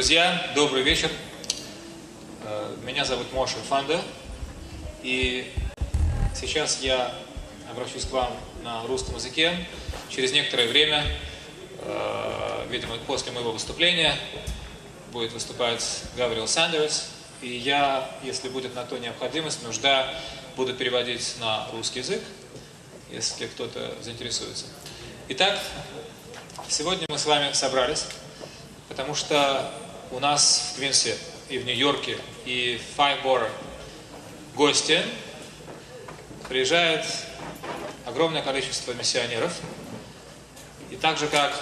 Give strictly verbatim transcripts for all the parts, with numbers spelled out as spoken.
друзья, добрый вечер. Меня зовут Moshe Fundo, и сейчас я обращусь к вам на русском языке. Через некоторое время, видимо, после моего выступления, будет выступать Gavriel Sanders, и я, если будет на то необходимость, нужда, буду переводить на русский язык, если кто-то заинтересуется. Итак, сегодня мы с вами собрались, потому что у нас в Квинсе и в Нью-Йорке и в Файборо гости, приезжает огромное количество миссионеров, и так же как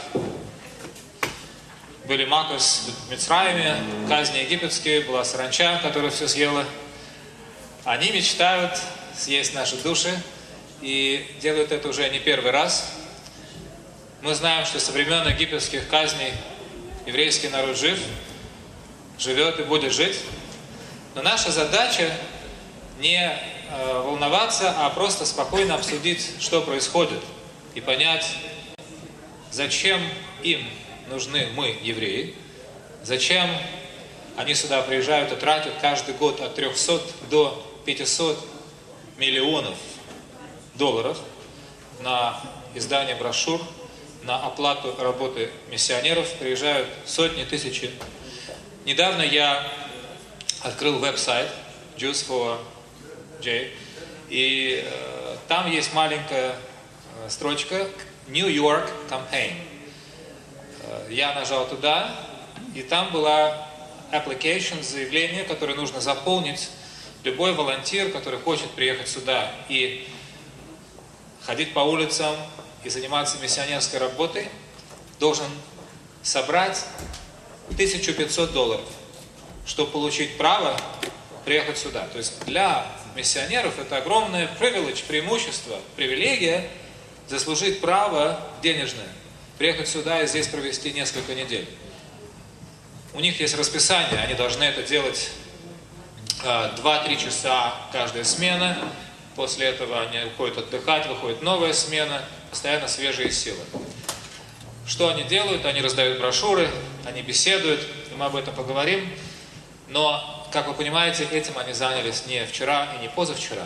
были Макос в Мицраиме, казни египетские, была саранча, которая все съела, они мечтают съесть наши души и делают это уже не первый раз. Мы знаем, что со времен египетских казней еврейский народ жив, живет и будет жить. Но наша задача не э, волноваться, а просто спокойно обсудить, что происходит, и понять, зачем им нужны мы, евреи, зачем они сюда приезжают и тратят каждый год от трехсот до пятисот миллионов долларов на издание брошюр, на оплату работы миссионеров, приезжают сотни тысяч. Недавно я открыл веб-сайт Jews for J, и э, там есть маленькая э, строчка New York Campaign. Э, я нажал туда, и там была application, заявление, которое нужно заполнить. Любой волонтер, который хочет приехать сюда и ходить по улицам и заниматься миссионерской работой, должен собрать тысячу пятьсот долларов, чтобы получить право приехать сюда. То есть для миссионеров это огромное привилегия, преимущество, привилегия заслужить право денежное, приехать сюда и здесь провести несколько недель. У них есть расписание, они должны это делать два-три часа каждая смена. После этого они уходят отдыхать, выходит новая смена, постоянно свежие силы. Что они делают? Они раздают брошюры, они беседуют, и мы об этом поговорим. Но, как вы понимаете, этим они занялись не вчера и не позавчера.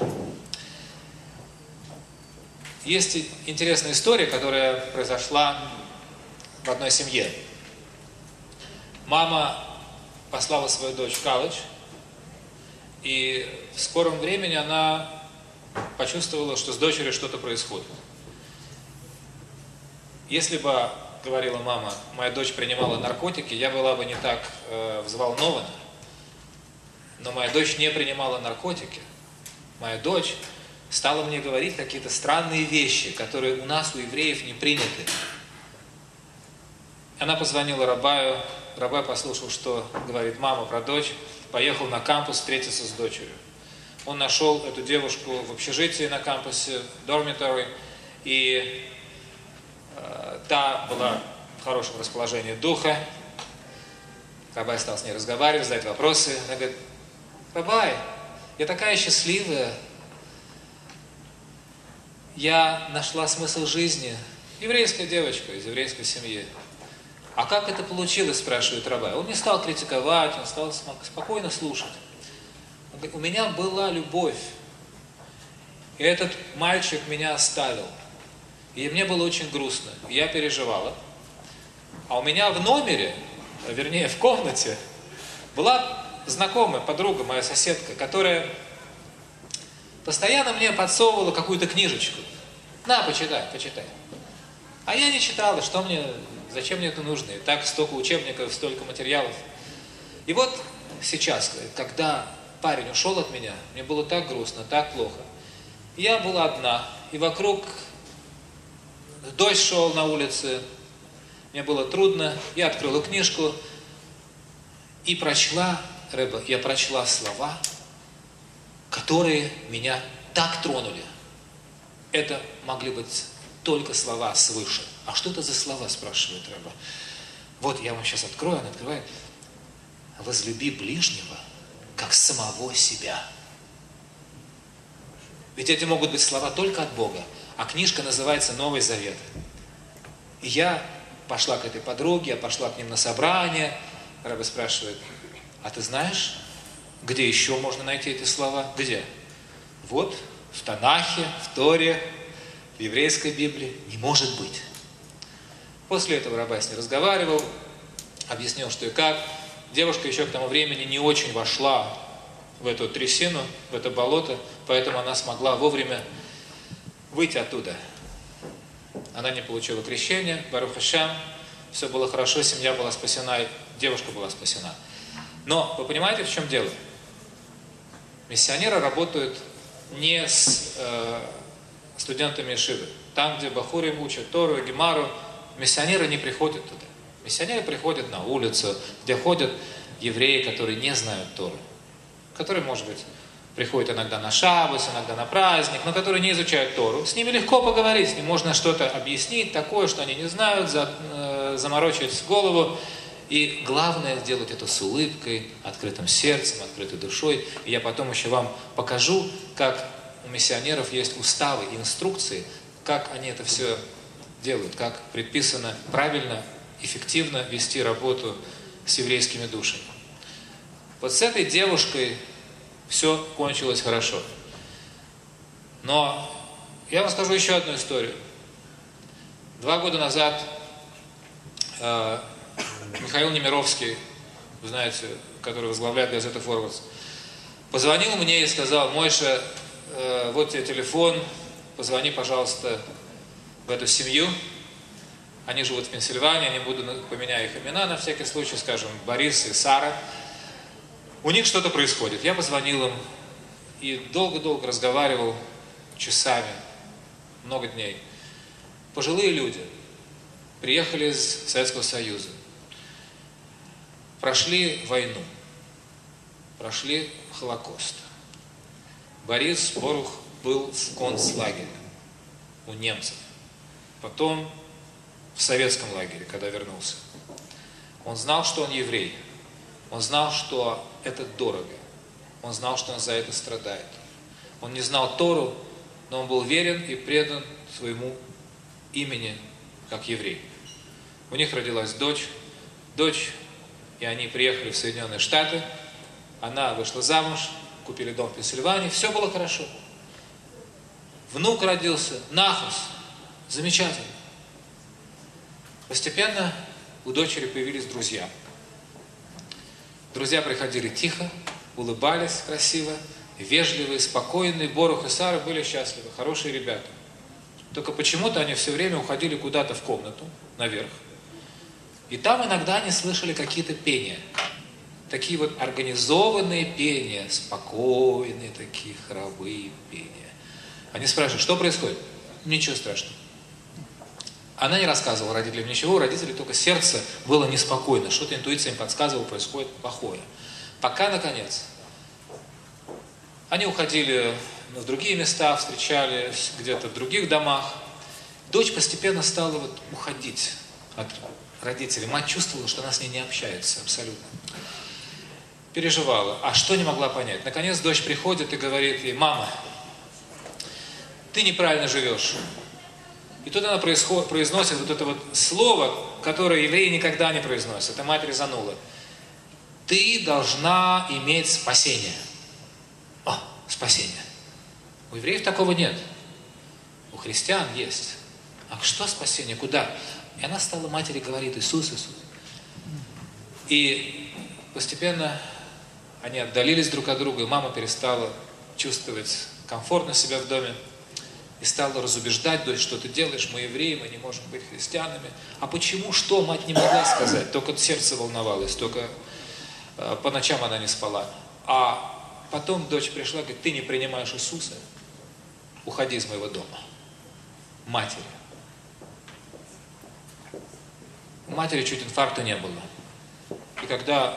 Есть интересная история, которая произошла в одной семье. Мама послала свою дочь в колледж, и в скором времени она почувствовала, что с дочерью что-то происходит. Если бы, говорила мама, моя дочь принимала наркотики, я была бы не так э, взволнована. Но моя дочь не принимала наркотики. Моя дочь стала мне говорить какие-то странные вещи, которые у нас, у евреев, не приняты. Она позвонила рабаю, рабай послушал, что говорит мама про дочь, поехал на кампус встретиться с дочерью. Он нашел эту девушку в общежитии на кампусе, dormitory, и э, та была в хорошем расположении духа. Рабай стал с ней разговаривать, задать вопросы. Она говорит: рабай, я такая счастливая, я нашла смысл жизни. Еврейская девочка из еврейской семьи. А как это получилось, спрашивает рабай. Он не стал критиковать, он стал спокойно слушать. Он говорит: у меня была любовь, и этот мальчик меня оставил. И мне было очень грустно, я переживала. А у меня в номере, вернее в комнате, была знакомая, подруга, моя соседка, которая постоянно мне подсовывала какую-то книжечку. На, почитай, почитай. А я не читала, что мне, зачем мне это нужно? И так столько учебников, столько материалов. И вот сейчас, когда парень ушел от меня, мне было так грустно, так плохо. Я была одна, и вокруг дождь шел на улице, мне было трудно, я открыла книжку и прочла, Рэба, я прочла слова, которые меня так тронули. Это могли быть только слова свыше. А что это за слова, спрашивает Рэба. Вот я вам сейчас открою, он открывает. Возлюби ближнего, как самого себя. Ведь эти могут быть слова только от Бога. А книжка называется «Новый Завет». И я пошла к этой подруге, я пошла к ним на собрание, Рабби спрашивает, а ты знаешь, где еще можно найти эти слова? Где? Вот, в Танахе, в Торе, в еврейской Библии. Не может быть. После этого Рабби с ней разговаривал, объяснил, что и как. Девушка еще к тому времени не очень вошла в эту трясину, в это болото, поэтому она смогла вовремя выйти оттуда. Она не получила крещения, Барух Ашем, все было хорошо, семья была спасена, девушка была спасена. Но вы понимаете, в чем дело? Миссионеры работают не с э, студентами Ешивы. Там, где бахурим учат Тору, Гемару, миссионеры не приходят туда. Миссионеры приходят на улицу, где ходят евреи, которые не знают Торы, которые, может быть, приходят иногда на шаббос, иногда на праздник, но которые не изучают Тору. С ними легко поговорить, с ними можно что-то объяснить такое, что они не знают, за, э, заморочить голову. И главное сделать это с улыбкой, открытым сердцем, открытой душой. И я потом еще вам покажу, как у миссионеров есть уставы и инструкции, как они это все делают, как предписано правильно, эффективно вести работу с еврейскими душами. Вот с этой девушкой все кончилось хорошо. Но я вам скажу еще одну историю. Два года назад э, Михаил Немировский, вы знаете, который возглавляет газету «Форвардс», позвонил мне и сказал: Мойша, э, вот тебе телефон, позвони, пожалуйста, в эту семью. Они живут в Пенсильвании, не буду поменять их имена на всякий случай, скажем, Борис и Сара. У них что-то происходит. Я позвонил им и долго-долго разговаривал, часами, много дней. Пожилые люди приехали из Советского Союза, прошли войну, прошли Холокост. Борис Борух был в концлагере у немцев. Потом в советском лагере, когда вернулся. Он знал, что он еврей. Он знал, что это дорого. Он знал, что он за это страдает. Он не знал Тору, но он был верен и предан своему имени, как еврей. У них родилась дочь. Дочь, и они приехали в Соединенные Штаты. Она вышла замуж, купили дом в Пенсильвании. Все было хорошо. Внук родился, Нахус. Замечательно. Постепенно у дочери появились друзья. Друзья приходили тихо, улыбались красиво, вежливые, спокойные. Борух и Сара были счастливы, хорошие ребята. Только почему-то они все время уходили куда-то в комнату, наверх. И там иногда они слышали какие-то пения. Такие вот организованные пения, спокойные такие хоровые пения. Они спрашивают, что происходит? Ничего страшного. Она не рассказывала родителям ничего, у родителей только сердце было неспокойно, что-то интуиция им подсказывала, происходит плохое. Пока, наконец, они уходили в другие места, встречались где-то в других домах. Дочь постепенно стала вот уходить от родителей. Мать чувствовала, что она с ней не общается абсолютно. Переживала. А что не могла понять? Наконец дочь приходит и говорит ей: мама, ты неправильно живешь. И тут она произносит вот это вот слово, которое евреи никогда не произносят. Это мать резанула. Ты должна иметь спасение. О, спасение. У евреев такого нет. У христиан есть. А что спасение? Куда? И она стала матери говорить: Иисус, Иисус. И постепенно они отдалились друг от друга, и мама перестала чувствовать комфортно себя в доме. И стала разубеждать дочь, что ты делаешь, мы евреи, мы не можем быть христианами. А почему, что, мать не могла сказать, только сердце волновалось, только э, по ночам она не спала. А потом дочь пришла и говорит: ты не принимаешь Иисуса, уходи из моего дома. Матери. У матери чуть инфаркта не было. И когда,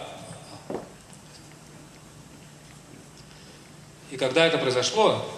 и когда это произошло,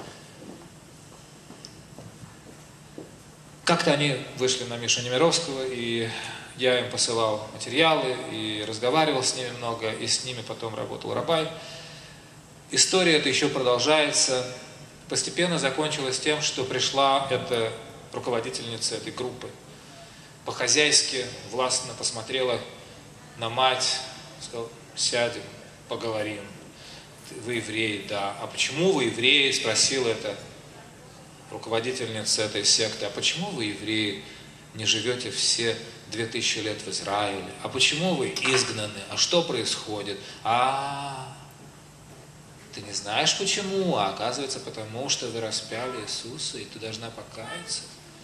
как-то они вышли на Мишу Немировского, и я им посылал материалы, и разговаривал с ними много, и с ними потом работал Рабай. История эта еще продолжается. Постепенно закончилась тем, что пришла эта руководительница этой группы. По-хозяйски, властно посмотрела на мать, сказал, сядем, поговорим. Вы евреи, да. А почему вы евреи? Спросила эта руководительница этой секты. А почему вы евреи не живете все две тысячи лет в Израиле? А почему вы изгнаны? А что происходит? А, ты не знаешь почему? А оказывается, потому что вы распяли Иисуса, и ты должна покаяться.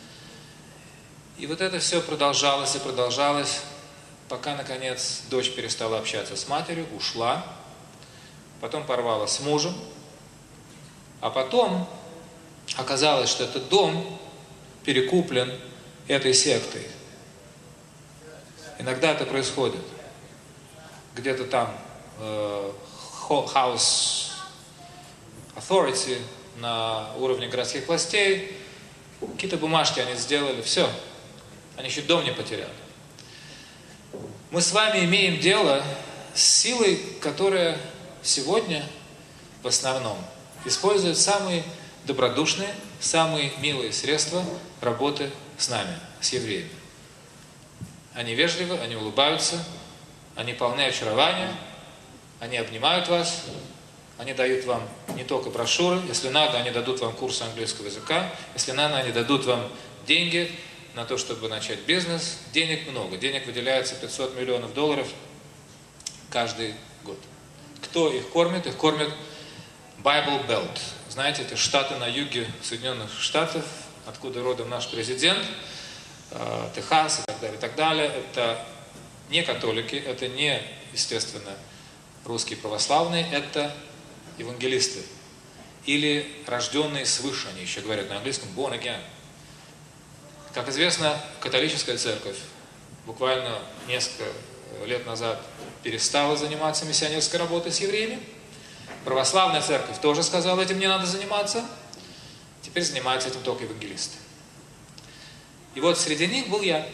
И вот это все продолжалось и продолжалось, пока, наконец, дочь перестала общаться с матерью, ушла, потом порвала с мужем, а потом оказалось, что этот дом перекуплен этой сектой. Иногда это происходит. Где-то там э, house authority на уровне городских властей, какие-то бумажки они сделали, все. Они еще дом не потеряли. Мы с вами имеем дело с силой, которая сегодня в основном использует самые добродушные, самые милые средства работы с нами, с евреями. Они вежливы, они улыбаются, они полны очарования, они обнимают вас, они дают вам не только брошюры, если надо, они дадут вам курсы английского языка, если надо, они дадут вам деньги на то, чтобы начать бизнес. Денег много, денег выделяется пятьсот миллионов долларов каждый год. Кто их кормит? Их кормит Bible Belt. Знаете, это штаты на юге Соединенных Штатов, откуда родом наш президент, Техас и так далее, и так далее. Это не католики, это не, естественно, русские православные, это евангелисты. Или рожденные свыше, они еще говорят на английском born again. Как известно, католическая церковь буквально несколько лет назад перестала заниматься миссионерской работой с евреями. Православная церковь тоже сказала, этим не надо заниматься. Теперь занимаются этим только евангелисты. И вот среди них был я.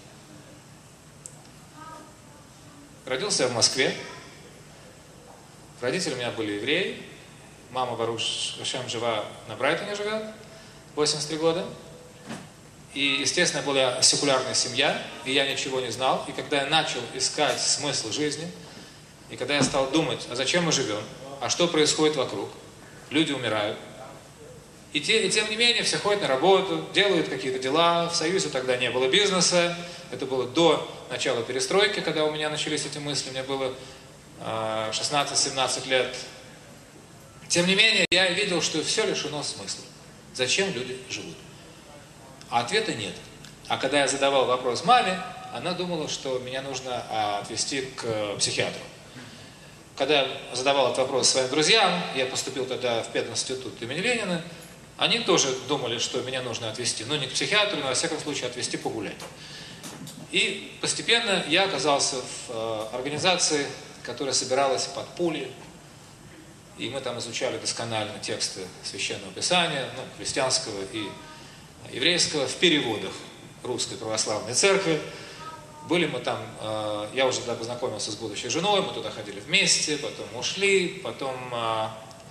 Родился я в Москве. Родители у меня были евреи. Мама Баруш Ашем жива на Брайтоне живет, восемьдесят три года. И, естественно, была секулярная семья, и я ничего не знал. И когда я начал искать смысл жизни, и когда я стал думать, а зачем мы живем, а что происходит вокруг, люди умирают. И, те, и тем не менее все ходят на работу, делают какие-то дела. В Союзе тогда не было бизнеса. Это было до начала перестройки, когда у меня начались эти мысли. Мне было э, шестнадцать-семнадцать лет. Тем не менее, я видел, что все лишено смысла. Зачем люди живут? А ответа нет. А когда я задавал вопрос маме, она думала, что меня нужно отвезти к психиатру. Когда я задавал этот вопрос своим друзьям, я поступил тогда в пединститут имени Ленина, они тоже думали, что меня нужно отвезти, ну не к психиатру, но во всяком случае отвезти погулять. И постепенно я оказался в организации, которая собиралась под пули, и мы там изучали досконально тексты Священного Писания, ну, христианского и еврейского, в переводах Русской Православной Церкви. Были мы там, э, я уже тогда познакомился с будущей женой, мы туда ходили вместе, потом ушли, потом э,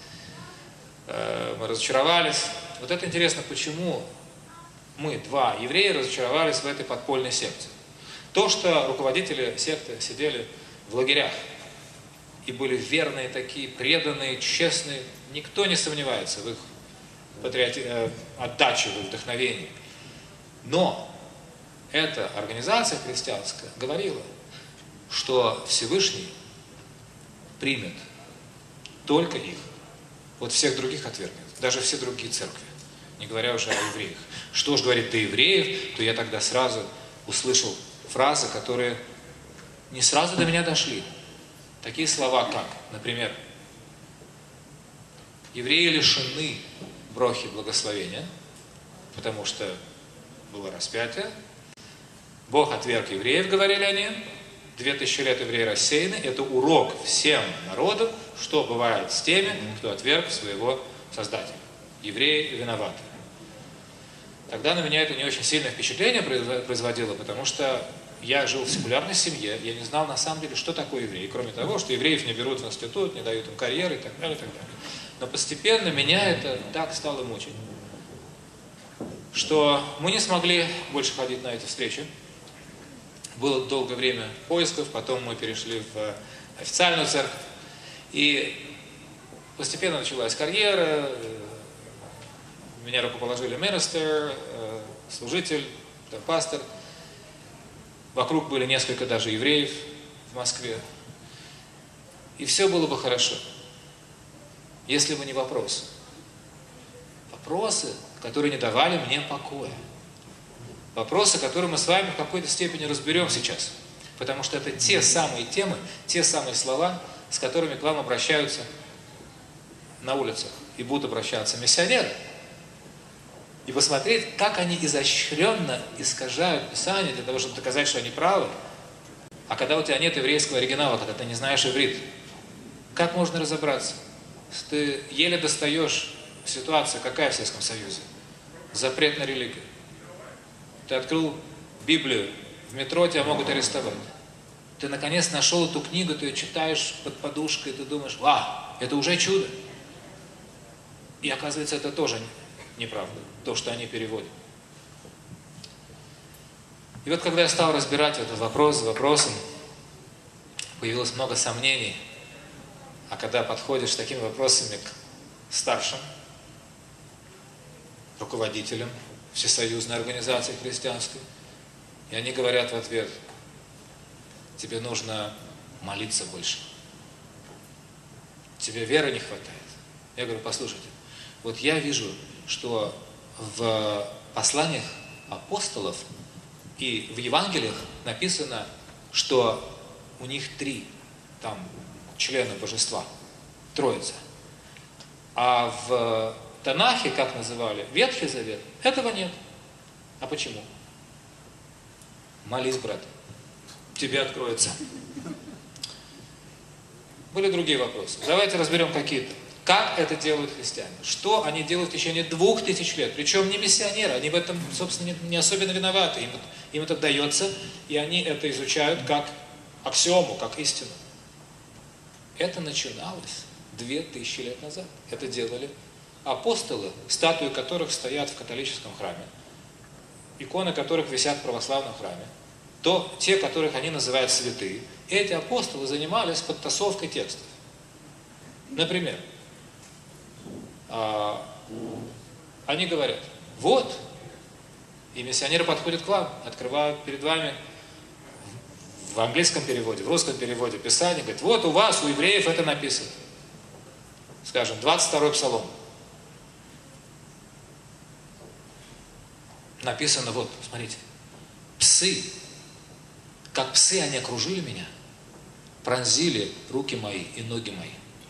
э, мы разочаровались. Вот это интересно, почему мы, два еврея, разочаровались в этой подпольной секте. То, что руководители секты сидели в лагерях и были верные такие, преданные, честные, никто не сомневается в их патриоти... э, отдаче, в их вдохновении. Но эта организация христианская говорила, что Всевышний примет только их. Вот всех других отвергнет. Даже все другие церкви. Не говоря уже о евреях. Что ж говорит до евреев, то я тогда сразу услышал фразы, которые не сразу до меня дошли. Такие слова, как, например, евреи лишены брохи благословения, потому что было распятие. Бог отверг евреев, говорили они. Две тысячи лет евреи рассеяны. Это урок всем народам, что бывает с теми, кто отверг своего Создателя. Евреи виноваты. Тогда на меня это не очень сильное впечатление производило, потому что я жил в секулярной семье, я не знал на самом деле, что такое евреи, кроме того, что евреев не берут в институт, не дают им карьеры и так далее, и так далее. Но постепенно меня это так стало мучить, что мы не смогли больше ходить на эти встречи. Было долгое время поисков, потом мы перешли в официальную церковь. И постепенно началась карьера, меня рукоположили министр, служитель, пастор. Вокруг были несколько даже евреев в Москве. И все было бы хорошо, если бы не вопросы. Вопросы, которые не давали мне покоя. Вопросы, которые мы с вами в какой-то степени разберем сейчас. Потому что это те самые темы, те самые слова, с которыми к вам обращаются на улицах. И будут обращаться миссионеры. И посмотреть, как они изощренно искажают Писание для того, чтобы доказать, что они правы. А когда у тебя нет еврейского оригинала, когда ты не знаешь иврит, как можно разобраться? Ты еле достаешь ситуацию, какая в Советском Союзе? Запрет на религию. Ты открыл Библию, в метро тебя могут арестовать. Ты наконец нашел эту книгу, ты ее читаешь под подушкой, и ты думаешь, вау, это уже чудо. И оказывается, это тоже неправда, то, что они переводят. И вот когда я стал разбирать этот вопрос за вопросом, появилось много сомнений. А когда подходишь с такими вопросами к старшим, руководителям всесоюзной организации христианской, и они говорят в ответ, тебе нужно молиться больше. Тебе веры не хватает. Я говорю, послушайте, вот я вижу, что в посланиях апостолов и в Евангелиях написано, что у них три там члена божества, Троица. А в Танахе, как называли, Ветхий Завет, этого нет. А почему? Молись, брат, тебе откроется. Были другие вопросы. Давайте разберем какие-то. Как это делают христиане? Что они делают в течение двух тысяч лет? Причем не миссионеры, они в этом, собственно, не особенно виноваты. Им, им это дается, и они это изучают как аксиому, как истину. Это начиналось две тысячи лет назад. Это делали апостолы, статуи которых стоят в католическом храме, иконы которых висят в православном храме, то те, которых они называют святые, эти апостолы занимались подтасовкой текстов. Например, они говорят, вот, и миссионеры подходят к вам, открывают перед вами в английском переводе, в русском переводе Писание, говорят, вот у вас, у евреев это написано. Скажем, двадцать второй псалом. Написано, вот, смотрите, псы, как псы они окружили меня, пронзили руки мои и ноги мои.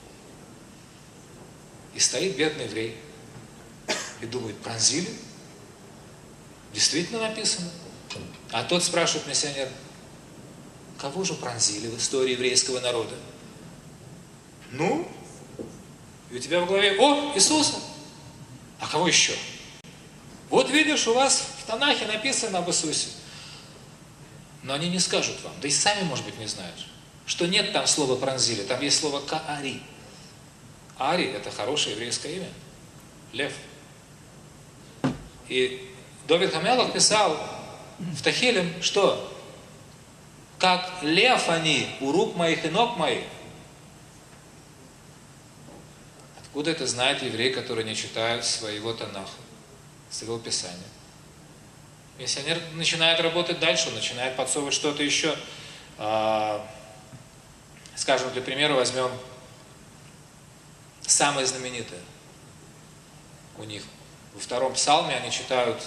И стоит бедный еврей и думает, пронзили? Действительно написано. А тот спрашивает миссионер, кого же пронзили в истории еврейского народа? Ну? И у тебя в голове, о, Иисуса. А кого еще? Вот видишь, у вас в Танахе написано об Иисусе. Но они не скажут вам, да и сами, может быть, не знают, что нет там слова пронзили, там есть слово каари. Ари – это хорошее еврейское имя. Лев. И Довид Хамелах писал в Тахилим, что как лев они у рук моих и ног моих. Откуда это знает еврей, который не читает своего Танаха, своего Писания? Миссионер начинает работать дальше, он начинает подсовывать что-то еще. Скажем, для примера возьмем самое знаменитое у них. Во втором псалме они читают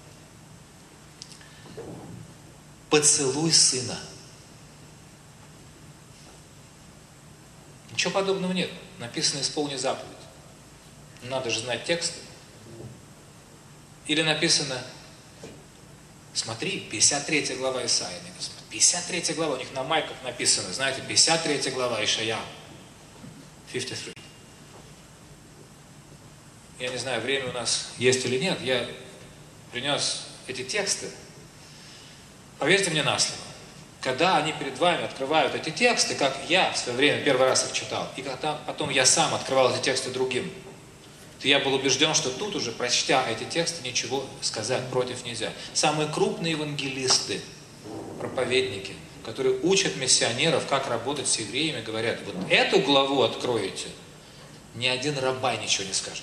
«Поцелуй сына». Ничего подобного нет. Написано «Исполни заповедь». Надо же знать тексты. Или написано, смотри, пятьдесят третья глава Исаии. пятьдесят третья глава, у них на майках написано, знаете, пятьдесят третья глава Ишая. пятьдесят три. Я не знаю, время у нас есть или нет, я принес эти тексты. Поверьте мне на слово, когда они перед вами открывают эти тексты, как я в свое время первый раз их читал, и когда потом я сам открывал эти тексты другим, то я был убежден, что тут уже, прочтя эти тексты, ничего сказать против нельзя. Самые крупные евангелисты проповедники, которые учат миссионеров, как работать с евреями, говорят, вот эту главу откроете, ни один рабай ничего не скажет.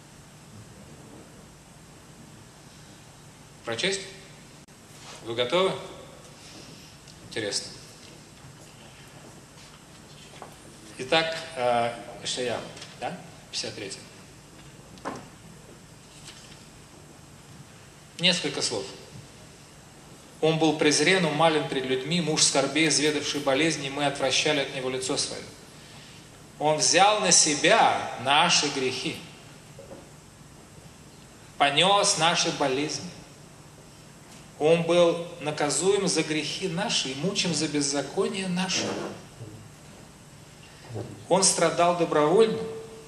Прочесть? Вы готовы? Интересно. Итак, Ишаяху, да? пятьдесят третий. Несколько слов. Он был презрен, умален пред людьми, муж скорбей, изведавший болезни, и мы отвращали от него лицо свое. Он взял на себя наши грехи, понес наши болезни. Он был наказуем за грехи наши и мучим за беззаконие наше. Он страдал добровольно.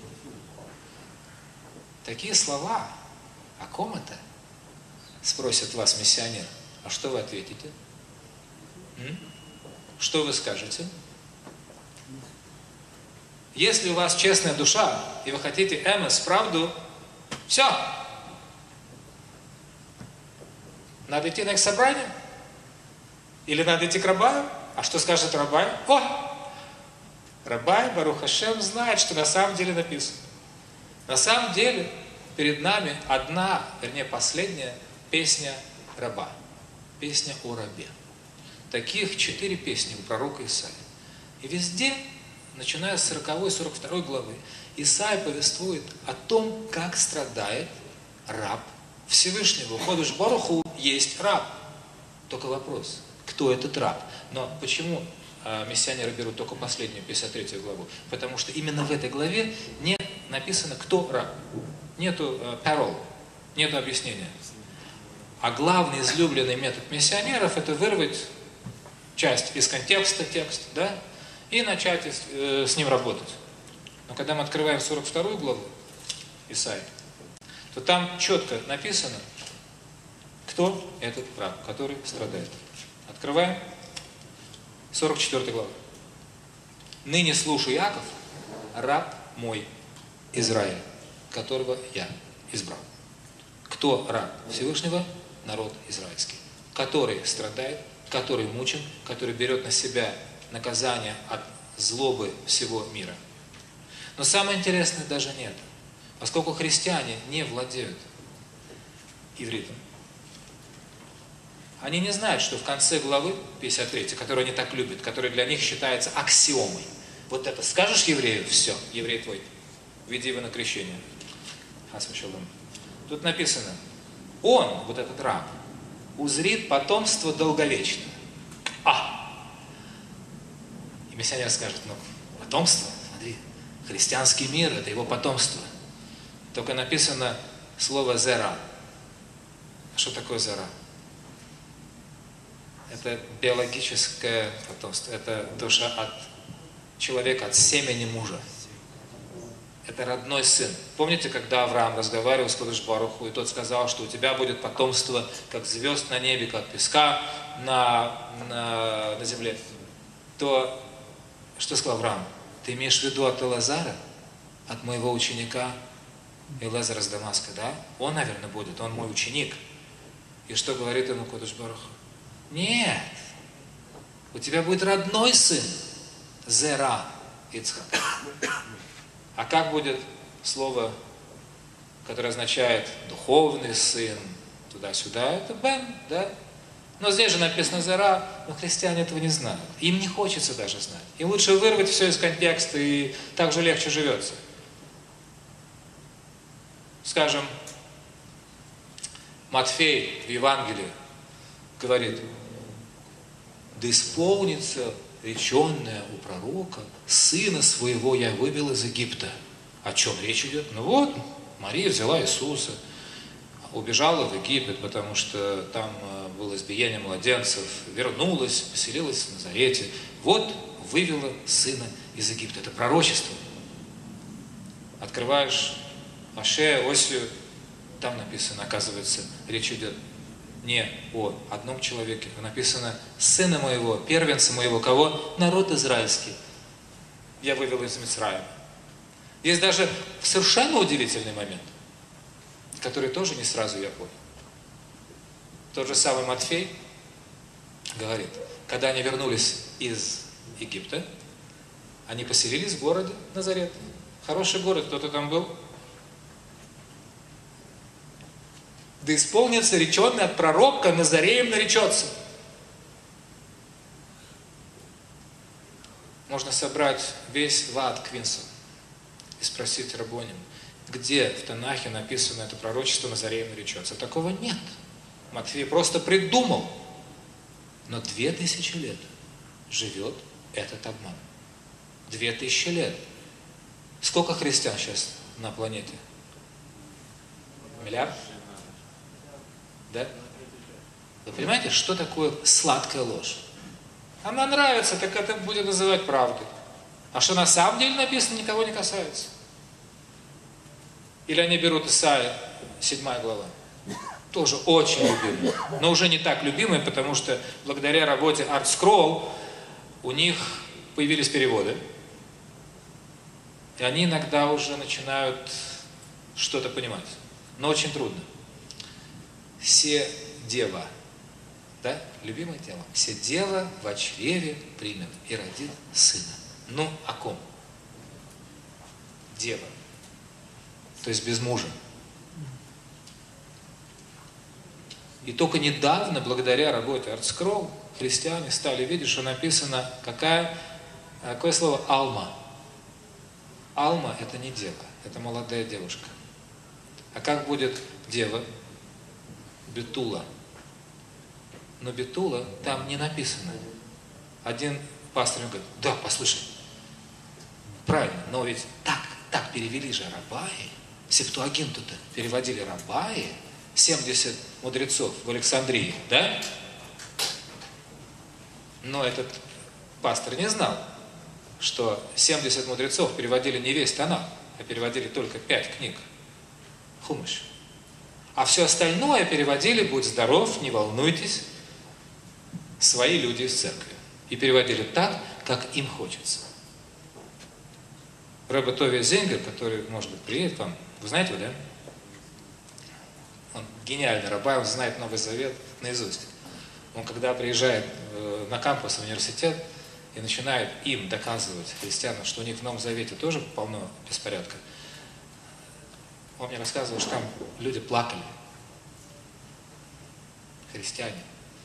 Такие слова. О ком это? Спросит вас миссионер. А что вы ответите? М? Что вы скажете? Если у вас честная душа, и вы хотите эмос, правду, все. Надо идти на их собрание? Или надо идти к рабаю? А что скажет рабай? О! Рабай, Барух Ашем, знает, что на самом деле написано. На самом деле перед нами одна, вернее последняя песня раба. Песня о рабе. Таких четыре песни у пророка Исаии. И везде, начиная с сороковой сорок второй главы, Исаия повествует о том, как страдает раб Всевышнего. Ходыш Баруху есть раб. Только вопрос, кто этот раб? Но почему э, миссионеры берут только последнюю, пятьдесят третью главу? Потому что именно в этой главе не написано, кто раб. Нету э, parole, нету объяснения. А главный излюбленный метод миссионеров – это вырвать часть из контекста текста, да, и начать э, с ним работать. Но когда мы открываем сорок вторую главу Исаии, то там четко написано, кто этот раб, который страдает. Открываем сорок четвёртую главу. «Ныне слушай, Иаков, раб мой Израиль, которого я избрал». Кто раб Всевышнего? Народ израильский, который страдает, который мучен, который берет на себя наказание от злобы всего мира. Но самое интересное даже не это. Поскольку христиане не владеют ивритом, они не знают, что в конце главы пятьдесят третьей, которую они так любят, которая для них считается аксиомой, вот это скажешь еврею, все, еврей твой, веди его на крещение. Тут написано, он, вот этот раб, узрит потомство долговечное. А! И миссионер скажет, ну, потомство, смотри, христианский мир, это его потомство. Только написано слово «зера». А что такое «зера»? Это биологическое потомство, это душа от человека, от семени мужа. Это родной сын. Помните, когда Авраам разговаривал с Кодыш Баруху, и тот сказал, что у тебя будет потомство, как звезд на небе, как песка на, на, на земле, то что сказал Авраам? Ты имеешь в виду от Элазара, от моего ученика Элазара с Дамаска, да? Он, наверное, будет, он мой ученик. И что говорит ему Кодыш Баруху? Нет, у тебя будет родной сын, Зера Ицхак. А как будет слово, которое означает духовный сын, туда-сюда, это бен, да? Но здесь же написано Зера, но христиане этого не знают. Им не хочется даже знать. Им лучше вырвать все из контекста, и так же легче живется. Скажем, Матфей в Евангелии говорит, да исполнится реченное у пророка, сына своего я вывел из Египта. О чем речь идет? Ну вот, Мария взяла Иисуса, убежала в Египет, потому что там было избиение младенцев, вернулась, поселилась в Назарете. Вот вывела сына из Египта. Это пророчество. Открываешь Моше, Осию, там написано, оказывается, речь идет не о одном человеке, а написано «Сына моего, первенца моего». Кого? Народ израильский. Я вывел из Мицраима. Есть даже совершенно удивительный момент, который тоже не сразу я понял. Тот же самый Матфей говорит, когда они вернулись из Египта, они поселились в городе Назарет. Хороший город, кто-то там был. Да исполнится реченный от пророка, Назареем наречется. Можно собрать весь Лад Квинсон и спросить Рабоним, где в Танахе написано это пророчество Назареем наречется. Такого нет. Матфей просто придумал. Но две тысячи лет живет этот обман. Две тысячи лет. Сколько христиан сейчас на планете? Миллиард? Да? Вы понимаете, что такое сладкая ложь? Она нравится, так это будет называть правдой. А что на самом деле написано, никого не касается. Или они берут Исаия, седьмая глава. Тоже очень любимый. Но уже не так любимый, потому что благодаря работе ArtScroll у них появились переводы. И они иногда уже начинают что-то понимать. Но очень трудно. Все дева, да, любимое дело. Все дева в чреве примет и родит сына. Ну, о ком? Дева. То есть без мужа. И только недавно, благодаря работе ArtScroll, христиане стали видеть, что написано, какая, какое слово «алма». Алма – это не дева, это молодая девушка. А как будет дева? Бетула. Но Бетула там не написано. Один пастор говорит, да, послушай, правильно, но ведь так, так перевели же рабаи, Септуагинту-то переводили рабаи, семьдесят мудрецов в Александрии, да? Но этот пастор не знал, что семьдесят мудрецов переводили не весь Танах, а переводили только пять книг. Хумыш. А все остальное переводили, будь здоров, не волнуйтесь, свои люди из церкви. И переводили так, как им хочется. Рэбе Тови Зенгер, который, может быть, приедет к вам, вы знаете его, да? Он гениальный рабай, он знает Новый Завет наизусть. Он, когда приезжает на кампус в университет и начинает им доказывать, христианам, что у них в Новом Завете тоже полно беспорядка, он мне рассказывал, что там люди плакали. Христиане.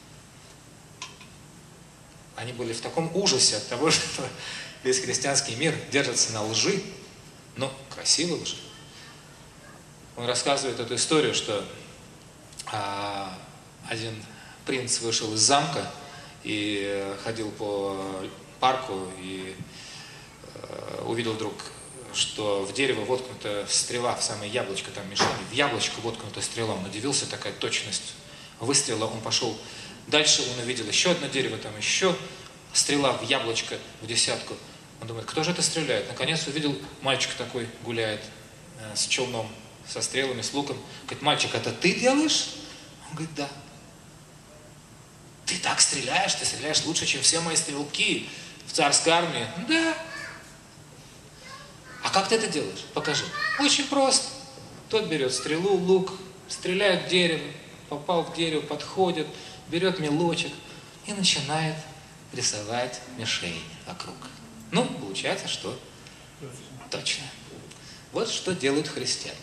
Они были в таком ужасе от того, что весь христианский мир держится на лжи, но красивой лжи. Он рассказывает эту историю, что а, один принц вышел из замка и ходил по парку и э, увидел вдруг, что в дерево воткнута стрела, в самое яблочко там мишени, в яблочко воткнута стрела. Он удивился, такая точность выстрела. Он пошел дальше, он увидел еще одно дерево, там еще стрела в яблочко, в десятку. Он думает, кто же это стреляет? Наконец увидел, мальчик такой гуляет э, с челном, со стрелами, с луком. Говорит, мальчик, это ты делаешь? Он говорит, да. Ты так стреляешь, ты стреляешь лучше, чем все мои стрелки в царской армии. Да. А как ты это делаешь? Покажи. Очень просто. Тот берет стрелу, лук, стреляет в дерево, попал в дерево, подходит, берет мелочек и начинает рисовать мишень вокруг. Ну, получается, что точно. Вот что делают христиане.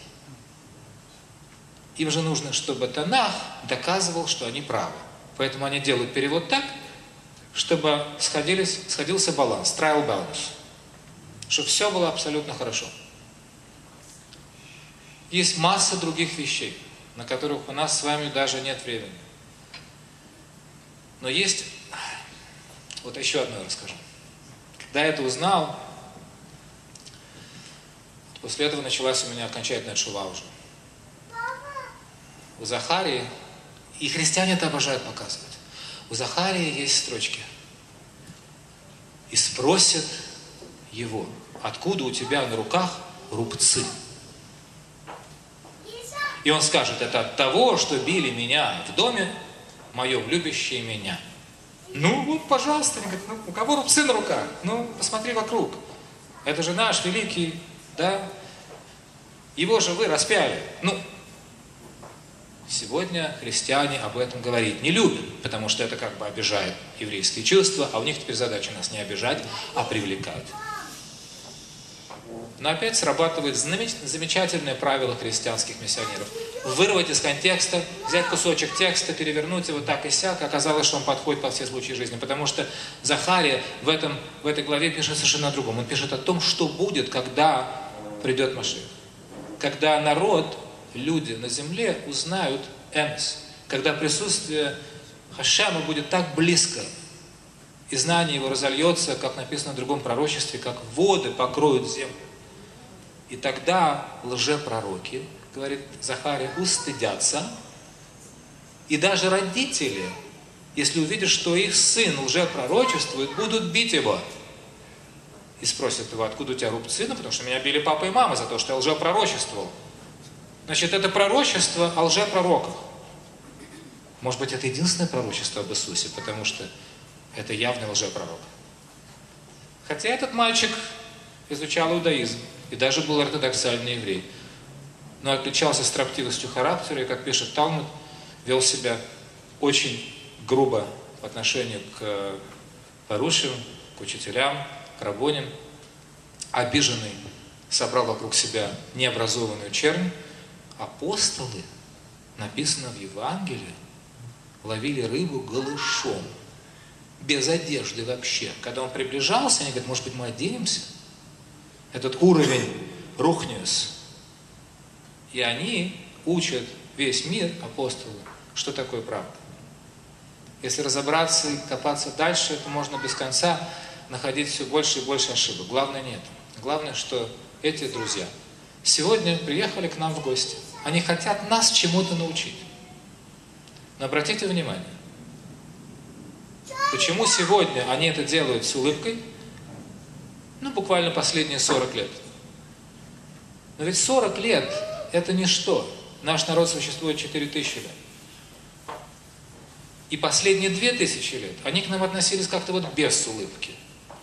Им же нужно, чтобы Танах доказывал, что они правы. Поэтому они делают перевод так, чтобы сходились, сходился баланс, trial balance. Чтобы все было абсолютно хорошо. Есть масса других вещей, на которых у нас с вами даже нет времени. Но есть, вот еще одно расскажу. Когда я это узнал, после этого началась у меня окончательная тшува уже. У Захарии, и христиане это обожают показывать, у Захарии есть строчки. И спросят его, откуда у тебя на руках рубцы? И он скажет, это от того, что били меня в доме моем, любящие меня. Ну вот, пожалуйста, они говорят, ну, у кого рубцы на руках? Ну, посмотри вокруг. Это же наш великий, да? Его же вы распяли. Ну, Сегодня христиане об этом говорить не любят, потому что это как бы обижает еврейские чувства, а у них теперь задача нас не обижать, а привлекать. Но опять срабатывает замечательное правило христианских миссионеров. Вырвать из контекста, взять кусочек текста, перевернуть его так и сяк. Оказалось, что он подходит под все случаи жизни. Потому что Захария в, этом, в этой главе пишет совершенно о другом. Он пишет о том, что будет, когда придет Машиах. Когда народ, люди на земле узнают эмес. Когда присутствие Хашема будет так близко, и знание его разольется, как написано в другом пророчестве, как воды покроют землю. И тогда лжепророки, говорит Захария, устыдятся, и даже родители, если увидят, что их сын лжепророчествует, будут бить его. И спросят его, откуда у тебя рубцы? Ну, потому что меня били папа и мама за то, что я лжепророчествовал. Значит, это пророчество о лжепророках. Может быть, это единственное пророчество об Иисусе, потому что это явный лжепророк. Хотя этот мальчик изучал иудаизм и даже был ортодоксальный еврей, но отличался строптивостью характера и, как пишет Талмуд, вел себя очень грубо по отношению к порушим, к учителям, к рабоним. Обиженный собрал вокруг себя необразованную чернь. Апостолы, написано в Евангелии, ловили рыбу голышом, без одежды вообще. Когда он приближался, они говорят, может быть, мы оденемся? Этот уровень рухнес. И они учат весь мир, апостолы, что такое правда. Если разобраться и копаться дальше, то можно без конца находить все больше и больше ошибок. Главное не это. Главное, что эти друзья сегодня приехали к нам в гости. Они хотят нас чему-то научить. Но обратите внимание, почему сегодня они это делают с улыбкой? Ну, буквально последние сорок лет. Но ведь сорок лет – это ничто. Наш народ существует четыре тысячи лет. И последние две тысячи лет они к нам относились как-то вот без улыбки.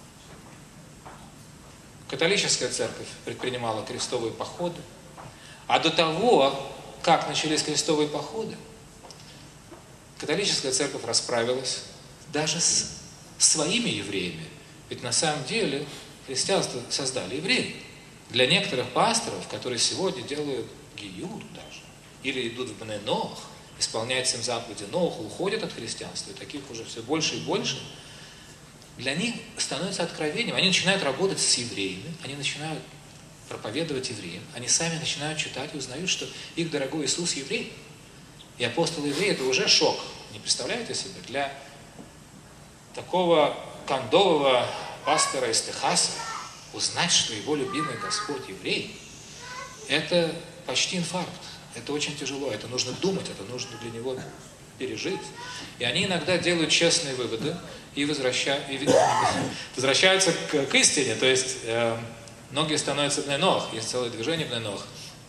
Католическая церковь предпринимала крестовые походы. А до того, как начались крестовые походы, католическая церковь расправилась даже с своими евреями. Ведь на самом деле христианство создали евреи. Для некоторых пасторов, которые сегодня делают гиюр даже, или идут в Бней Ноах, исполняют всем заповеди Ноаха, уходят от христианства, и таких уже все больше и больше, для них становится откровением. Они начинают работать с евреями, они начинают проповедовать евреям, они сами начинают читать и узнают, что их дорогой Иисус еврей. И апостол еврей – это уже шок. Не представляете себе? Для такого кондового пастора из Техаса узнать, что его любимый Господь еврей, это почти инфаркт. Это очень тяжело, это нужно думать, это нужно для него пережить. И они иногда делают честные выводы и, возвраща... и возвращаются к, к истине. То есть э, многие становятся Бней Ноах, есть целое движение Бней Ноах.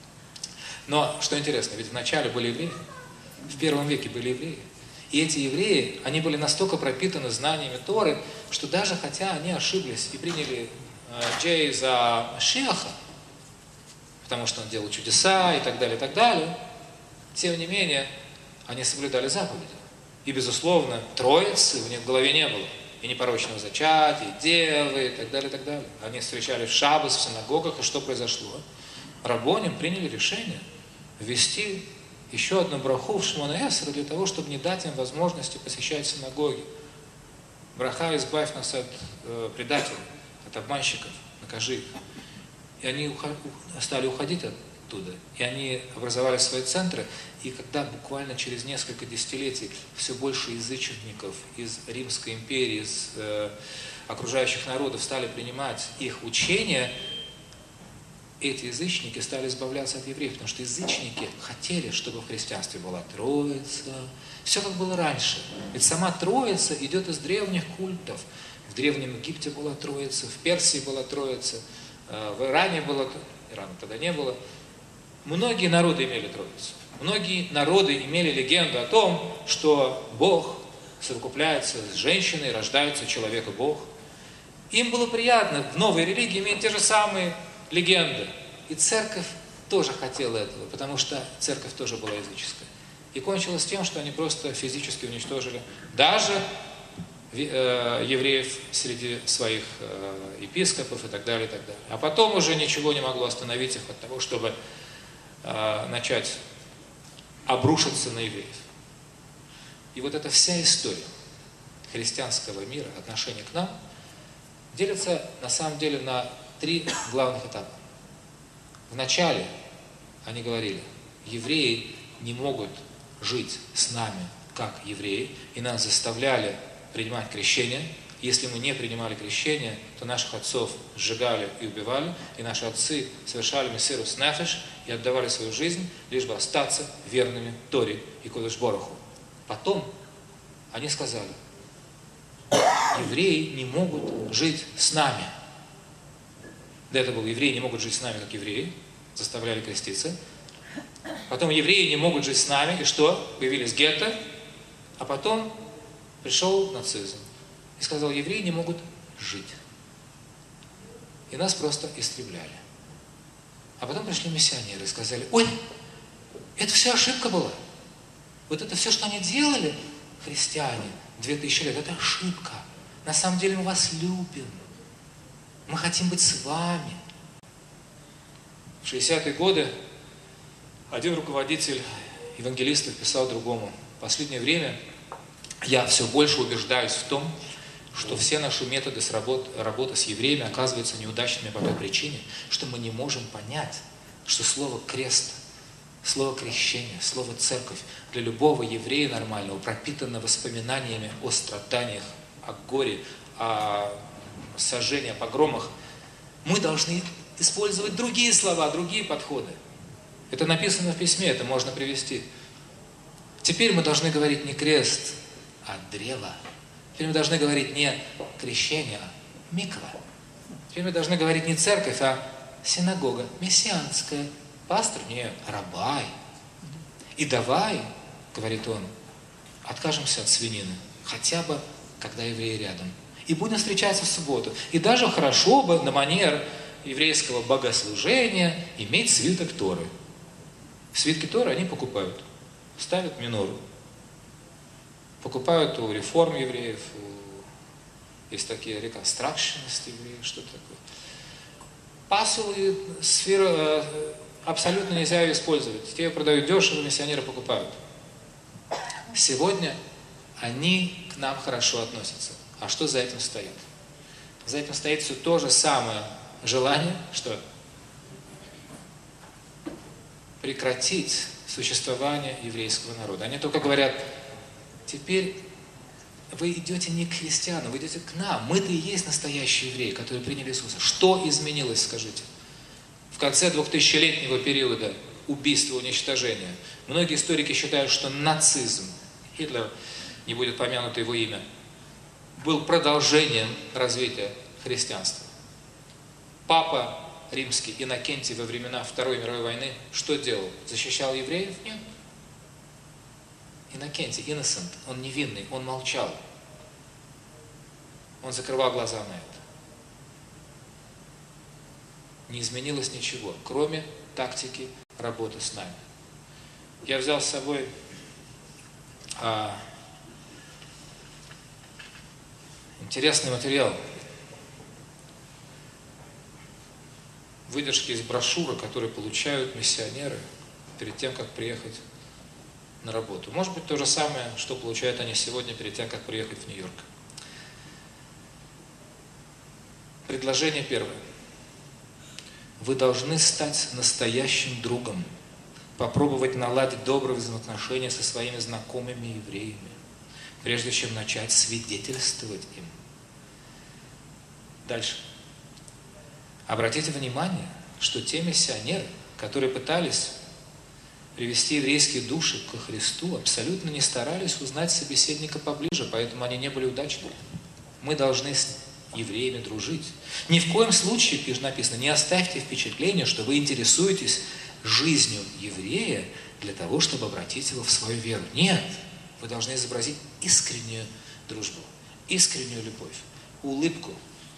Но, что интересно, ведь вначале были евреи, в первом веке были евреи. И эти евреи, они были настолько пропитаны знаниями Торы, что даже хотя они ошиблись и приняли э, Джей за Машиаха, потому что он делал чудеса и так далее, и так далее, тем не менее, они соблюдали заповеди. И, безусловно, троицы у них в голове не было. И непорочного зачатия, и девы, и так далее, и так далее. Они встречались в шаббат, в синагогах, и что произошло? Рабоним приняли решение ввести еще одну браху в Шмона Эсра для того, чтобы не дать им возможности посещать синагоги. Браха, избавь нас от э, предателей, от обманщиков, накажи их. И они уход... стали уходить оттуда. И они образовали свои центры. И когда буквально через несколько десятилетий все больше язычников из Римской империи, из э, окружающих народов стали принимать их учения, эти язычники стали избавляться от евреев, потому что язычники хотели, чтобы в христианстве была Троица. Все как было раньше. Ведь сама Троица идет из древних культов. В Древнем Египте была Троица, в Персии была Троица, в Иране была, Ирана тогда не было. Многие народы имели Троицу. Многие народы имели легенду о том, что Бог совокупляется с женщиной, рождается человек и Бог. Им было приятно в новой религии иметь те же самые легенды. И церковь тоже хотела этого, потому что церковь тоже была языческая. И кончилось тем, что они просто физически уничтожили даже евреев среди своих епископов и так далее, и так далее. А потом уже ничего не могло остановить их от того, чтобы начать обрушиться на евреев. И вот эта вся история христианского мира, отношение к нам, делится на самом деле на три главных этапа. Вначале они говорили, евреи не могут жить с нами как евреи, и нас заставляли принимать крещение. Если мы не принимали крещение, то наших отцов сжигали и убивали, и наши отцы совершали месирус нефеш и отдавали свою жизнь, лишь бы остаться верными Торе и Кодеш Боруху. Потом они сказали, евреи не могут жить с нами. До этого евреи не могут жить с нами, как евреи, заставляли креститься. Потом евреи не могут жить с нами, и что? Появились гетто, а потом пришел нацизм и сказал, евреи не могут жить. И нас просто истребляли. А потом пришли миссионеры и сказали, ой, это все ошибка была. Вот это все, что они делали, христиане, две тысячи лет, это ошибка. На самом деле мы вас любим. Мы хотим быть с вами. В шестидесятые годы один руководитель евангелистов писал другому, в последнее время я все больше убеждаюсь в том, что все наши методы с работ, работы с евреями оказываются неудачными по той причине, что мы не можем понять, что слово «крест», слово «крещение», слово «церковь» для любого еврея нормального пропитано воспоминаниями о страданиях, о горе, о сожжении, о погромах. Мы должны использовать другие слова, другие подходы. Это написано в письме, это можно привести. Теперь мы должны говорить не крест, а древо. Теперь мы должны говорить не крещение, а миква. Теперь мы должны говорить не церковь, а синагога, мессианская. Пастор? Нет, рабай. И давай, говорит он, откажемся от свинины, хотя бы, когда евреи рядом. И будем встречаться в субботу. И даже хорошо бы на манер еврейского богослужения иметь свиток Торы. Свитки Торы они покупают, ставят минору. Покупают у реформ евреев, у... есть такие реконстракшенность евреев, что такое. Пасу и сферу абсолютно нельзя ее использовать. Те ее продают дешево, миссионеры покупают. Сегодня они к нам хорошо относятся. А что за этим стоит? За этим стоит все то же самое желание, что прекратить существование еврейского народа. Они только говорят, теперь вы идете не к христианам, вы идете к нам. Мы-то и есть настоящие евреи, которые приняли Иисуса. Что изменилось, скажите? В конце двухтысячелетнего периода убийства, уничтожения, многие историки считают, что нацизм, Гитлер, не будет помянуто его имя, был продолжением развития христианства. Папа римский Иннокентий во времена Второй мировой войны что делал? Защищал евреев? Нет. Иннокентий, innocent, он невинный, он молчал. Он закрывал глаза на это. Не изменилось ничего, кроме тактики работы с нами. Я взял с собой а, интересный материал. Выдержки из брошюры, которые получают миссионеры перед тем, как приехать на работу. Может быть, то же самое, что получают они сегодня перед тем, как приехать в Нью-Йорк. Предложение первое. Вы должны стать настоящим другом, попробовать наладить добрые взаимоотношения со своими знакомыми евреями, прежде чем начать свидетельствовать им. Дальше. Обратите внимание, что те миссионеры, которые пытались привести еврейские души ко Христу, абсолютно не старались узнать собеседника поближе, поэтому они не были удачными. Мы должны с евреями дружить. Ни в коем случае, написано, не оставьте впечатление, что вы интересуетесь жизнью еврея для того, чтобы обратить его в свою веру. Нет, вы должны изобразить искреннюю дружбу, искреннюю любовь, улыбку.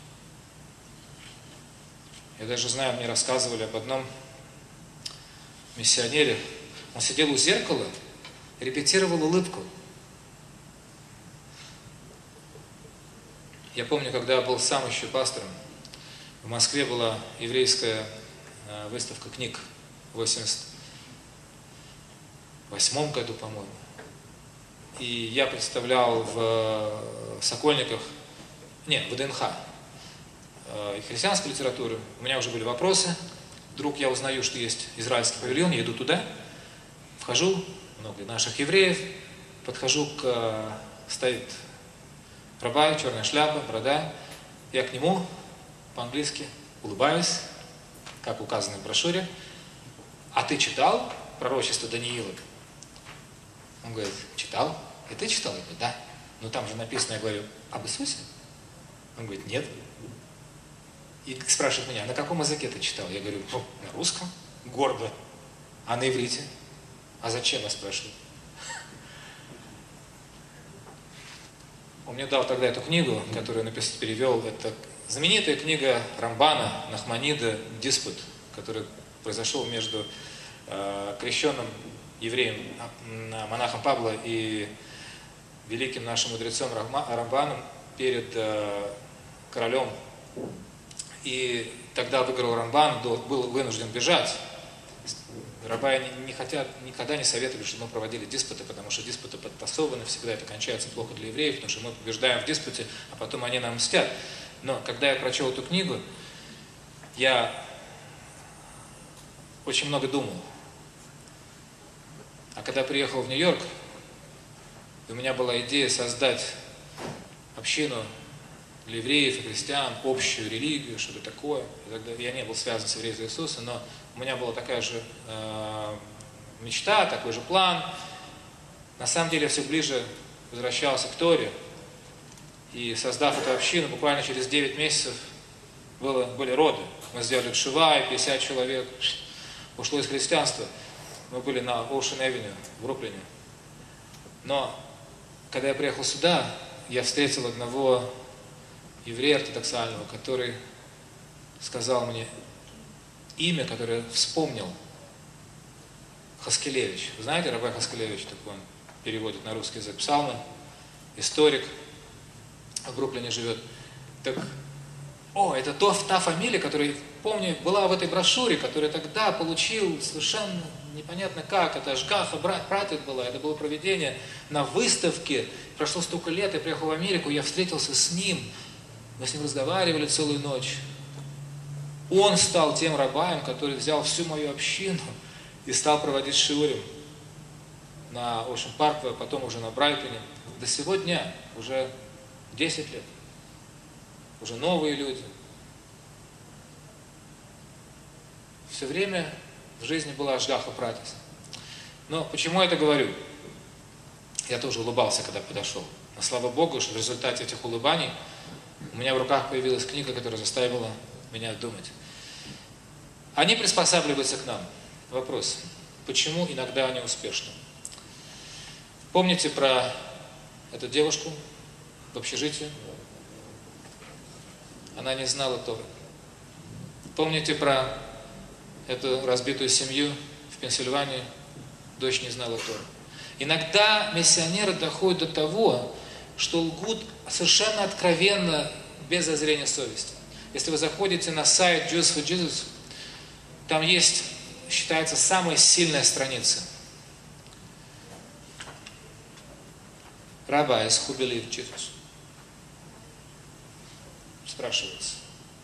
Я даже знаю, мне рассказывали об одном миссионере. Он сидел у зеркала репетировал улыбку. Я помню, когда я был сам еще пастором, в Москве была еврейская выставка книг в восемьдесят восьмом году, по-моему. И я представлял в Сокольниках, не, в ДНХ, и христианскую литературу. У меня уже были вопросы. Вдруг я узнаю, что есть израильский павильон, я иду туда, вхожу, много наших евреев, подхожу к... стоит рабай, черная шляпа, борода. Я к нему по-английски улыбаюсь, как указано в брошюре. А ты читал пророчество Даниила? Он говорит, читал. И ты читал? Я говорю, да. Ну там же написано, я говорю, об Иисусе? Он говорит, нет. И спрашивает меня, на каком языке ты читал? Я говорю, ну, на русском, гордо. А на иврите? А зачем, я спрашиваю? Он мне дал тогда эту книгу, которую я перевел. Это знаменитая книга Рамбана, Нахманида, «Диспут», который произошел между э, крещенным евреем, монахом Пабло и великим нашим мудрецом Рамбаном перед э, королем. И тогда выиграл Рамбан, был вынужден бежать. Рабаи не хотят, никогда не советовали, чтобы мы проводили диспуты, потому что диспуты подтасованы, всегда это кончается плохо для евреев, потому что мы побеждаем в диспуте, а потом они нам мстят. Но когда я прочел эту книгу, я очень много думал. А когда приехал в Нью-Йорк, у меня была идея создать общину для евреев и христиан, общую религию, что-то такое. И тогда я не был связан с евреем Иисуса, но у меня была такая же э, мечта, такой же план. На самом деле я все ближе возвращался к Торе. И создав эту общину, буквально через девять месяцев было, были роды. Мы сделали тшува, и пятьдесят человек ушло из христианства. Мы были на Ocean Avenue в Бруклине. Но когда я приехал сюда, я встретил одного еврея ортодоксального, который сказал мне имя, которое вспомнил. Хаскелевич. Вы знаете, рабай Хаскелевич, такой он переводит на русский язык псалмы, историк, в Бруклине живет. Так, о, это то, та фамилия, которая, помню, была в этой брошюре, которую я тогда получил совершенно непонятно как. Это Ашгаха, брат, пратит была, это было проведение на выставке. Прошло столько лет, я приехал в Америку, я встретился с ним, мы с ним разговаривали целую ночь. Он стал тем рабаем, который взял всю мою общину и стал проводить шиурим на Ocean Parkway, а потом уже на Брайтоне. До сегодня уже десять лет. Уже новые люди. Все время в жизни была Ашгаха Пратис. Но почему я это говорю? Я тоже улыбался, когда подошел. Но слава Богу, что в результате этих улыбаний у меня в руках появилась книга, которая заставила меня думать. Они приспосабливаются к нам. Вопрос. Почему иногда они успешны? Помните про эту девушку в общежитии? Она не знала Торы. Помните про эту разбитую семью в Пенсильвании? Дочь не знала Торы. Иногда миссионеры доходят до того, что лгут совершенно откровенно, без зазрения совести. Если вы заходите на сайт Jews for Jesus, там есть, считается, самая сильная страница. Rabbis who believe Jesus. Спрашивается.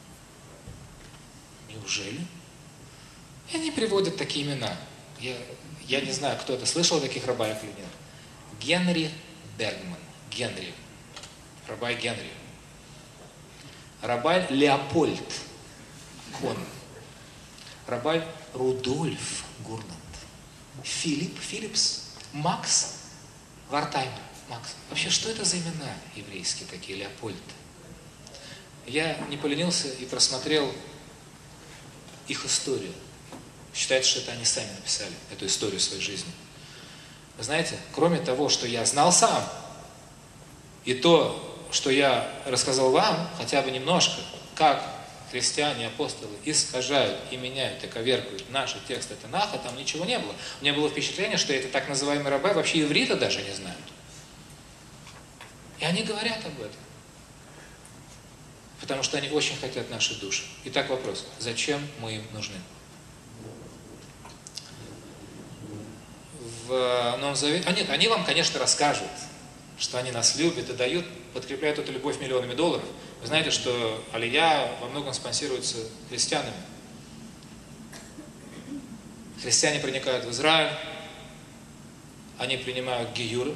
Неужели? И они приводят такие имена. Я, я не знаю, кто это слышал о таких рабаях или нет. Генри Бергман. Генри. Рабай Генри. Рабай Леопольд Кон. Рабай Рудольф Гурланд. Филипп Филлипс. Макс Вартаймер. Макс. Вообще, что это за имена еврейские такие, Леопольд? Я не поленился и просмотрел их историю. Считается, что это они сами написали, эту историю своей жизни. Вы знаете, кроме того, что я знал сам, и то, что я рассказал вам, хотя бы немножко, как христиане, апостолы искажают и меняют, и коверкают наши тексты Танаха, там ничего не было. У меня было впечатление, что эти так называемые рабы вообще иврита даже не знают. И они говорят об этом. Потому что они очень хотят наши души. Итак, вопрос. Зачем мы им нужны? В Новом Завете... А нет, они вам, конечно, расскажут, что они нас любят и дают, подкрепляют эту любовь миллионами долларов. Вы знаете, что алия во многом спонсируется христианами. Христиане проникают в Израиль, они принимают гиюры,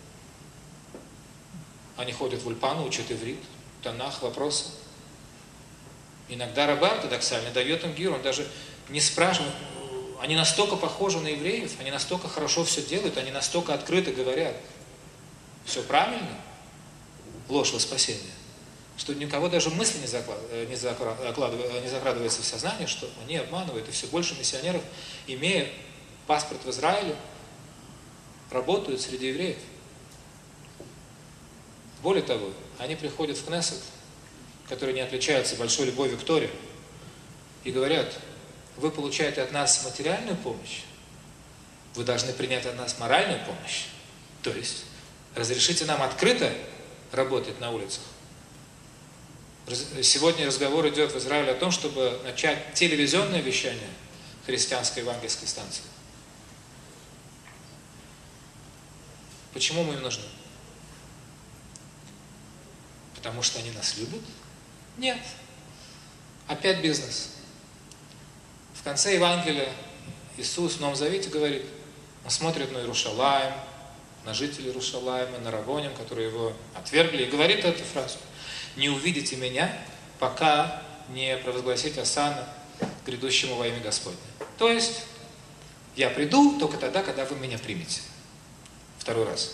они ходят в ульпану, учат иврит, танах, вопросы. Иногда рабы ортодоксальный дает им гиюр, он даже не спрашивает. Они настолько похожи на евреев, они настолько хорошо все делают, они настолько открыто говорят. Все правильно, ложь во спасение, что никого даже мысли не, заклад... не, заклад... не закрадывается в сознание, что они обманывают, и все больше миссионеров, имея паспорт в Израиле, работают среди евреев. Более того, они приходят в Кнессет, который не отличается большой любовью к Торе, и говорят: вы получаете от нас материальную помощь, вы должны принять от нас моральную помощь. То есть, разрешите нам открыто работать на улицах. Сегодня разговор идет в Израиле о том, чтобы начать телевизионное вещание христианской евангельской станции. Почему мы им нужны? Потому что они нас любят? Нет. Опять бизнес. В конце Евангелия Иисус в Новом Завете говорит, он смотрит на Иерушалаим, на жителей Иерушалаима, на Равоним, которые его отвергли, и говорит эту фразу: «Не увидите меня, пока не провозгласите осанну грядущему во имя Господне». То есть, я приду только тогда, когда вы меня примете. Второй раз.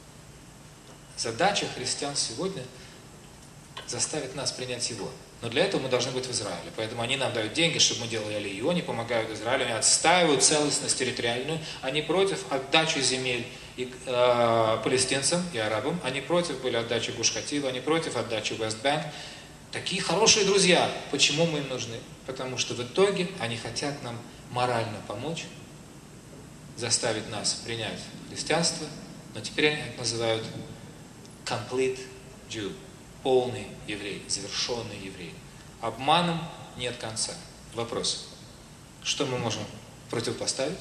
Задача христиан сегодня заставить нас принять Его. Но для этого мы должны быть в Израиле. Поэтому они нам дают деньги, чтобы мы делали алию, они помогают Израилю, они отстаивают целостность территориальную, они против отдачи земель и, э, палестинцам и арабам, они против были отдачи Гуш-Катива, они против отдачи Вест-Бэнк. Такие хорошие друзья. Почему мы им нужны? Потому что в итоге они хотят нам морально помочь, заставить нас принять христианство, но теперь они это называют complete Jew. Полный еврей, завершенный еврей. Обманом нет конца. Вопрос. Что мы можем противопоставить?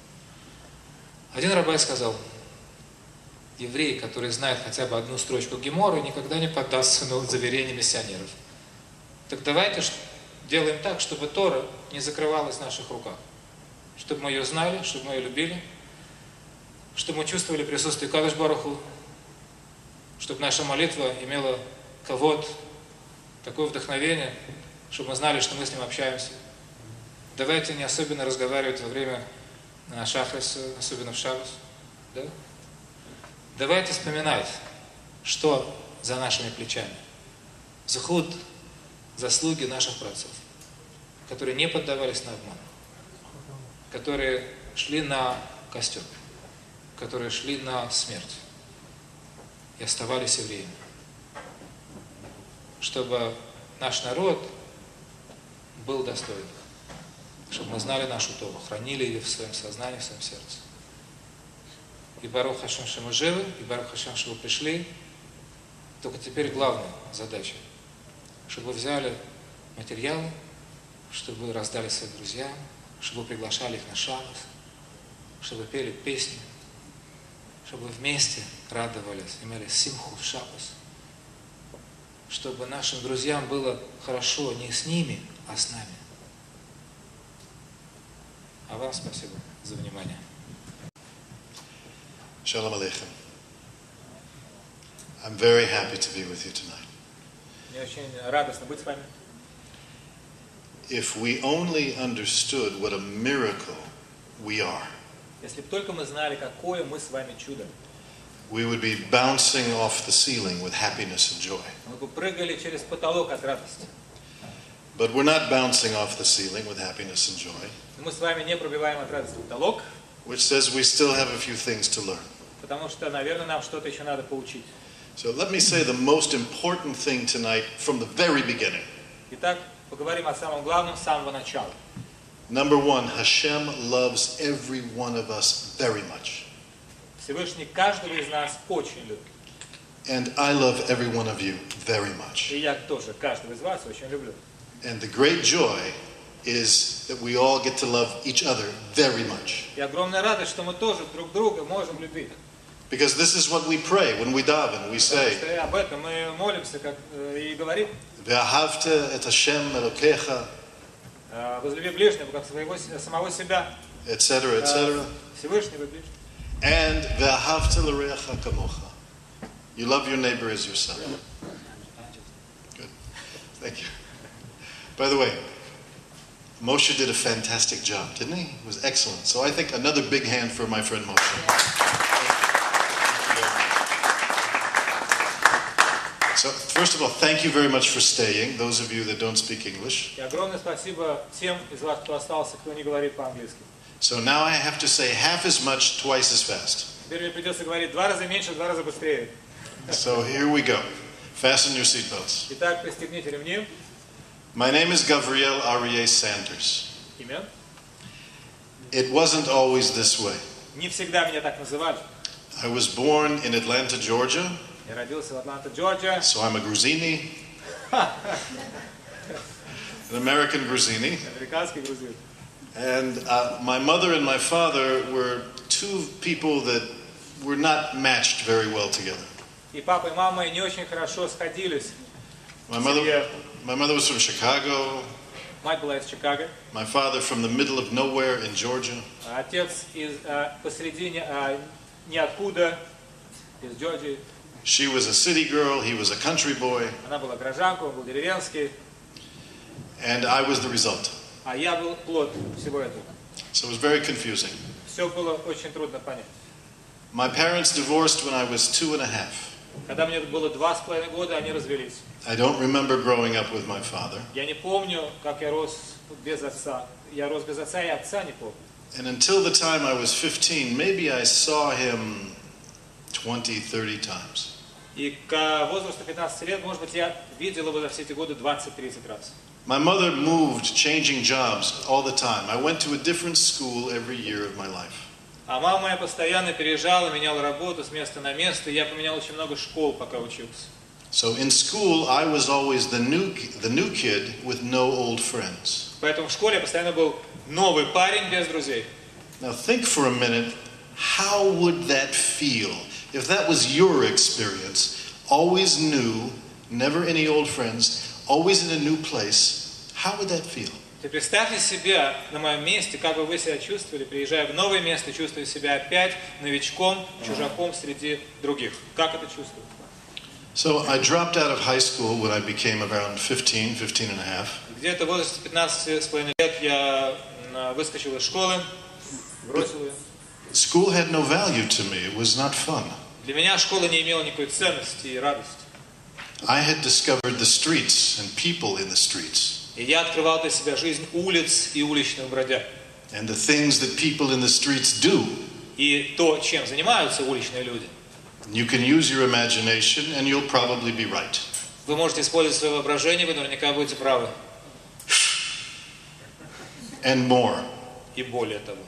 Один рабай сказал: еврей, который знает хотя бы одну строчку Геморы, никогда не поддастся на заверение миссионеров. Так давайте делаем так, чтобы Тора не закрывалась в наших руках. Чтобы мы ее знали, чтобы мы ее любили, чтобы мы чувствовали присутствие Кадош Баруху, чтобы наша молитва имела кавод, такое вдохновение, чтобы мы знали, что мы с ним общаемся. Давайте не особенно разговаривать во время шахриса, особенно в шаббат. Да? Давайте вспоминать, что за нашими плечами. Зухуд, заслуги наших праотцов, которые не поддавались на обман, которые шли на костер, которые шли на смерть и оставались евреями. Чтобы наш народ был достоин, чтобы мы знали нашу Тору, хранили ее в своем сознании, в своем сердце. И Барух Хашем, что мы живы, и Барух Хашем, что вы пришли. Только теперь главная задача, чтобы вы взяли материалы, чтобы вы раздали своим друзьям, чтобы вы приглашали их на шаббат, чтобы вы пели песни, чтобы вы вместе радовались, имели симху в шаббат, чтобы нашим друзьям было хорошо не с ними, а с нами. А вам спасибо за внимание. Shalom Aleichem. I'm very happy to be with you tonight. Мне очень радостно быть с вами. If we only understood what a miracle we are, Если бы только мы знали, какое мы с вами чудо, we would be bouncing off the ceiling with happiness and joy. мы бы прыгали через потолок от радости. But we're not bouncing off the ceiling with happiness and joy, Но мы с вами не пробиваем от радости потолок, which says we still have a few things to learn. потому что, наверное, нам что-то еще надо поучить. So let me say the most important thing tonight from the very beginning. Итак, поговорим о самом главном с самого начала. Number one, Hashem loves every one of us very much. Всевышний каждого из нас очень любит. And I love every one of you very much. И я тоже каждого из вас очень люблю. And the great joy is that we all get to love each other very much. И огромная радость, что мы тоже друг друга можем любить. Because this is what we pray when we daven. We say, Потому что об этом мы молимся, как и говорим. Ve'ahavta et Hashem Elokecha, Возлюби ближнего, как своего, самого себя. et cetera, et cetera. Всевышнего ближнего. And ve'ahavta l'reacha kamocha. You love your neighbor as yourself. Good. Thank you. By the way, Moshe did a fantastic job, didn't he? It was excellent. So I think another big hand for my friend Moshe. So first of all, thank you very much for staying, those of you that don't speak English. И огромное спасибо тем из вас, кто остался, кто не говорит по-английски. So now I have to say half as much, twice as fast. Теперь мне придется говорить два раза меньше, два раза быстрее. So here we go. Fasten your seatbelts. Итак, пристегните ремни. My name is Gavriel Sanders. Имя. It wasn't always this way. Не всегда меня так называли. I was born in Atlanta, Georgia. Я родился в Атланте, Джорджия. So I'm a Gruzini. An American Gruzini. Американский грузин. And uh, my mother and my father were two people that were not matched very well together. И папа и мама не очень хорошо сходились. My mother, my mother was from Chicago. Мать была из Чикаго. My father from the middle of nowhere in Georgia. Отец из посередине ниоткуда, из Джорджии. She was a city girl, he was a country boy. Она была горожанкой, он был деревенский. And I was the result. А я был плод всего этого. So it was very confusing. Все было очень трудно понять. My parents divorced when I was two and a half. Когда мне было два с половиной года, они развелись. I don't remember growing up with my father. Я не помню, как я рос без отца. Я рос без отца, и отца не помню. And until the time I was fifteen, maybe I saw him twenty, thirty times. И к возрасту пятнадцати лет, может быть, я видел его за все эти годы двадцать-тридцать раз. My mother moved, changing jobs all the time. I went to a different school every year of my life. А мама моя постоянно переезжала, меняла работу с места на место. Я поменял очень много школ, пока учился. So in school, I was always the new, the new kid with no old friends. Поэтому в школе я постоянно был новый парень без друзей. Now think for a minute, how would that feel? If that was your experience, always new, never any old friends, always in a new place, how would that feel? Ты представьте себя на моем месте, как бы вы себя чувствовали, приезжая в новое место, чувствуя себя опять новичком, чужаком среди других. Как это чувствует? So I dropped out of high school when I became around fifteen, fifteen and a half. Где-то в возрасте пятнадцати с половиной лет я выскочил из школы, бросил ее. School had no value to me. It was not fun. Для меня школа не имела никакой ценности и радости. I had discovered the streets and people in the streets. И я открывал для себя жизнь улиц и уличных бродяг. And the things that people in the streets do. И то, чем занимаются уличные люди. You can use your imagination and you'll probably be right. Вы можете использовать свое воображение, вы наверняка будете правы. And more. И более того.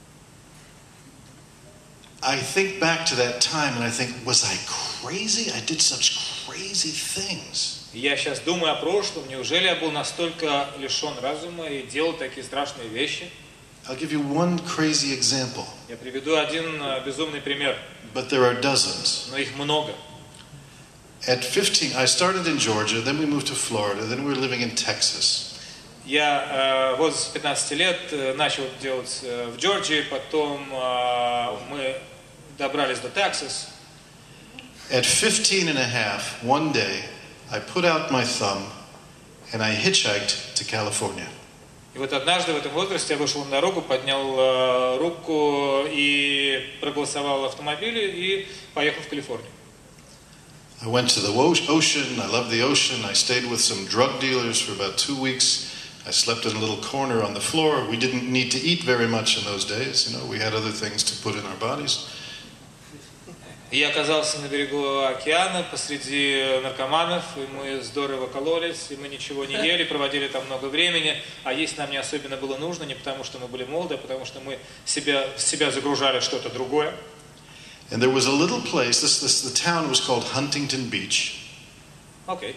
I think back to that time and I think, was I crazy? I did such crazy things. Я сейчас думаю о прошлом. Неужели я был настолько лишен разума и делал такие страшные вещи? I'll give you one crazy example. Я приведу один безумный пример. But there are dozens. Но их много. At fifteen, I started in Georgia, then we moved to Florida, then we were living in Texas. Я в возрасте пятнадцати лет начал делать в Джорджии, потом мы добрались до Texas. At fifteen and a half, one day, I put out my thumb and I hitchhiked to California. И вот однажды в этом возрасте я вышел на дорогу, поднял руку и проголосовал в автомобиле и поехал в Калифорнию. I went to the ocean. I love the ocean. I stayed with some drug dealers for about two weeks. I slept in a little corner on the floor. We didn't need to eat very much in those days. You know, we had other things to put in our bodies. И я оказался на берегу океана, посреди наркоманов, и мы здорово кололись, и мы ничего не ели, проводили там много времени, а есть нам не особенно было нужно, не потому что мы были молоды, а потому что мы себя, в себя загружали что-то другое. And there was a little place, this, this, the town was called Huntington Beach. Окей.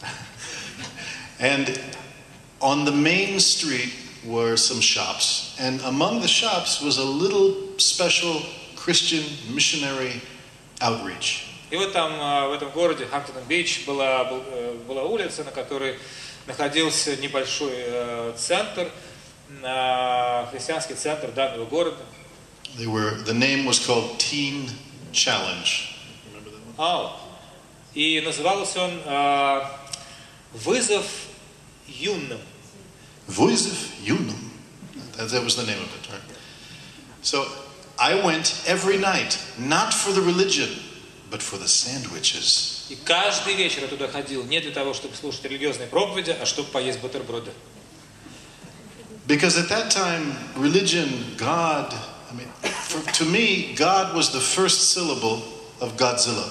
And on the main street were some shops, and among the shops was a little special Christian missionary outreach. И вот там, в этом городе, Хантингтон-Бич, была, была улица, на которой находился небольшой центр, христианский центр данного города. They were, the name was called Teen Challenge. Remember that one? Oh. И назывался он «Вызов юным». Вызов юным. That, that was the name of it, right? So I went every night, not for the religion, but for the sandwiches. И каждый вечер я туда ходил не для того, чтобы слушать религиозные проповеди, а чтобы поесть бутерброды. Because at that time, religion, God, I mean, for, to me, God was the first syllable of Godzilla.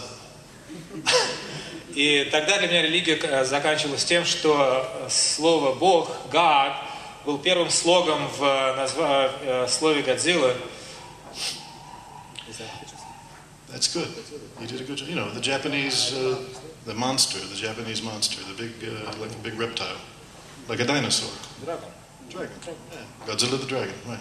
И тогда для меня религия заканчивалась тем, что слово Бог, God, был первым слогом в назва... слове Годзилла. That's good. You did a good job. You know, the Japanese, uh, the monster, the Japanese monster, the big, uh, like a big reptile, like a dinosaur. Dragon. Dragon. Yeah. Godzilla the dragon, right.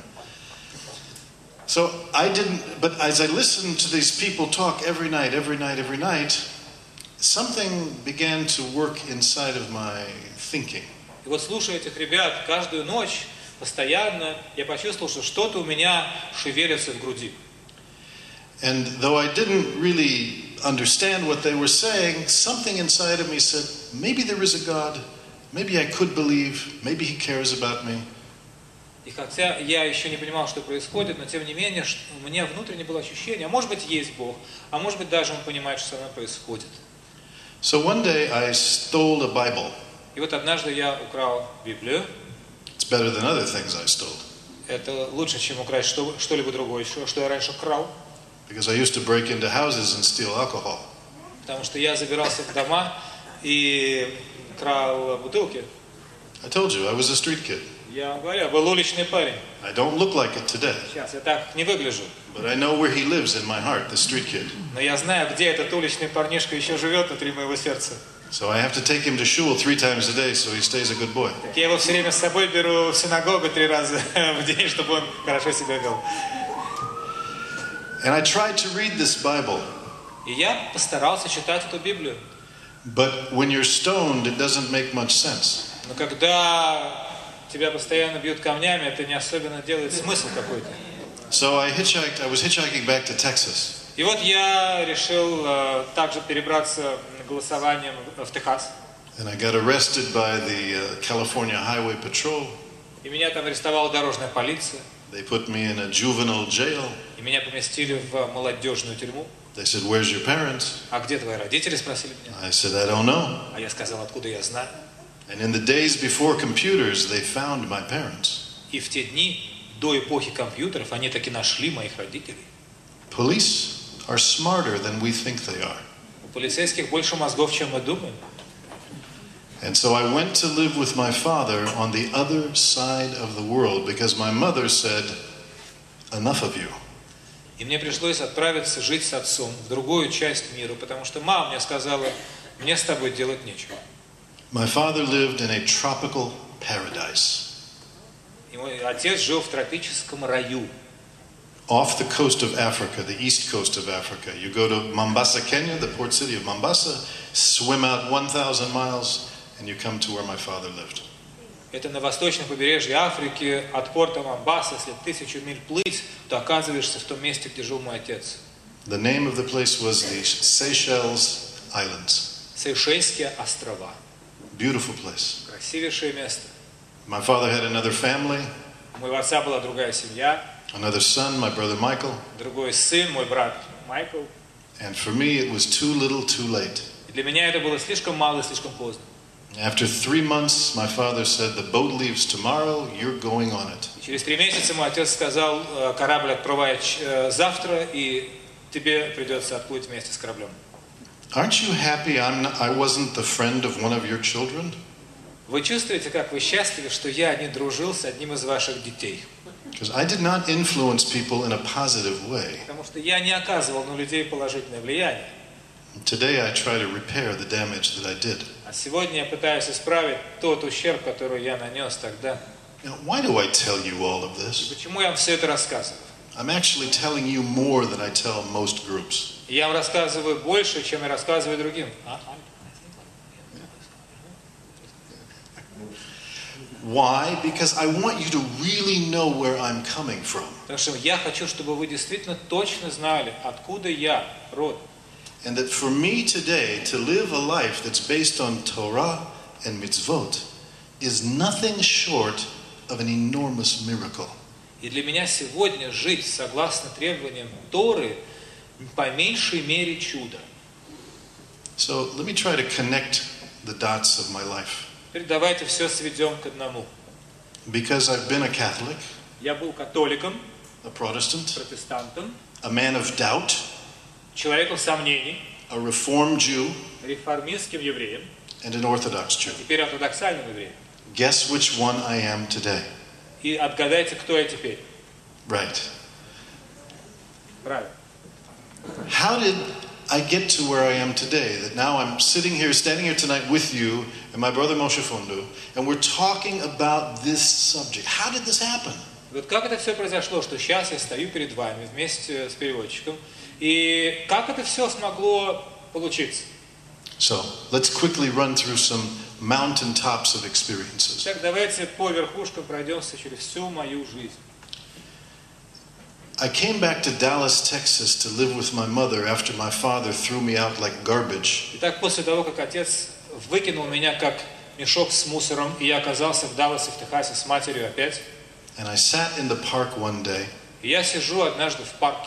So I didn't, but as I listened to these people talk every night, every night, every night, something began to work inside of my thinking. И вот слушая этих ребят каждую ночь, постоянно, я почувствовал, что что-то у меня шевелится в груди. And though I didn't really understand what they were saying, something inside of me said, maybe there is a God, maybe I could believe, maybe He cares about me. И хотя я еще не понимал, что происходит, но тем не менее, у меня внутренне было ощущение, а может быть есть Бог, а может быть даже Он понимает, что со мной происходит. So one day I stole a Bible. И вот однажды я украл Библию. It's better than other things I stole. Это лучше, чем украсть что, что-либо другое, что, что я раньше крал. Because I used to break into houses and steal alcohol. Потому что я забирался в дома и крал бутылки. I told you, I was a street kid. Я говорю, я был уличный парень. I don't look like it today. Сейчас я так не выгляжу. But I know where he lives in my heart, the street kid. Но я знаю, где этот уличный парнишка еще живет внутри моего сердца. So I have to take him to shul three times a day so he stays a good boy. Так я его все время с собой беру в синагогу три раза в день, чтобы он хорошо себя вел. And I tried to read this Bible. И я постарался читать эту Библию. But when you're stoned, it doesn't make much sense. Но когда тебя постоянно бьют камнями, это не особенно делает смысл какой-то. So I hitchhiked, I was hitchhiking back to Texas. И вот я решил uh, также перебраться голосованием в Техас. And I got arrested by the uh, California Highway Patrol. И меня там арестовала дорожная полиция. They put me in a juvenile jail. И меня поместили в молодежную тюрьму. They said, "Where's your parents?" А где твои родители, спросили меня. I said, "I don't know." А я сказал, откуда я знаю. And in the days before computers, they found my parents. И в те дни, до эпохи компьютеров, они таки нашли моих родителей. Police are smarter than we think they are. У полицейских больше мозгов, чем мы думаем. And so I went to live with my father on the other side of the world because my mother said, "Enough of you." И мне пришлось отправиться жить с отцом в другую часть мира, потому что мама мне сказала, мне с тобой делать нечего. My father lived in a tropical paradise. И мой отец жил в тропическом раю. Off the coast of Africa, the east coast of Africa. You go to Mombasa, Kenya, the port city of Mombasa, swim out one thousand miles, and you come to where my father lived. Это на восточном побережье Африки, от порта Момбаса, если тысячу миль плыть, то оказываешься в том месте, где жил мой отец. The name of the place was the Seychelles Islands. Сейшельские острова. Beautiful place. Красивейшее место. My father had another family. У моего отца была другая семья. Another son, my brother Michael. Другой сын, мой брат Майкл. And for me, it was too little, too late. И для меня это было слишком мало и слишком поздно. After three months, my father said, "The boat leaves tomorrow. You're going on it." И через три месяца мой отец сказал, корабль отплывает завтра, и тебе придется отплыть вместе с кораблем. Aren't you happy I'm not, I wasn't the friend of one of your children? Вы чувствуете, как вы счастливы, что я не дружил с одним из ваших детей? Because I did not influence people in a positive way. Потому что я не оказывал на людей положительное влияние. Today I try to repair the damage that I did. А сегодня я пытаюсь исправить тот ущерб, который я нанес тогда. Now, why do I tell you all of И this? почему я вам все это рассказываю? I'm actually telling you more than I tell most groups. Я вам рассказываю больше, чем я рассказываю другим. Why? Because I want you to really know where I'm coming from. Потому что я хочу, чтобы вы действительно точно знали, откуда я родом. And that for me today to live a life that's based on Torah and mitzvot is nothing short of an enormous miracle. И для меня сегодня жить согласно требованиям Торы по меньшей мере чудо. So let me try to connect the dots of my life. Теперь давайте все сведем к одному. Because I've been a Catholic, Я был католиком, a Protestant, протестантом, a man of doubt, человеком сомнений, a Reformed Jew, реформистским евреем, and an Orthodox Jew. теперь ортодоксальным евреем. Guess which one I am today? И отгадайте, кто я теперь. Right. Правильно. How did I get to where I am today? That now I'm sitting here, standing here tonight with you and my brother Moshe Fundo, and we're talking about this subject. How did this happen? Вот как это все произошло, что сейчас я стою перед вами вместе с переводчиком, и как это все смогло получиться? So, let's quickly run through some mountaintops of experiences. Так, давайте по верхушкам пройдемся через всю мою жизнь. I came back to Dallas, Texas to live with my mother after my father threw me out like garbage. Итак, после того, как отец выкинул меня как мешок с мусором, и я оказался в Далласе, в Техасе с матерью опять, And I sat in the park one day, и я сижу однажды в парке,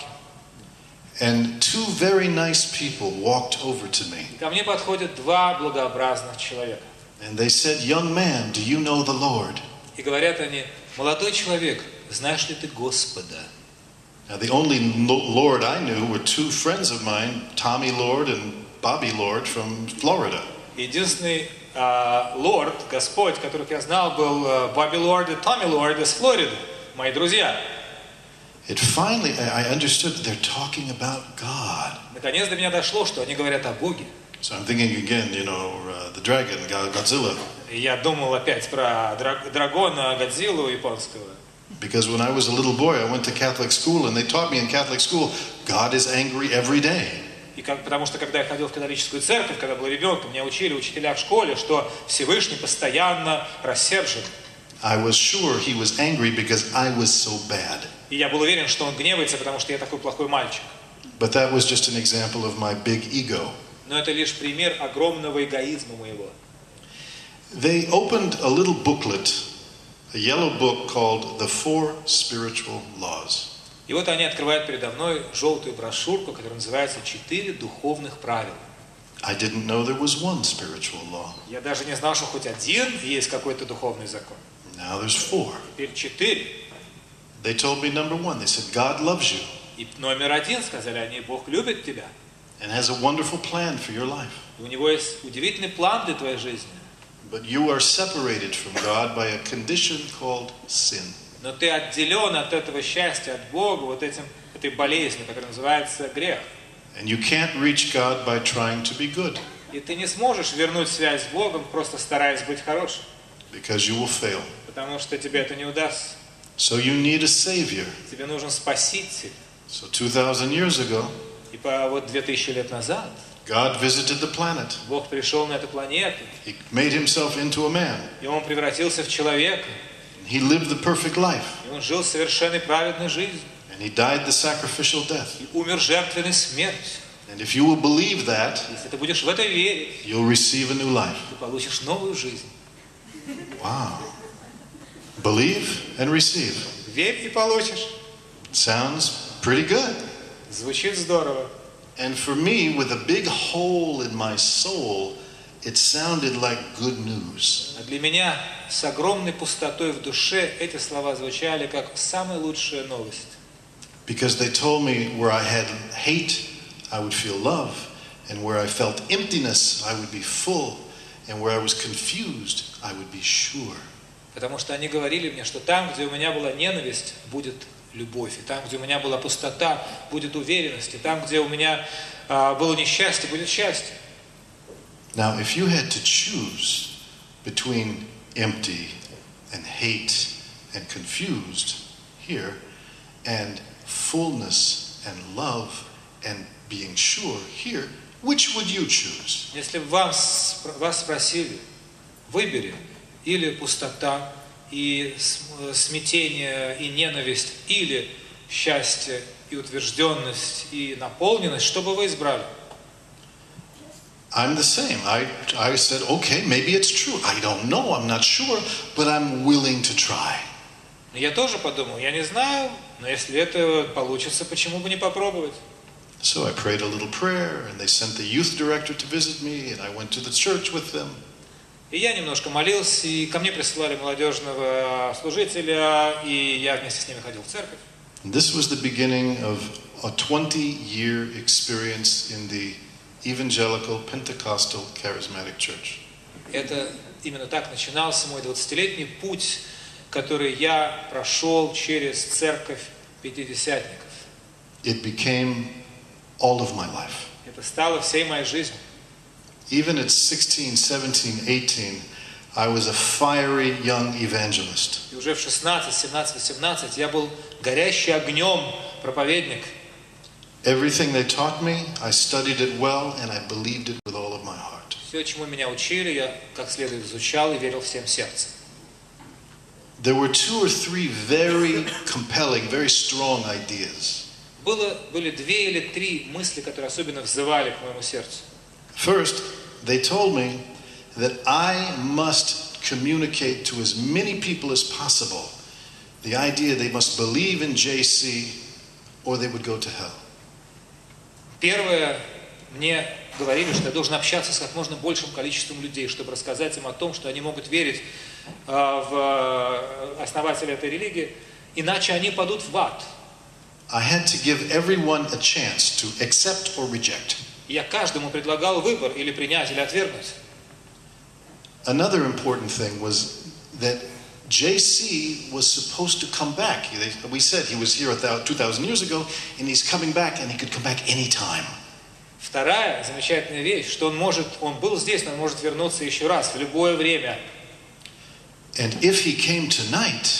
and two very nice people walked over to me. и ко мне подходят два благообразных человека. And they said, "Young man, do you know the Lord?" И говорят они: молодой человек, знаешь ли ты Господа? Now, the only Lord I knew were two friends of mine, Tommy Lord and Bobby Lord from Florida. Единственный э, лорд, Господь, которых я знал, был э, Бобби Лорд и Томми Лорд из Флориды, мои друзья. It finally, I understood that they're talking about God. Наконец до меня дошло, что они говорят о Боге. So I'm thinking again, you know, uh, the dragon, Godzilla. И я думал опять про драг- дракона Годзиллу японского. Because when I was a little boy, I went to Catholic school, and they taught me in Catholic school, God is angry every day. И как, потому что когда я ходил в католическую церковь, когда был ребенком, меня учили учителя в школе, что Всевышний постоянно рассержен. I was sure he was angry because I was so bad. И я был уверен, что он гневается, потому что я такой плохой мальчик. But that was just an example of my big ego. Но это лишь пример огромного эгоизма моего. They opened a little booklet, a yellow book called The Four Spiritual Laws. И вот они открывают передо мной желтую брошюрку, которая называется «Четыре духовных правила». I didn't know there was one spiritual law. Я даже не знал, что хоть один есть какой-то духовный закон. Now there's four. Теперь четыре. They told me number one, they said, God loves you И номер один, сказали они, Бог любит тебя. and has a wonderful plan for your life. И у него есть удивительный план для твоей жизни. But you are separated from God by a condition called sin. Но ты отделен от этого счастья, от Бога, вот этим, этой болезнью, которая называется грех. And you can't reach God by trying to be good И ты не сможешь вернуть связь с Богом, просто стараясь быть хорошим. because you will fail. Потому что тебе это не удастся. So you need a savior. Тебе нужен спаситель. So two thousand years ago, И по вот две тысячи лет назад God visited the planet. Бог пришел на эту планету, He made himself into a man. и Он превратился в человека. He lived the perfect life. И Он жил совершенной праведной жизнью. And he died the sacrificial death. И умер жертвенной смертью. And if you will believe that, Если ты будешь в это верить, you'll receive a new life. ты получишь новую жизнь. Wow. Believe and receive. Верь и получишь. Sounds pretty good. Звучит здорово. And for me, with a big hole in my soul, it sounded like good news. А для меня с огромной пустотой в душе эти слова звучали как самая лучшая новость. Because they told me where I had hate, I would feel love, and where I felt emptiness, I would be full, and where I was confused, I would be sure. Потому что они говорили мне, что там, где у меня была ненависть, будет любовь, и там, где у меня была пустота, будет уверенность, и там, где у меня а, было несчастье, будет счастье. Now, if you had to choose between empty and hate and confused here, and fullness and love and being sure here, which would you choose? Если бы вас, вас спросили, выбери или пустота, и смятение, и ненависть, или счастье, и утвержденность, и наполненность, что бы вы избрали? I'm the same. I, I said, okay, maybe it's true. I don't know, I'm not sure, but I'm willing to try. Я тоже подумал, я не знаю, но если это получится, почему бы не попробовать? So I prayed a little prayer, and they sent the youth director to visit me, and I went to the church with them. И я немножко молился, и ко мне присылали молодежного служителя, и я вместе с ними ходил в церковь. And this was the beginning of a twenty-year experience in the evangelical Pentecostal charismatic church. Это именно так начинался мой двадцатилетний путь, который я прошел через церковь пятидесятников. It became all of my life. Это стало всей моей жизнью. Even at sixteen, seventeen, eighteen, I was a fiery young evangelist. И уже в шестнадцать, семнадцать, восемнадцать я был горящий огнем проповедник. Everything they taught me, I studied it well, and I believed it with all of my heart. Все, чему меня учили, я как следует изучал и верил всем сердцем. There were two or three very compelling, very strong ideas. Было, были две или три мысли, которые особенно взывали к моему сердцу. First, they told me that I must communicate to as many people as possible the idea they must believe in J C or they would go to hell. Первое, мне говорили, что я должен общаться с как можно большим количеством людей, чтобы рассказать им о том, что они могут верить э, в основателя этой религии, иначе они падут в ад. I had to give everyone a chance to accept or reject. Я каждому предлагал выбор, или принять, или отвергнуть. Another important thing was that J C was supposed to come back. We said he was here two thousand years ago, and he's coming back, and he could come back anytime. Вторая замечательная вещь, что он может, он был здесь, но он может вернуться еще раз, в любое время. And if he came tonight,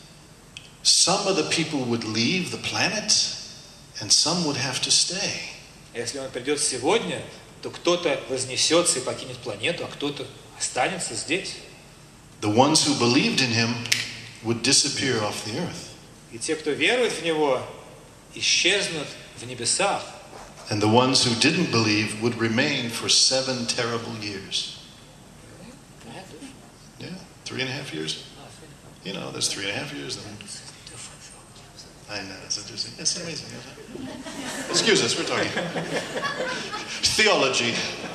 some of the people would leave the planet, and some would have to stay. Если он придет сегодня, то кто-то вознесется и покинет планету, а кто-то останется здесь. The ones who believed in him would disappear off the earth. И те, кто верует в него, исчезнут в небесах. And the ones who didn't believe would remain for seven terrible years. Yeah, three and a half years. You know, there's three and a half years. Then. I know, it's interesting. It's amazing. Isn't it? Excuse us, we're talking theology.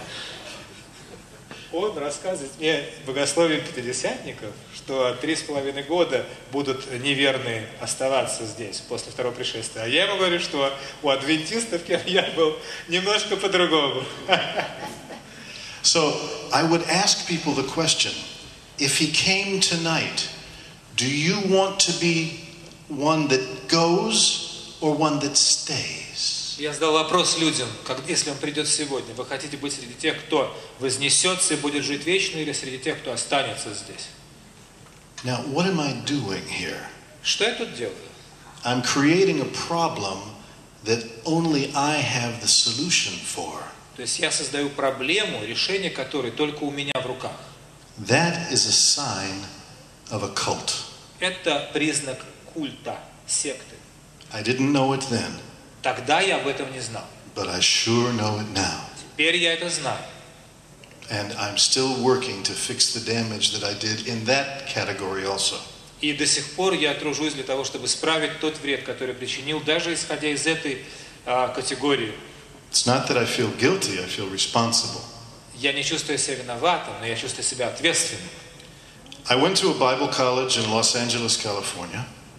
Он рассказывает мне в богословии пятидесятников, что три с половиной года будут неверные оставаться здесь после второго пришествия. А я ему говорю, что у адвентистов, кем я был, немножко по-другому. So I would ask people the question, if he came tonight, do you want to be one that goes or one that stays? Я задал вопрос людям, как, если он придет сегодня, вы хотите быть среди тех, кто вознесется и будет жить вечно, или среди тех, кто останется здесь? Now, what am I doing here? Что я тут делаю? I'm creating a problem that only I have the solution for. То есть я создаю проблему, решение которой только у меня в руках. That is a sign of a cult. Это признак культа, секты. I didn't know it then. Тогда я об этом не знал. But I sure know it now. Теперь я это знаю. And I'm still working to fix the damage that I did in that category also. И до сих пор я тружусь для того, чтобы исправить тот вред, который причинил, даже исходя из этой а, категории. It's not that I feel guilty, I feel responsible. Я не чувствую себя виноватым, но я чувствую себя ответственным. I went to a Bible college in Los Angeles, California.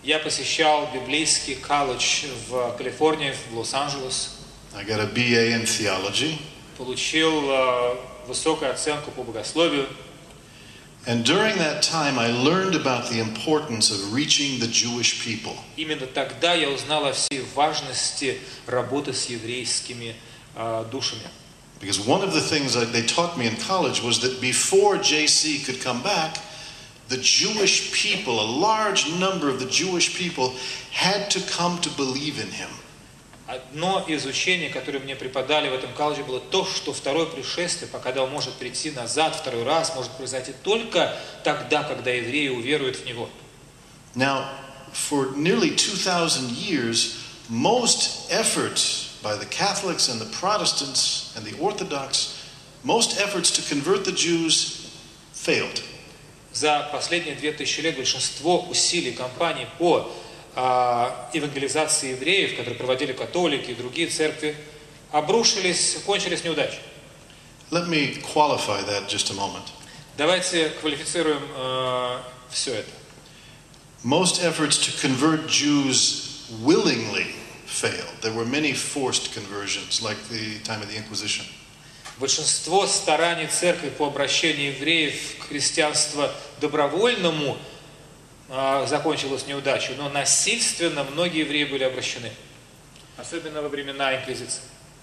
Я посещал библейский колледж в Калифорнии, в Лос-Анджелес. I got a B A in theology. Получил uh, высокую оценку по богословию. And during that time, I learned about the importance of reaching the Jewish people. Именно тогда я узнал о всей важности работы с еврейскими uh, душами. Because one of the things that they taught me in college was that before J C could come back, the Jewish people, a large number of the Jewish people, had to come to believe in him. Одно из учений, которое мне преподали в этом колледже, было то, что второе пришествие, когда он может прийти назад второй раз, может произойти только тогда, когда евреи уверуют в него. Now, for nearly two thousand years, most efforts by the Catholics and the Protestants and the Orthodox, most efforts to convert the Jews failed. За последние две тысячи лет большинство усилий кампаний по а, евангелизации евреев, которые проводили католики и другие церкви, обрушились, кончились неудачей. Let me qualify that just a moment. Давайте квалифицируем э, все это. Most efforts to convert Jews willingly failed. There were many forced conversions, like the time of the Inquisition. Большинство стараний церкви по обращению евреев к христианству добровольному э, закончилось неудачей, но насильственно многие евреи были обращены, особенно во времена инквизиции.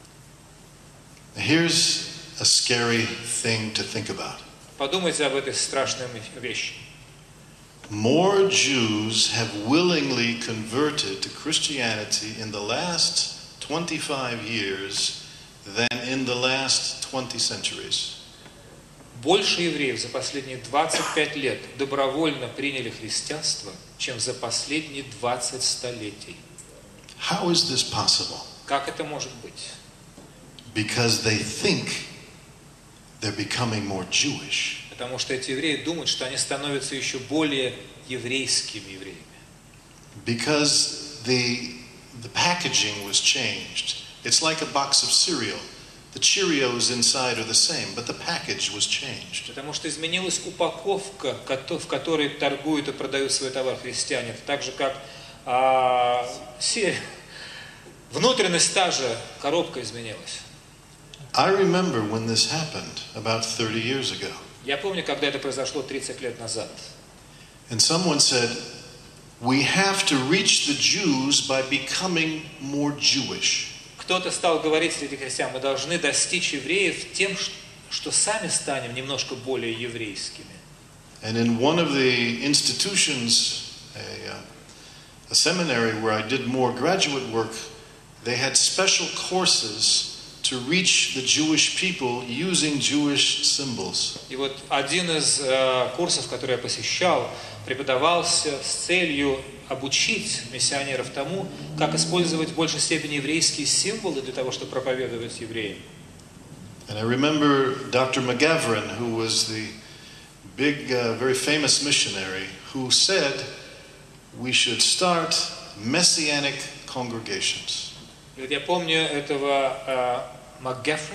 Here's a scary thing to think about. Подумайте об этой страшной вещи. More Jews have willingly converted to Christianity in the last twenty-five years than in the last twenty centuries. Больше евреев за последние двадцать пять лет добровольно приняли христианство, чем за последние двадцать столетий. How is this possible? Как это может быть? Because they think they're becoming more Jewish. Потому что эти евреи думают, что они становятся еще более еврейскими евреями. Because the the packaging was changed. It's like a box of cereal. The Cheerios inside are the same, but the package was changed. Потому что изменилась упаковка, в которой торгуют и продают свой товар христиане. Это так же, как а, все, внутренность та же, коробка изменилась. I remember when this happened about thirty years ago. Я помню, когда это произошло тридцать лет назад. And someone said, we have to reach the Jews by becoming more Jewish. Кто-то стал говорить среди христиан, мы должны достичь евреев тем, что сами станем немножко более еврейскими. And in one of the institutions, a, a seminary where I did more graduate work, they had special courses to reach the Jewish people using Jewish symbols. И вот один из э, курсов, который я посещал, преподавался с целью обучить миссионеров тому, как использовать в большей степени еврейские символы для того, чтобы проповедовать евреям. And I remember Doctor McGavrin, who was the big, uh, very famous missionary, who said we should start messianic congregations. И вот я помню этого э, МакГаврин,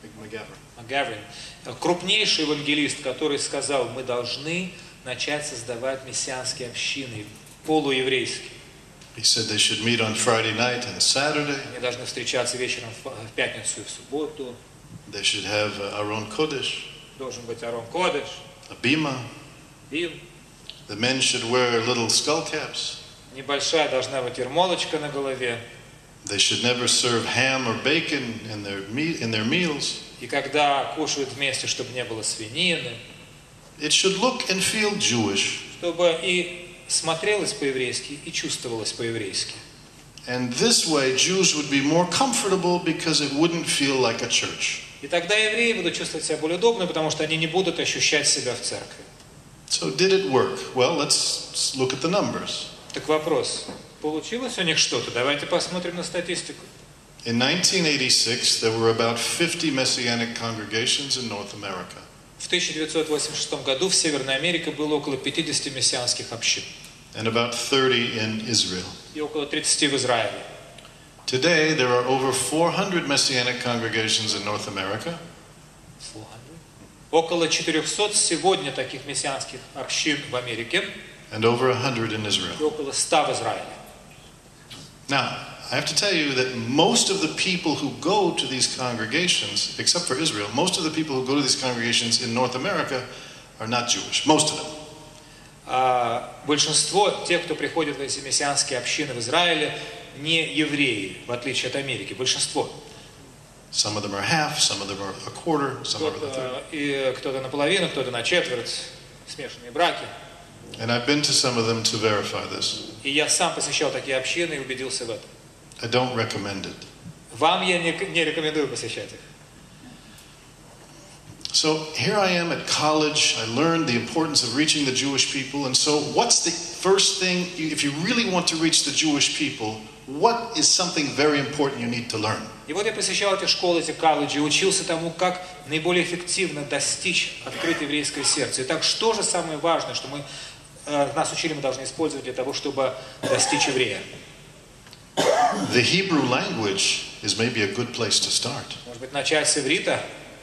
МакГаврин, крупнейший евангелист, который сказал, мы должны начать создавать мессианские общины, полуеврейские. He said they should meet on Friday night and Saturday. Они должны встречаться вечером в пятницу и в субботу. They should have Aron Kodesh. Должен быть Арон Кодеш. A bima. Бим. The men should wear little skull caps. Небольшая должна быть ермолочка на голове. They should never serve ham or bacon in their meat in their meals. И когда кушают вместе, чтобы не было свинины. It should look and feel Jewish. Чтобы и смотрелось по-еврейски, и чувствовалось по-еврейски. And this way Jews would be more comfortable because it wouldn't feel like a church. И тогда евреи будут чувствовать себя более удобно, потому что они не будут ощущать себя в церкви. So did it work? Well, let's look at the numbers. Так вопрос, получилось у них что-то? Давайте посмотрим на статистику. In nineteen eighty-six, there were about fifty Messianic congregations in North America. В тысяча девятьсот восемьдесят шестом году в Северной Америке было около пятидесяти мессианских общин. And about thirty in Israel. И около тридцати в Израиле. Today, there are over four hundred Messianic congregations in North America. Около четырехсот сегодня таких мессианских общин в Америке. And over a hundred in Israel. И около ста в Израиле. Now, I have to tell you that most of the people who go to these congregations, except for Israel, most of the people who go to these congregations in North America are not Jewish. Most of them. А большинство тех, кто приходит в эти мессианские общины в Израиле, не евреи, в отличие от Америки. Большинство. Some of them are half, some of them are a quarter, some are a third. И кто-то наполовину, кто-то на четверть, смешанные браки. And I've been to some of them to verify this. И я сам посещал такие общины и убедился в этом. I don't recommend it. Вам я не, не рекомендую посещать их. So here I am at college. I learned the importance of reaching the Jewish people. And so what's the first thing, if you really want to reach the Jewish people, what is something very important you need to learn? И вот я посещал эти школы, эти колледжи, учился тому, как наиболее эффективно достичь открытия еврейского сердца. Итак, что же самое важное, что мы, э, нас учили, мы должны использовать для того, чтобы достичь еврея? The Hebrew language is maybe a good place to start. Может быть, начать с иврита?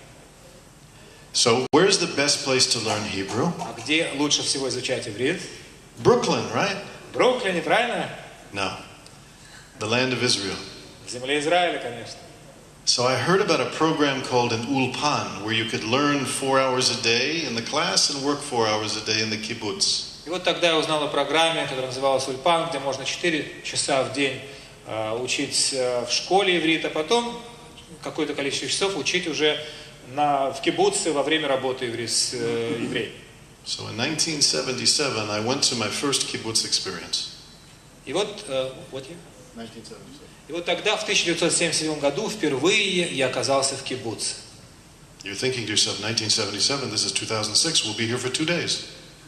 So where's the best place to learn Hebrew? А где лучше всего изучать иврит? Brooklyn, right? В Бруклине, правильно? No. The land of Israel. В земле Израиля, конечно. So I heard about a program called an ulpan, where you could learn four hours a day in the class and work four hours a day in the kibbutz. И вот тогда я узнал о программе, которая называлась Ульпан, где можно четыре часа в день э, учить э, в школе иврит, а потом какое-то количество часов учить уже на, в кибуце во время работы иври, с э, евреями. So in nineteen seventy-seven, I went to my first kibbutz experience. И вот, э, what year? nineteen seventy-seven. И вот тогда, в тысяча девятьсот семьдесят седьмом году, впервые я оказался в кибуце. You're thinking to yourself, nineteen seventy-seven, this is two thousand six, we'll be here for two days.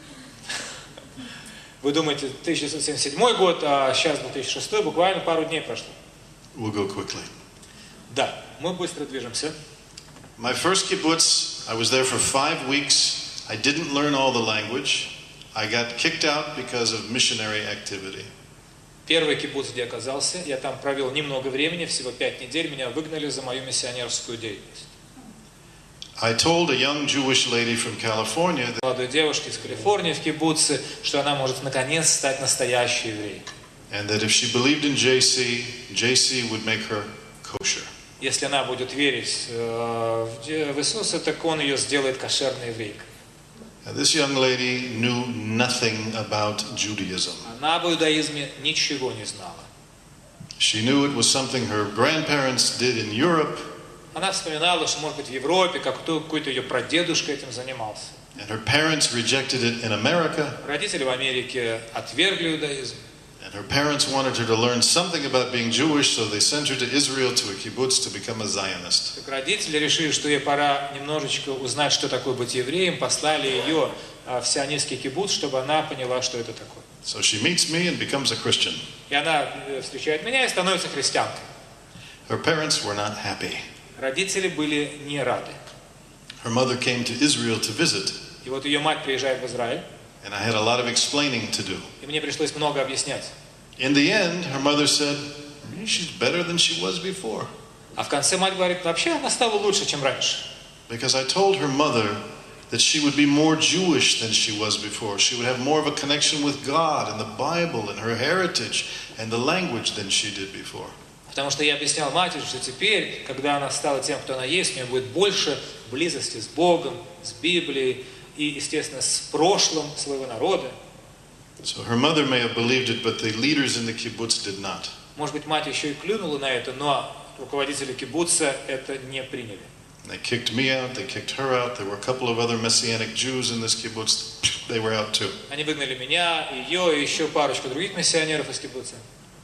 Вы думаете, тысяча девятьсот семьдесят седьмой год, а сейчас две тысячи шестой, буквально пару дней прошло. We'll go quickly. Да, мы быстро движемся. My first kibbutz, I was there for five weeks. I didn't learn all the language. I got kicked out because of missionary activity. Первый кибуц, где оказался, я там провел немного времени, всего пять недель, меня выгнали за мою миссионерскую деятельность. I told a young Jewish lady from California that Молодой девушке из Калифорнии в кибуце, что она может наконец стать настоящей евреей. and that if she believed in J C, J C would make her kosher. Если она будет верить э, в Иисуса, так Он ее сделает кошерной еврейкой. Now, this young lady knew nothing about Judaism. Она об иудаизме ничего не знала. She knew it was something her grandparents did in Europe, Она вспоминала, что, может быть, в Европе как-то какой-то ее прадедушка этим занимался. and her parents rejected it in America, Родители в Америке отвергли иудаизм. and her parents wanted her to learn something about being Jewish, so they sent her to Israel to a kibbutz to become a Zionist. Так родители решили, что ей пора немножечко узнать, что такое быть евреем, послали ее в сионистский кибуц, чтобы она поняла, что это такое. So she meets me and becomes a Christian. И она встречает меня и становится христианкой. Her parents were not happy. Родители были не рады. Her mother came to Israel to visit, И вот ее мать приезжает в Израиль, and I had a lot of explaining to do. и мне пришлось много объяснять. In the end, her mother said, she's better than she was before. А в конце мать говорит, вообще она стала лучше, чем раньше. Because I told her mother that she would be more Jewish than she was before. She would have more of a connection with God and the Bible and her heritage and the language than she did before. Потому что я объяснял матери, что теперь, когда она стала тем, кто она есть, у нее будет больше близости с Богом, с Библией и, естественно, с прошлым своего народа. So her mother may have believed it, but the leaders in the kibbutz did not. Может быть, мать еще и клюнула на это, но руководители кибуца это не приняли. They kicked me out, they kicked her out. There were a couple of other Messianic Jews in this kibbutz. They were out too. Они выгнали меня, ее и еще парочку других миссионеров из кибуца.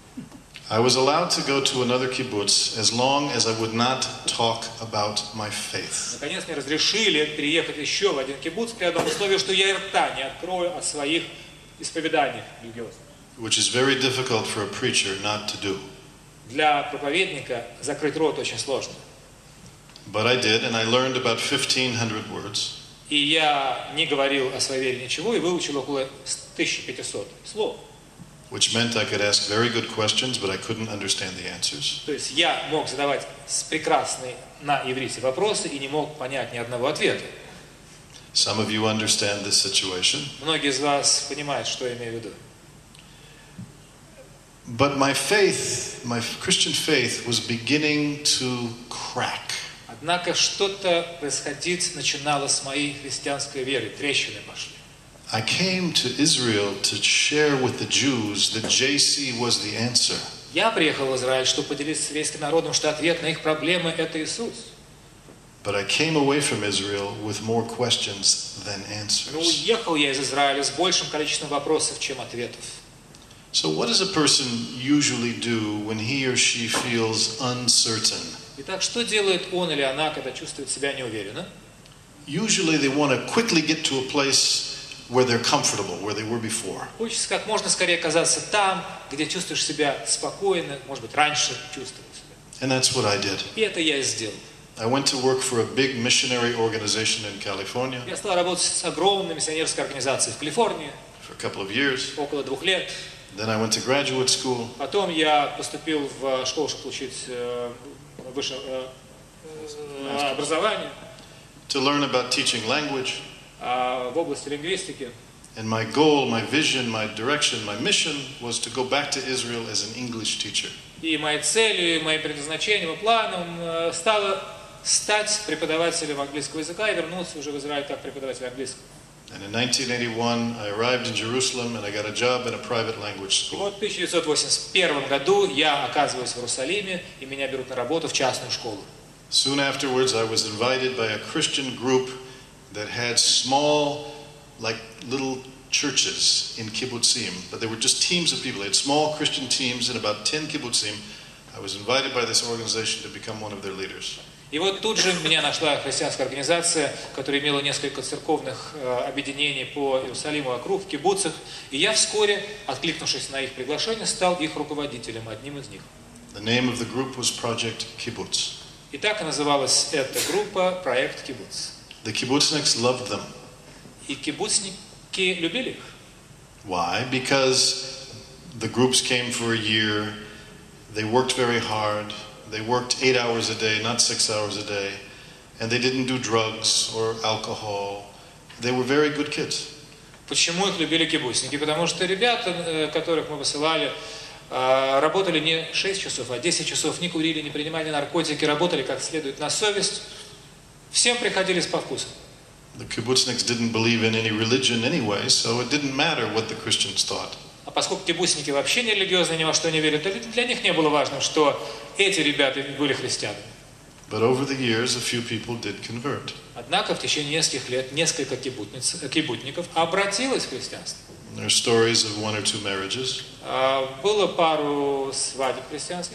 I was allowed to go to another kibbutz as long as I would not talk about my faith. Наконец мне разрешили переехать еще в один кибуц при одном условии, что я и рта не открою о своих исповеданиях религиозных. Which is very difficult for a preacher not to do. Для проповедника закрыть рот очень сложно. But I did, and I learned about fifteen hundred words. И я не говорил о своей вере ничего и выучил около тысячи пятисот слов. Which meant I could ask very good questions, but I couldn't understand the answers. То есть я мог задавать прекрасные на иврите вопросы и не мог понять ни одного ответа. Some of you understand this situation. Многие из вас понимают, что я имею в виду. But my faith, my Christian faith was beginning to crack. Однако что-то происходить начинало с моей христианской веры, трещины пошли. I came to Israel to share with the Jews that J C was the answer. Я приехал в Израиль, чтобы поделиться с еврейским народом, что ответ на их проблемы – это Иисус. But I came away from Israel with more questions than Но answers. уехал я из Израиля с большим количеством вопросов, чем ответов. So what does a person usually do when he or she feels uncertain? Итак, что делает он или она, когда чувствует себя неуверенно? Usually they want to quickly get to a place where they're comfortable, where they were before. Хочется как можно скорее оказаться там, где чувствуешь себя спокойно, может быть, раньше чувствовал себя. And that's what I did. И это я и сделал. I went to work for a big missionary organization in California Я стал работать с огромной миссионерской организацией в Калифорнии for a couple of years. около двух лет. Then I went to graduate school. Потом я поступил в школу, чтобы получить э, высшее э, э, образование To learn about teaching language. э, в области лингвистики. And my goal, my vision, my direction, my mission was to go back to Israel as an English teacher. И моей целью, и моим предназначением и планом э, стало стать преподавателем английского языка и вернуться уже в Израиль как преподаватель английского. And in nineteen eighty-one, I arrived in Jerusalem and I got a job in a private language И school. вот в тысяча девятьсот восемьдесят первом году я оказываюсь в Иерусалиме, и меня берут на работу в частную школу. Soon afterwards, I was invited by a Christian group that had small, like little churches in kibbutzim, but they were just teams of people. They had small Christian teams in about ten kibbutzim. I was invited by this organization to become one of their leaders. И вот тут же меня нашла христианская организация, которая имела несколько церковных э, объединений по Иерусалиму вокруг, в кибуцах. И я вскоре, откликнувшись на их приглашение, стал их руководителем, одним из них. The name of the group was Project Kibbutz. И так и называлась эта группа «Проект Кибуц». The kibbutzniks loved them. И кибуцники любили их. Why? Because the groups came for a year, they worked very hard, they worked eight hours a day, not six hours a day, and they didn't do drugs or alcohol. They were very good kids. Почему их любили кибуцники? Потому что ребята, которых мы посылали, работали не шесть часов, а десять часов, не курили, не принимали наркотики, работали как следует на совесть. Всем приходились по вкусу. The kibbutzniks didn't believe in any religion anyway, so it didn't matter what the Christians thought. А поскольку кибуцники вообще не религиозные, ни во что не верят, то для них не было важно, что эти ребята были христианами. But over the years, a few people did convert. Однако в течение нескольких лет несколько кибутниц, кибутников обратилось в христианство. There are stories of one or two marriages. Было пару свадеб христианских.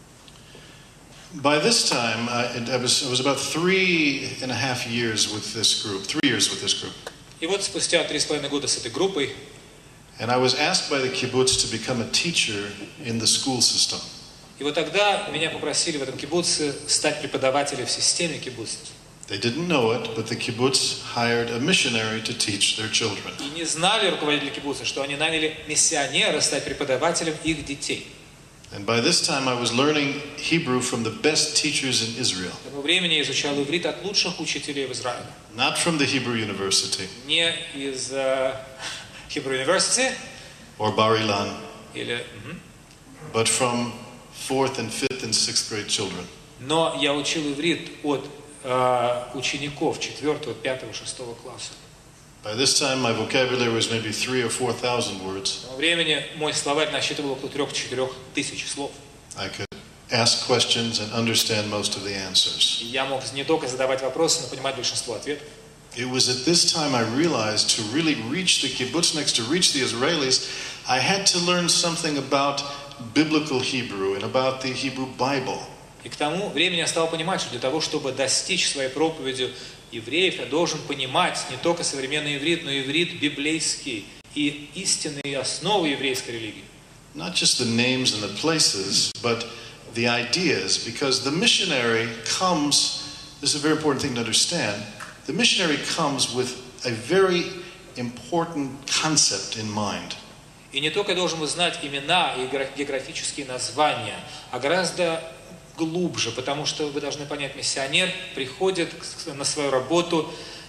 By this time, I, I, was, I was about three and a half years with this group, three years with this group. И вот спустя три с половиной года с этой группой And I was asked by the kibbutz to become a teacher in the school system. И вот тогда меня попросили в этом кибуце стать преподавателем в системе кибуцев. They didn't know it, but the kibbutz hired a missionary to teach their children. И не знали руководители кибуца, что они наняли миссионера стать преподавателем их детей. And by this time I was learning Hebrew from the best teachers in Israel. К тому времени я изучал иврит от лучших учителей в Израиле. Not from the Hebrew University. Не из uh, Hebrew University or Bar Ilan, или, угу. but from fourth and fifth and sixth grade children. Но я учил иврит от uh, учеников четвертого, пятого, шестого класса. By this time, my vocabulary was maybe three or four thousand words. К тому времени мой словарь насчитывал около трех-четырех тысяч слов. I could ask questions and understand most of the answers. И я мог не только задавать вопросы, но понимать большинство ответов. It was at this time I realized to really reach the kibbutzniks, to reach the Israelis, I had to learn something about biblical Hebrew and about the Hebrew Bible. И к тому времени я стал понимать, что для того, чтобы достичь своей проповедью евреев, я должен понимать не только современный иврит, но и иврит библейский и истинные основы еврейской религии. Not just the names and the places, but the ideas, because the missionary comes, this is a very important thing to understand, the missionary comes with a very important concept in mind. И не только должен знать имена и географические названия, а гораздо глубже, потому что вы должны понять, миссионер приходит на свою работу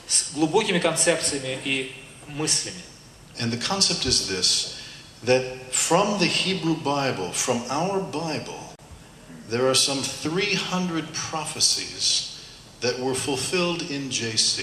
с глубокими концепциями и мыслями. And the concept is this, that from the Hebrew Bible, from our Bible, there are some three hundred prophecies that were fulfilled in J C.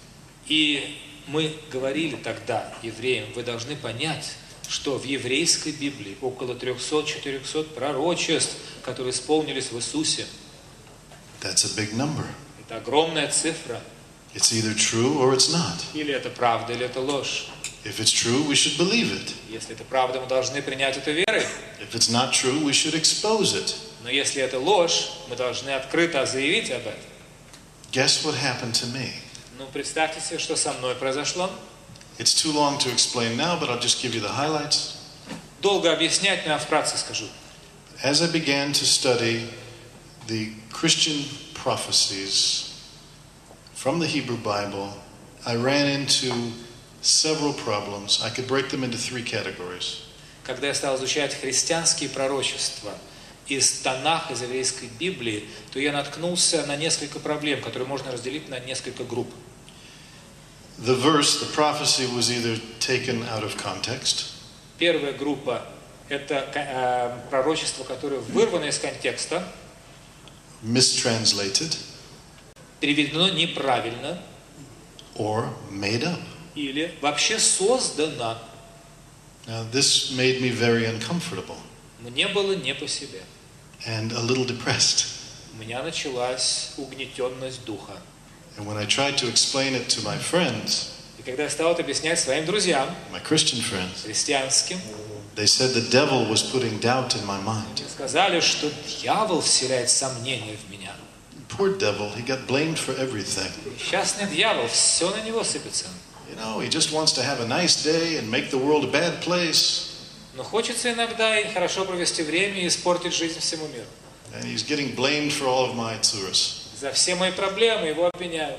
И мы говорили тогда евреям, вы должны понять, что в еврейской Библии около триста-четыреста пророчеств, которые исполнились в Иисусе. That's a big number. Это огромная цифра. It's either true or it's not. Или это правда, или это ложь. If it's true, we should believe it. Если это правда, мы должны принять это верой. If it's not true, we should expose it. Но если это ложь, мы должны открыто заявить об этом. Guess what happened to me? Ну, представьте себе, что со мной произошло. It's too long to explain now, but I'll just give you the highlights. Долго объяснять, но я вкратце скажу. As I began to study the Christian prophecies from the Hebrew Bible, I ran into several problems. I could break them into three categories. Когда я стал изучать христианские пророчества из Танах, из еврейской Библии, то я наткнулся на несколько проблем, которые можно разделить на несколько групп. The verse, the prophecy was either taken out of context. Первая группа – это э, пророчество, которое вырвано из контекста, mistranslated, переведено неправильно, or made up. или вообще создано. Now, this made me very uncomfortable Мне было не по себе. and a little depressed. У меня началась угнетенность духа. And when I tried to explain it to my friends, И когда я стал это объяснять своим друзьям, my Christian friends, христианским, they said the devil was putting doubt in my mind. сказали, что дьявол вселяет сомнения в меня. Poor devil, he got blamed for everything. Несчастный дьявол, все на него сыпется. You know, he just wants to have a nice day and make the world a bad place. Но хочется иногда и хорошо провести время и испортить жизнь всему миру. And he's getting blamed for all of my tsuras. За все мои проблемы его обвиняют.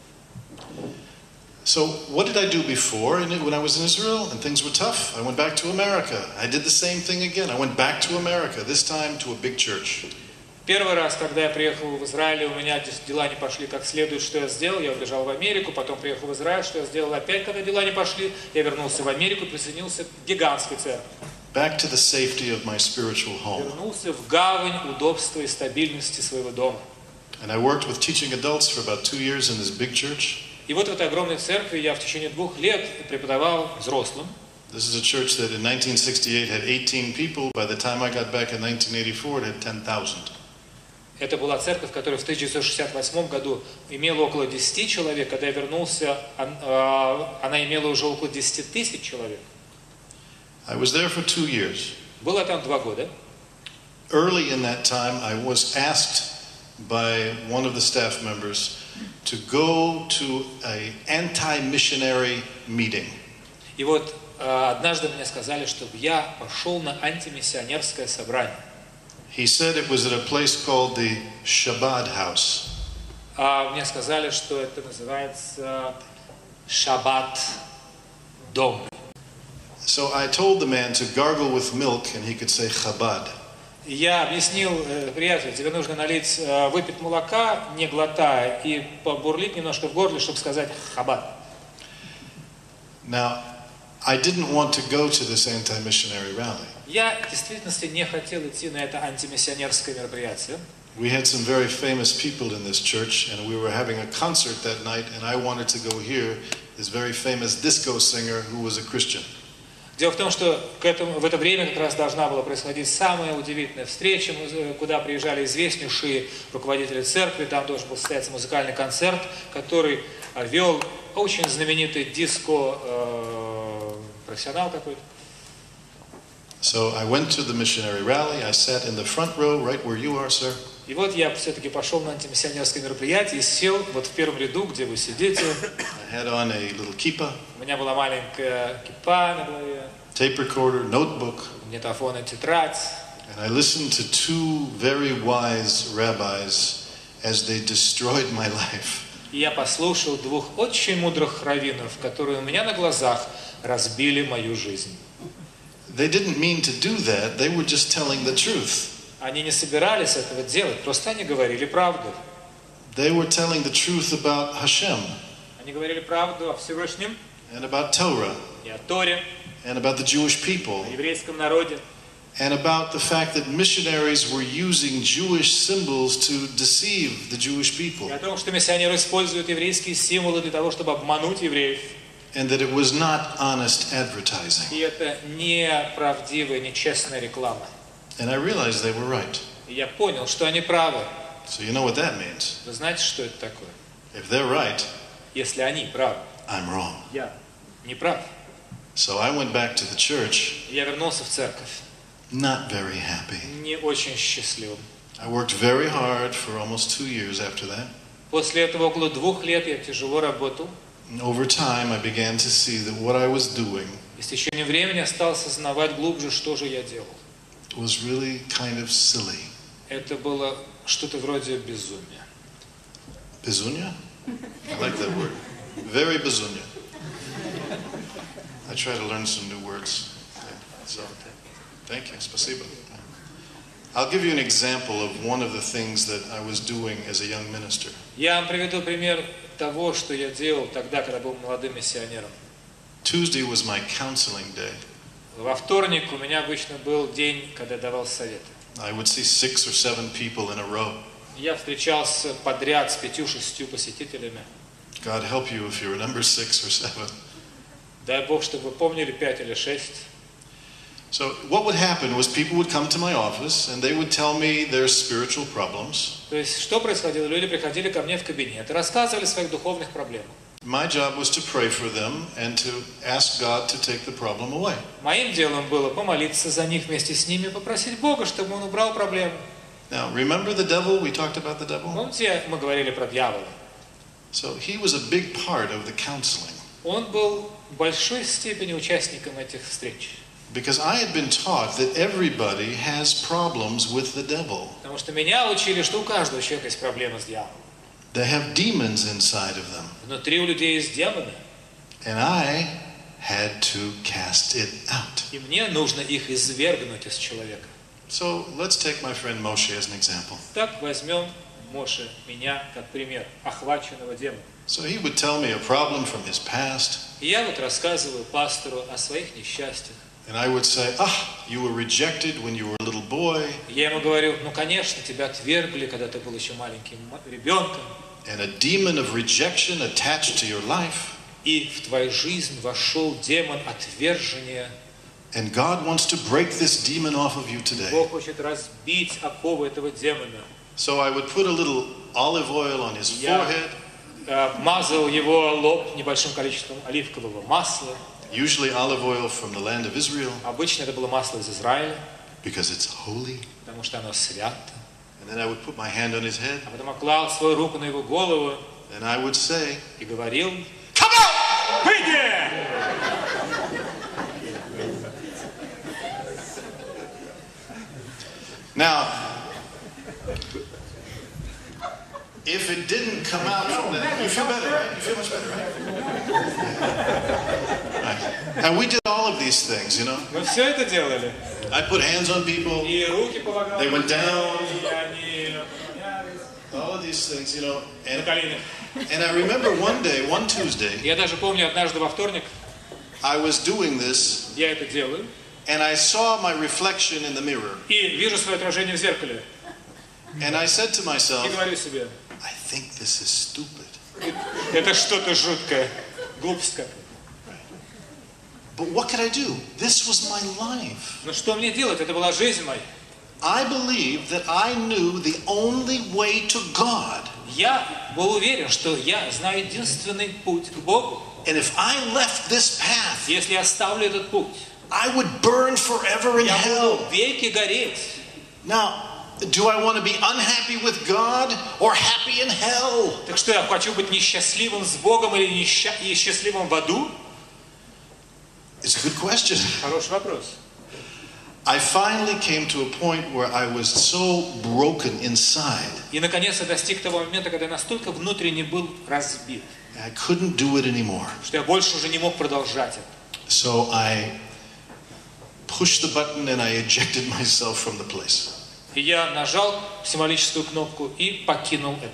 So what did I do before? When I was in Israel and things were tough, I went back to America. I did the same thing again. I went back to America, this time to a big church. Первый раз, когда я приехал в Израиль, у меня дела не пошли как следует, что я сделал? Я убежал в Америку, потом приехал в Израиль, что я сделал? Опять, когда дела не пошли, я вернулся в Америку, присоединился к гигантской церкви. Back to the safety of my spiritual home. Вернулся в гавань удобства и стабильности своего дома. And I worked with teaching adults for about two years in this big church. И вот в этой огромной церкви я в течение двух лет преподавал взрослым. This is a church that in nineteen sixty-eight had eighteen people. By the time I got back in nineteen eighty-four, it had ten thousand. Это была церковь, которая в тысяча девятьсот шестьдесят восьмом году имела около десяти человек. Когда я вернулся, она имела уже около десяти тысяч человек. I was there for two years. Было там два года. Early in that time, I was asked by one of the staff members to go to an anti-missionary meeting. И вот однажды мне сказали, чтобы я пошел на антимиссионерское собрание. He said it was at a place called the Shabbat House. А мне сказали, что это называется Шаббат дом. So I told the man to gargle with milk, and he could say Chabad. Я объяснил приятелю, тебе нужно налить, выпить молока, не глотая, и побурлить немножко в горле, чтобы сказать Хаббат. Now, I didn't want to go to this anti-missionary rally. Я в действительности не хотел идти на это антимиссионерское мероприятие. We had some very famous people in this church, and we were having a concert that night, and I wanted to go hear this very famous disco singer who was a Christian. Дело в том, что к этому, в это время как раз должна была происходить самая удивительная встреча, куда приезжали известнейшие руководители церкви. Там должен был состояться музыкальный концерт, который вел очень знаменитый диско-профессионал такой. So I went to the missionary rally. I sat in the front row, right where you are, sir. И вот я все-таки пошел на антимиссионерское мероприятие и сел вот в первом ряду, где вы сидите. I had on a little kippah. У меня была маленькая кипа на голове. Tape recorder, notebook. Магнитофон и тетрадь. And I listened to two very wise rabbis as they destroyed my life. И я послушал двух очень мудрых раввинов, которые у меня на глазах разбили мою жизнь. They didn't mean to do that. They were just telling the truth. Они не собирались этого делать, просто они говорили правду. They were telling the truth about Hashem. Они говорили правду о Всевышнем. And about Torah. И о Торе. And about the Jewish people. О еврейском народе. And about the fact that missionaries were using Jewish symbols to deceive the Jewish people. И о том, что миссионеры используют еврейские символы для того, чтобы обмануть евреев. And that it was not honest advertising. И это не правдивая, нечестная реклама. And I realized they were right. И я понял, что они правы. So you know what that means. Вы знаете, что это такое? If they're right, если они правы, I'm wrong. Я не прав. So I went back to the church. Я вернулся в церковь. Not very happy. Не очень счастливым. I worked very hard for almost two years after that. После этого около двух лет я тяжело работал. And over time, I began to see that what I was doing И с течением времени я стал осознавать глубже, что же я делал. was really kind of silly. Это было что-то вроде безумия. Bezunya? I like that word. Very bezunya. I try to learn some new words. So, thank you. Спасибо. I'll give you an example of one of the things that I was doing as a young minister. Я вам приведу пример того, что я делал тогда, когда был молодым миссионером. Tuesday was my counseling day. Во вторник у меня обычно был день, когда я давал советы. I would see six or seven people in a row. Я встречался подряд с пятью-шестью посетителями. God help you if you're number six or seven. Дай Бог, чтобы вы помнили пять или шесть. So what would happen was people would come to my office and they would tell me their spiritual problems. То есть что происходило? Люди приходили ко мне в кабинет и рассказывали о своих духовных проблемах. My job was to pray for them and to ask God to take the problem away. Моим делом было помолиться за них вместе с ними, попросить Бога, чтобы Он убрал проблему. Now, remember the devil? We talked about the devil. Помните, мы говорили про дьявола? So he was a big part of the counseling. Он был в большой степени участником этих встреч. Because I had been taught that everybody has problems with the devil. Потому что меня учили, что у каждого человека есть проблемы с дьяволом. They have demons inside of them. Внутри у людей есть демоны. And I had to cast it out. И мне нужно их извергнуть из человека. So let's take my friend Moshe as an example. Так возьмем Моше, меня, как пример, охваченного демоном. So he would tell me a problem from his past. И я вот рассказываю пастору о своих несчастьях. And I would say, ah, you were rejected when you were a little boy. Я ему говорю, ну, конечно, тебя отвергли, когда ты был еще маленьким ребенком. And a demon of rejection attached to your life. И в твою жизнь вошел демон отвержения. And God wants to break this demon off of you today. Бог хочет разбить оковы этого демона. So I would put a little olive oil on his forehead. Я мазал его лоб небольшим количеством оливкового масла. Usually olive oil from the land of Israel. Обычно это было масло из Израиля. Because it's holy. Потому что оно свято. And then I would put my hand on his head. А потом я клал свою руку на его голову. And I would say, и говорил, come out! Выйди! Now, if it didn't come out from that, you feel better, right? You feel much better, right? Right. And we did all of these things, you know. Мы все это делали. I put hands on people. И руки полагал. They went down. И они поднялись. All of these things, you know. And, на коленях. and I remember one day, one Tuesday. Я даже помню однажды во вторник. I was doing this. Я это делаю. And I saw my reflection in the mirror. И вижу свое отражение в зеркале. And I said to myself, и говорю себе, I think this is stupid. Это что-то жуткое, глупость какая. But what could I do? This was my life. Но что мне делать? Это была жизнь моя. I believed that I knew the only way to God. Я был уверен, что я знаю единственный путь к Богу. And if I left this path, если я оставлю этот путь, I would burn forever in я hell. буду веки гореть. Now, do I want to be unhappy with God or happy in hell? Так что я хочу быть несчастливым с Богом или несчастливым в аду? It's a good question. Хороший вопрос. I finally came to a point where I was so broken inside. И наконец я достиг того момента, когда я настолько внутренне был разбит. I couldn't do it anymore. Что я больше уже не мог продолжать это. So I pushed the button and I ejected myself from the place. И я нажал символическую кнопку и покинул это место.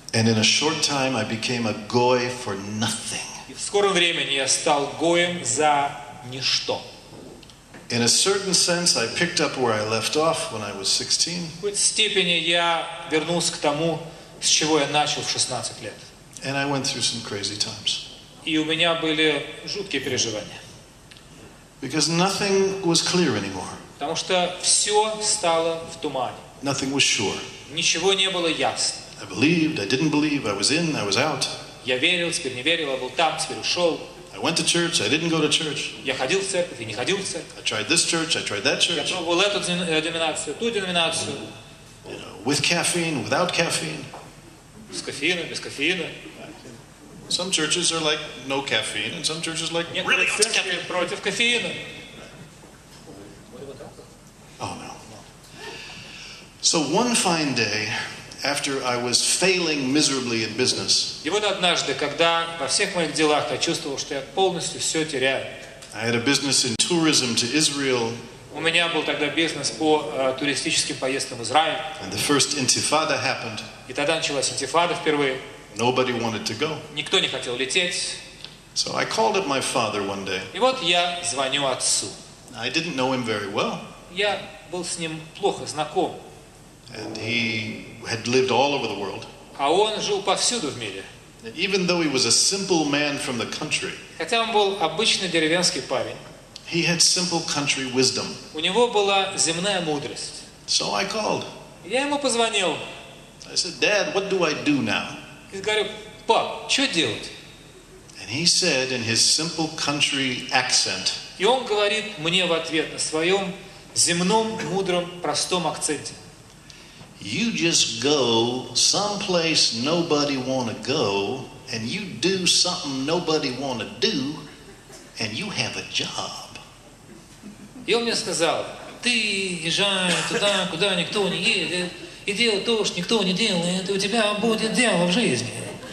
And in a short time I became a goy for nothing. И в скором времени я стал гоем за ничто. In a certain sense, I picked up where I left off when I was sixteen. В какой-то степени я вернулся к тому, с чего я начал в шестнадцать лет. And I went through some crazy times. И у меня были жуткие переживания. Because nothing was clear anymore. Потому что все стало в тумане. Nothing was sure. Ничего не было ясно. I believed, I didn't believe, I was in, I was out. Я верил, теперь не верил, я был там, теперь ушел. I went to church, I didn't go to church. Я ходил в церковь и не ходил в церковь. I tried this church, I tried that Я church. пробовал эту деноминацию, ту деноминацию. You know, with caffeine, without caffeine. С кофеином, без кофеина. Some churches are like no caffeine, and some churches like really Некоторые lots of церкви caffeine. против кофеина. Oh no. So one fine day, after I was failing miserably in business, И вот однажды, когда во всех моих делах я чувствовал, что я полностью все теряю. I had a business in tourism to Israel, У меня был тогда бизнес по э, туристическим поездкам в Израиль. and the first intifada happened. И тогда началась интифада впервые. Nobody wanted to go. Никто не хотел лететь. So I called up my father one day. И вот я звоню отцу. I didn't know him very well, Я был с ним плохо знаком. and he had lived all over the world. А он жил повсюду в мире. And even though he was a simple man from the country, Хотя он был обычный деревенский парень. he had simple country wisdom. У него была земная мудрость. So I called. Я ему позвонил. I said, Dad, what do I do now? И говорю, пап, что делать? And he said in his simple country accent, И он говорит мне в ответ на своем земном, мудром, простом акценте. you just go someplace nobody want to go, and you do something nobody want to do, and you have a job. И он мне сказал, ты езжай туда, куда никто не едет, и делай то, что никто не делает, и у тебя будет дело в жизни.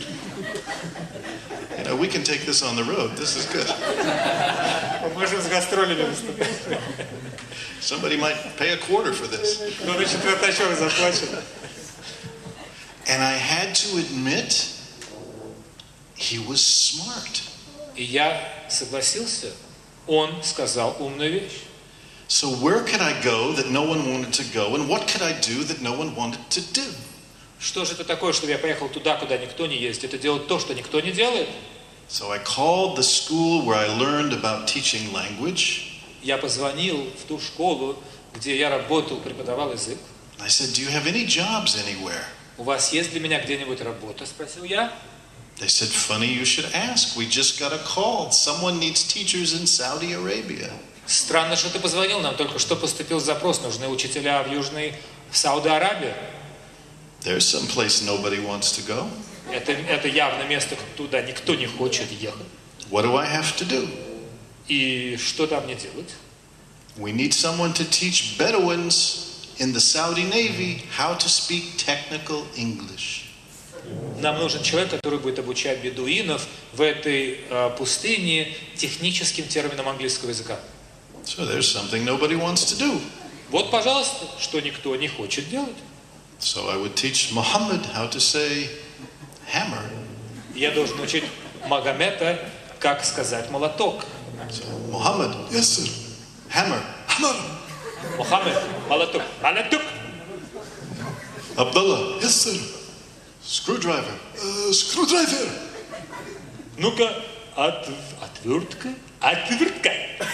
You know, we can take this on the road. This is good. Можем с гастролями выступать. Somebody might pay a quarter for this. Но на четвертачок заплачен. And I had to admit, he was smart. И я согласился. Он сказал умную вещь. So where could I go that no one wanted to go, and what could I do that no one wanted to do? Что же это такое, чтобы я поехал туда, куда никто не ездит? Это делать то, что никто не делает. So I called the school where I learned about teaching language. Я позвонил в ту школу, где я работал, преподавал язык. I said, do you have any jobs anywhere? У вас есть для меня где-нибудь работа? Спросил я. They said, funny you should ask. We just got a call. Someone needs teachers in Saudi Arabia. Странно, что ты позвонил. Нам только что поступил запрос. Нужны учителя в Южной, в Саудо-Аравии. There's some place nobody wants to go. Это, это явно место, туда никто не хочет ехать. What do I have to do? И что там мне делать? We need someone to teach Bedouins in the Saudi Navy how to speak technical English. Нам нужен человек, который будет обучать бедуинов в этой э, пустыне техническим терминам английского языка. So there's something nobody wants to do. Вот, пожалуйста, что никто не хочет делать. So I would teach Muhammad how to say hammer. Я должен учить Магомета, как сказать молоток. So, Muhammad, yes sir. Hammer, hammer. Мухаммед, молоток, молоток. Abdullah, yes sir. Screwdriver, uh, screwdriver. Ну-ка, от, отвертка, отвертка.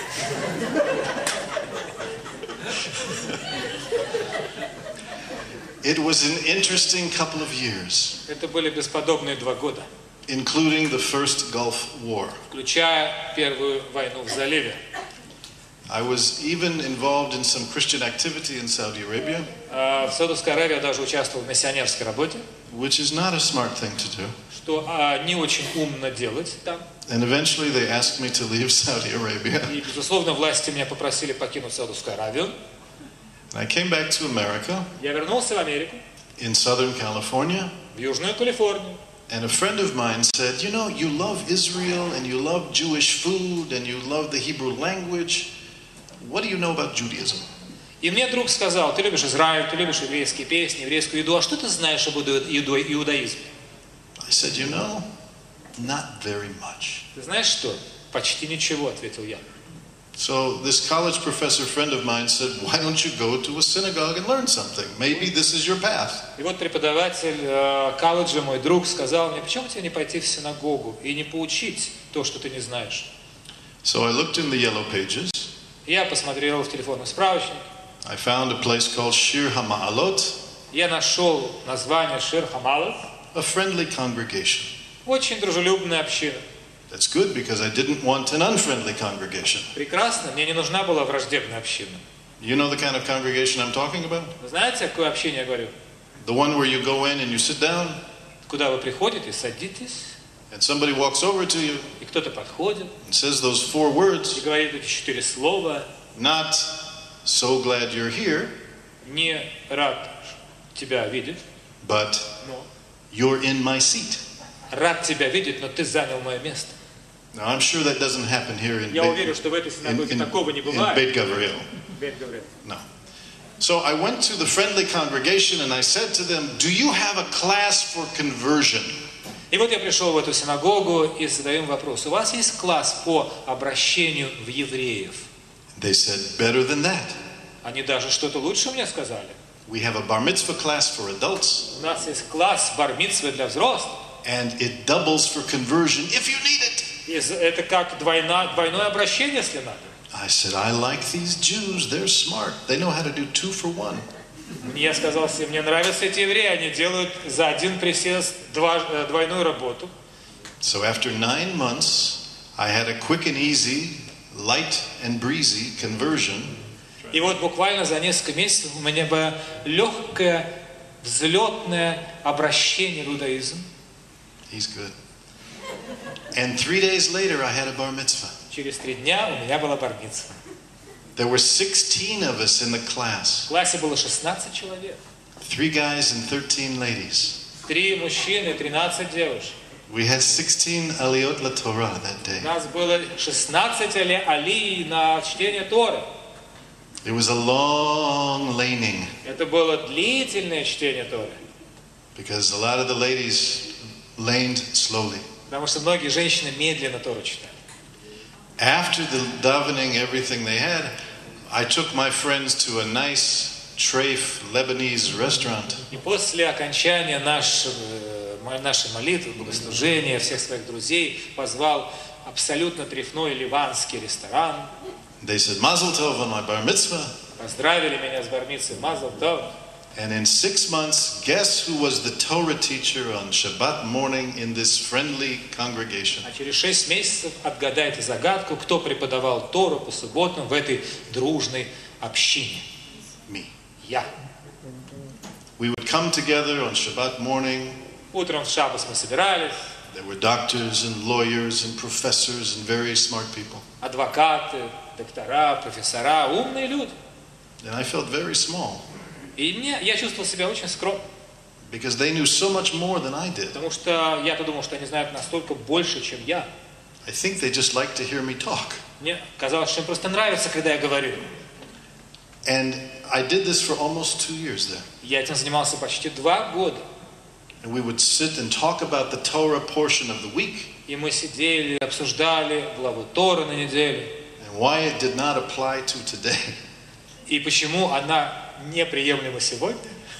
It was an interesting couple of years, Это были бесподобные два года, including the first Gulf War. включая первую войну в заливе. I was even involved in some Christian activity in Saudi Arabia, А в Саудовской Аравии я даже участвовал в миссионерской работе, which is not a smart thing to do. что а, не очень умно делать там. And eventually they asked me to leave Saudi Arabia. И, безусловно, власти меня попросили покинуть Саудовскую Аравию. And I came back to America Я вернулся в Америку, in Southern California. в Южную Калифорнию. And a friend of mine said, you know, you love Israel and you love Jewish food and you love the Hebrew language. What do you know about Judaism? И мне друг сказал, ты любишь Израиль, ты любишь еврейские песни, еврейскую еду, а что ты знаешь об иуда- иуда- иудаизме? I said, you know, not very much. Ты знаешь что? Почти ничего, ответил я. So this college professor friend of mine said, why don't you go to a synagogue and learn something? Maybe this is your path. И вот преподаватель э, колледжа, мой друг, сказал мне, почему тебе не пойти в синагогу и не поучить то, что ты не знаешь? So I looked in the yellow pages. Я посмотрел в телефонный справочник. I found a place called Shir HaMa'alot. Я нашел название Шир Хамалот. A friendly congregation. Очень дружелюбная община. That's good because I didn't want an unfriendly congregation. Прекрасно, мне не нужна была враждебная община. You know the kind of congregation I'm talking about? Вы знаете, о какой общине я говорю? The one where you go in and you sit down. Куда вы приходите, садитесь. And somebody walks over to you. И кто-то подходит. And says those four words. И говорит эти четыре слова. Not so glad you're here. Не рад тебя видеть. But Но. You're in my seat. Рад тебя видеть, но ты занял мое место. Now, I'm sure that doesn't happen here in, Я уверен, что в этой синагоге такого не бывает. in Beit Gavriel. Beit Gavriel. No. So I went to the friendly congregation and I said to them, do you have a class for conversion? И вот я пришел в эту синагогу и задаю им вопрос. У вас есть класс по обращению в евреев? They said, better than that. Они даже что-то лучше мне сказали. We have a bar mitzvah class for adults. У нас есть класс бар-мицвы для взрослых. And it doubles for conversion if you need it. И это как двойна, двойное обращение, если надо. I said, I like these Jews. They're smart. They know how to do two for one. Я сказал себе, мне нравятся эти евреи, они делают за один присест два, двойную работу. So after nine months, I had a quick and easy, light and breezy conversion. И вот буквально за несколько месяцев у меня было легкое, взлетное обращение в иудаизм. He's good. And three days later, I had a bar mitzvah. Через три дня у меня была бар-мицва. There were sixteen of us in the class. В классе было шестнадцать человек. Three guys and thirteen ladies. Три мужчины, тринадцать девушек. We had sixteen aliyot LaTorah that day. У нас было шестнадцать алий на чтение Торы. It was a long laning. Это было длительное чтение Торы. Because a lot of the ladies laned slowly. Потому что многие женщины медленно Тору читали. After the davening, everything they had, I took my friends to a nice treif Lebanese restaurant. И после окончания нашего, нашей молитвы, богослужения, всех своих друзей позвал абсолютно трефной ливанский ресторан. They said, Mazel Tov on my bar mitzvah. Поздравили меня с бар-мицвой, Мазал Тов. And in six months, guess who was the Torah teacher on Shabbat morning in this friendly congregation? А через шесть месяцев отгадайте загадку, кто преподавал Тору по субботам в этой дружной общине. Me. Я. We would come together on Shabbat morning. Утром в шаббат мы собирались. There were doctors and lawyers and professors and very smart people. Адвокаты, доктора, профессора, умные люди. And I felt very small. И мне, я чувствовал себя очень скромно. Because they knew so much more than I did. Потому что я-то думал, что они знают настолько больше, чем я. I think they just like to hear me talk. Мне казалось, что им просто нравится, когда я говорю. And I did this for almost two years there. Я этим занимался почти два года. And we would sit and talk about the Torah portion of the week. И мы сидели, обсуждали главу Торы на неделю. And why it did not apply to today. И почему она неприемлема сегодня.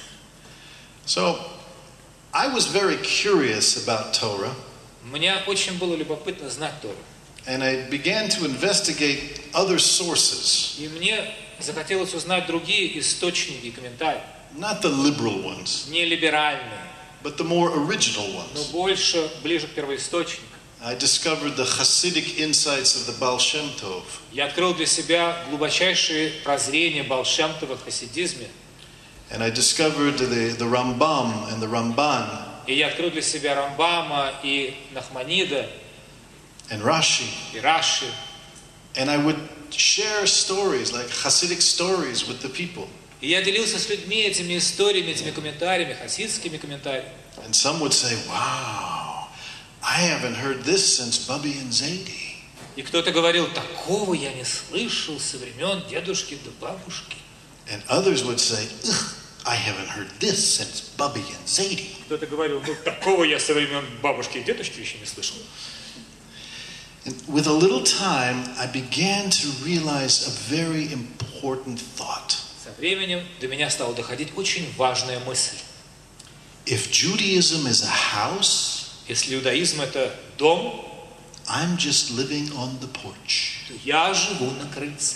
So, I was very curious about Torah. Мне очень было любопытно знать Тору. And I began to investigate other sources. И мне захотелось узнать другие источники и комментарии. Not the liberal ones. Не либеральные. But the more original Но ones. больше, ближе к первоисточнику. I discovered the Hasidic insights of the Baal Shem Tov. Я открыл для себя глубочайшие прозрения Баал Шем Това в хасидизме. And I discovered the, the Rambam and the Ramban. И я открыл для себя Рамбама и Нахманида, And Rashi. и Раши. And I would share stories, like Hasidic stories, with the people. И я делился с людьми этими историями, этими комментариями, хасидскими комментариями. And some would say, wow, I haven't heard this since Bubby and Zadie. И кто-то говорил, такого я не слышал со времен дедушки до бабушки. And others would say, ugh, I haven't heard this since Bubby and Zadie. Кто-то говорил, ну такого я со времен бабушки и дедушки еще не слышал. And with a little time, I began to realize a very important thought. Со временем до меня стала доходить очень важная мысль. If Judaism is a house, если иудаизм это дом, I'm just living on the porch. то я живу на крыльце.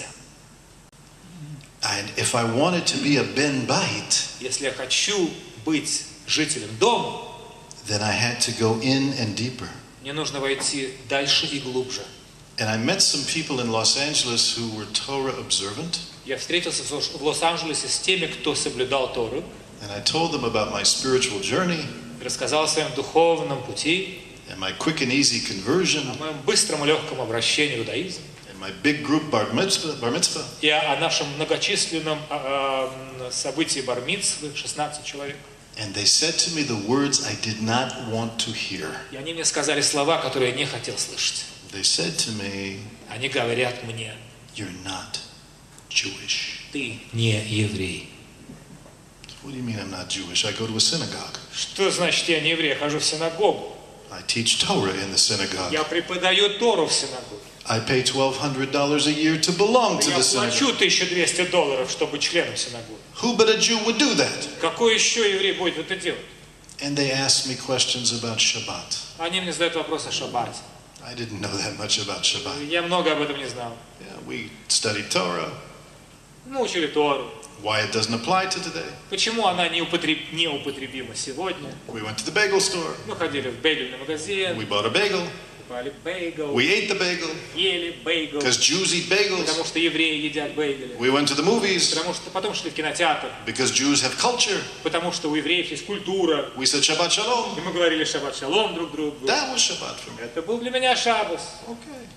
And if I wanted to be a Ben Bait, если я хочу быть жителем дома, then I had to go in and deeper. мне нужно войти дальше и глубже. And I met some people in Los Angeles who were Torah observant. Я встретился в Лос-Анджелесе с теми, кто соблюдал Тору. And I told them about my spiritual journey. Рассказал о своем духовном пути. And my quick and easy conversion. О моем быстром и легком обращении в иудаизм. And my big group bar mitzvah, bar mitzvah. И о нашем многочисленном э, событии бар-мицвы, шестнадцать человек. And they said to me the words I did not want to hear. И они мне сказали слова, которые я не хотел слышать. They said to me, они говорят мне, you're not Jewish. Ты не еврей. What do you mean I'm not Jewish? I go to a synagogue. Что значит я не еврей? Я хожу в синагогу. I teach Torah in the synagogue. Я преподаю Тору в синагоге. I pay twelve hundred dollars a year to belong to the synagogue. Я плачу тысячу двести долларов, чтобы быть членом синагоги. Who but a Jew would do that? Какой еще еврей будет это делать? And they asked me questions about Shabbat. Они мне задают вопрос о шаббате. I didn't know that much about Shabbat. Я много об этом не знал. Yeah, we studied Torah. Мы учили Тору. Why it doesn't apply to today. Почему она не употреб... неупотребима сегодня? We went to the bagel store. Мы ходили в бейгельный магазин. We bought a bagel. Покупали бейгл. We ate the bagel. Ели бейгл. Because Jews eat bagels. Потому что евреи едят бейгели. We went to the movies. Потому что потом шли в кинотеатр. Because Jews have culture. Потому что у евреев есть культура. We said Shabbat Shalom. И мы говорили шаббат шалом друг другу. That was Shabbat for me. Это был для меня шаббат. Okay.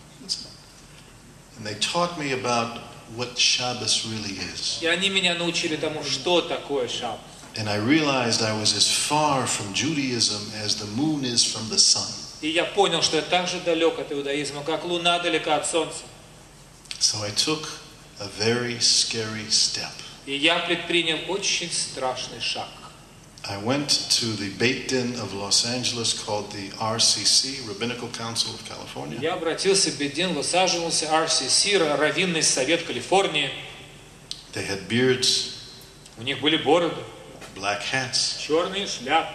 And they taught me about what Shabbos really is. И они меня научили тому, что такое шаббат. And I realized I was as far from Judaism as the moon is from the sun. И я понял, что я так же далек от иудаизма, как луна далека от солнца. So I took a very scary step. И я предпринял очень страшный шаг. I went to the Beit Din of Los Angeles called the R C C, Rabbinical Council of California. Я обратился в Бейт Дин в Лос-Анджелесе, ар си си, Раввинный совет Калифорнии. They had beards. У них были бороды. Black hats. Черные шляпы.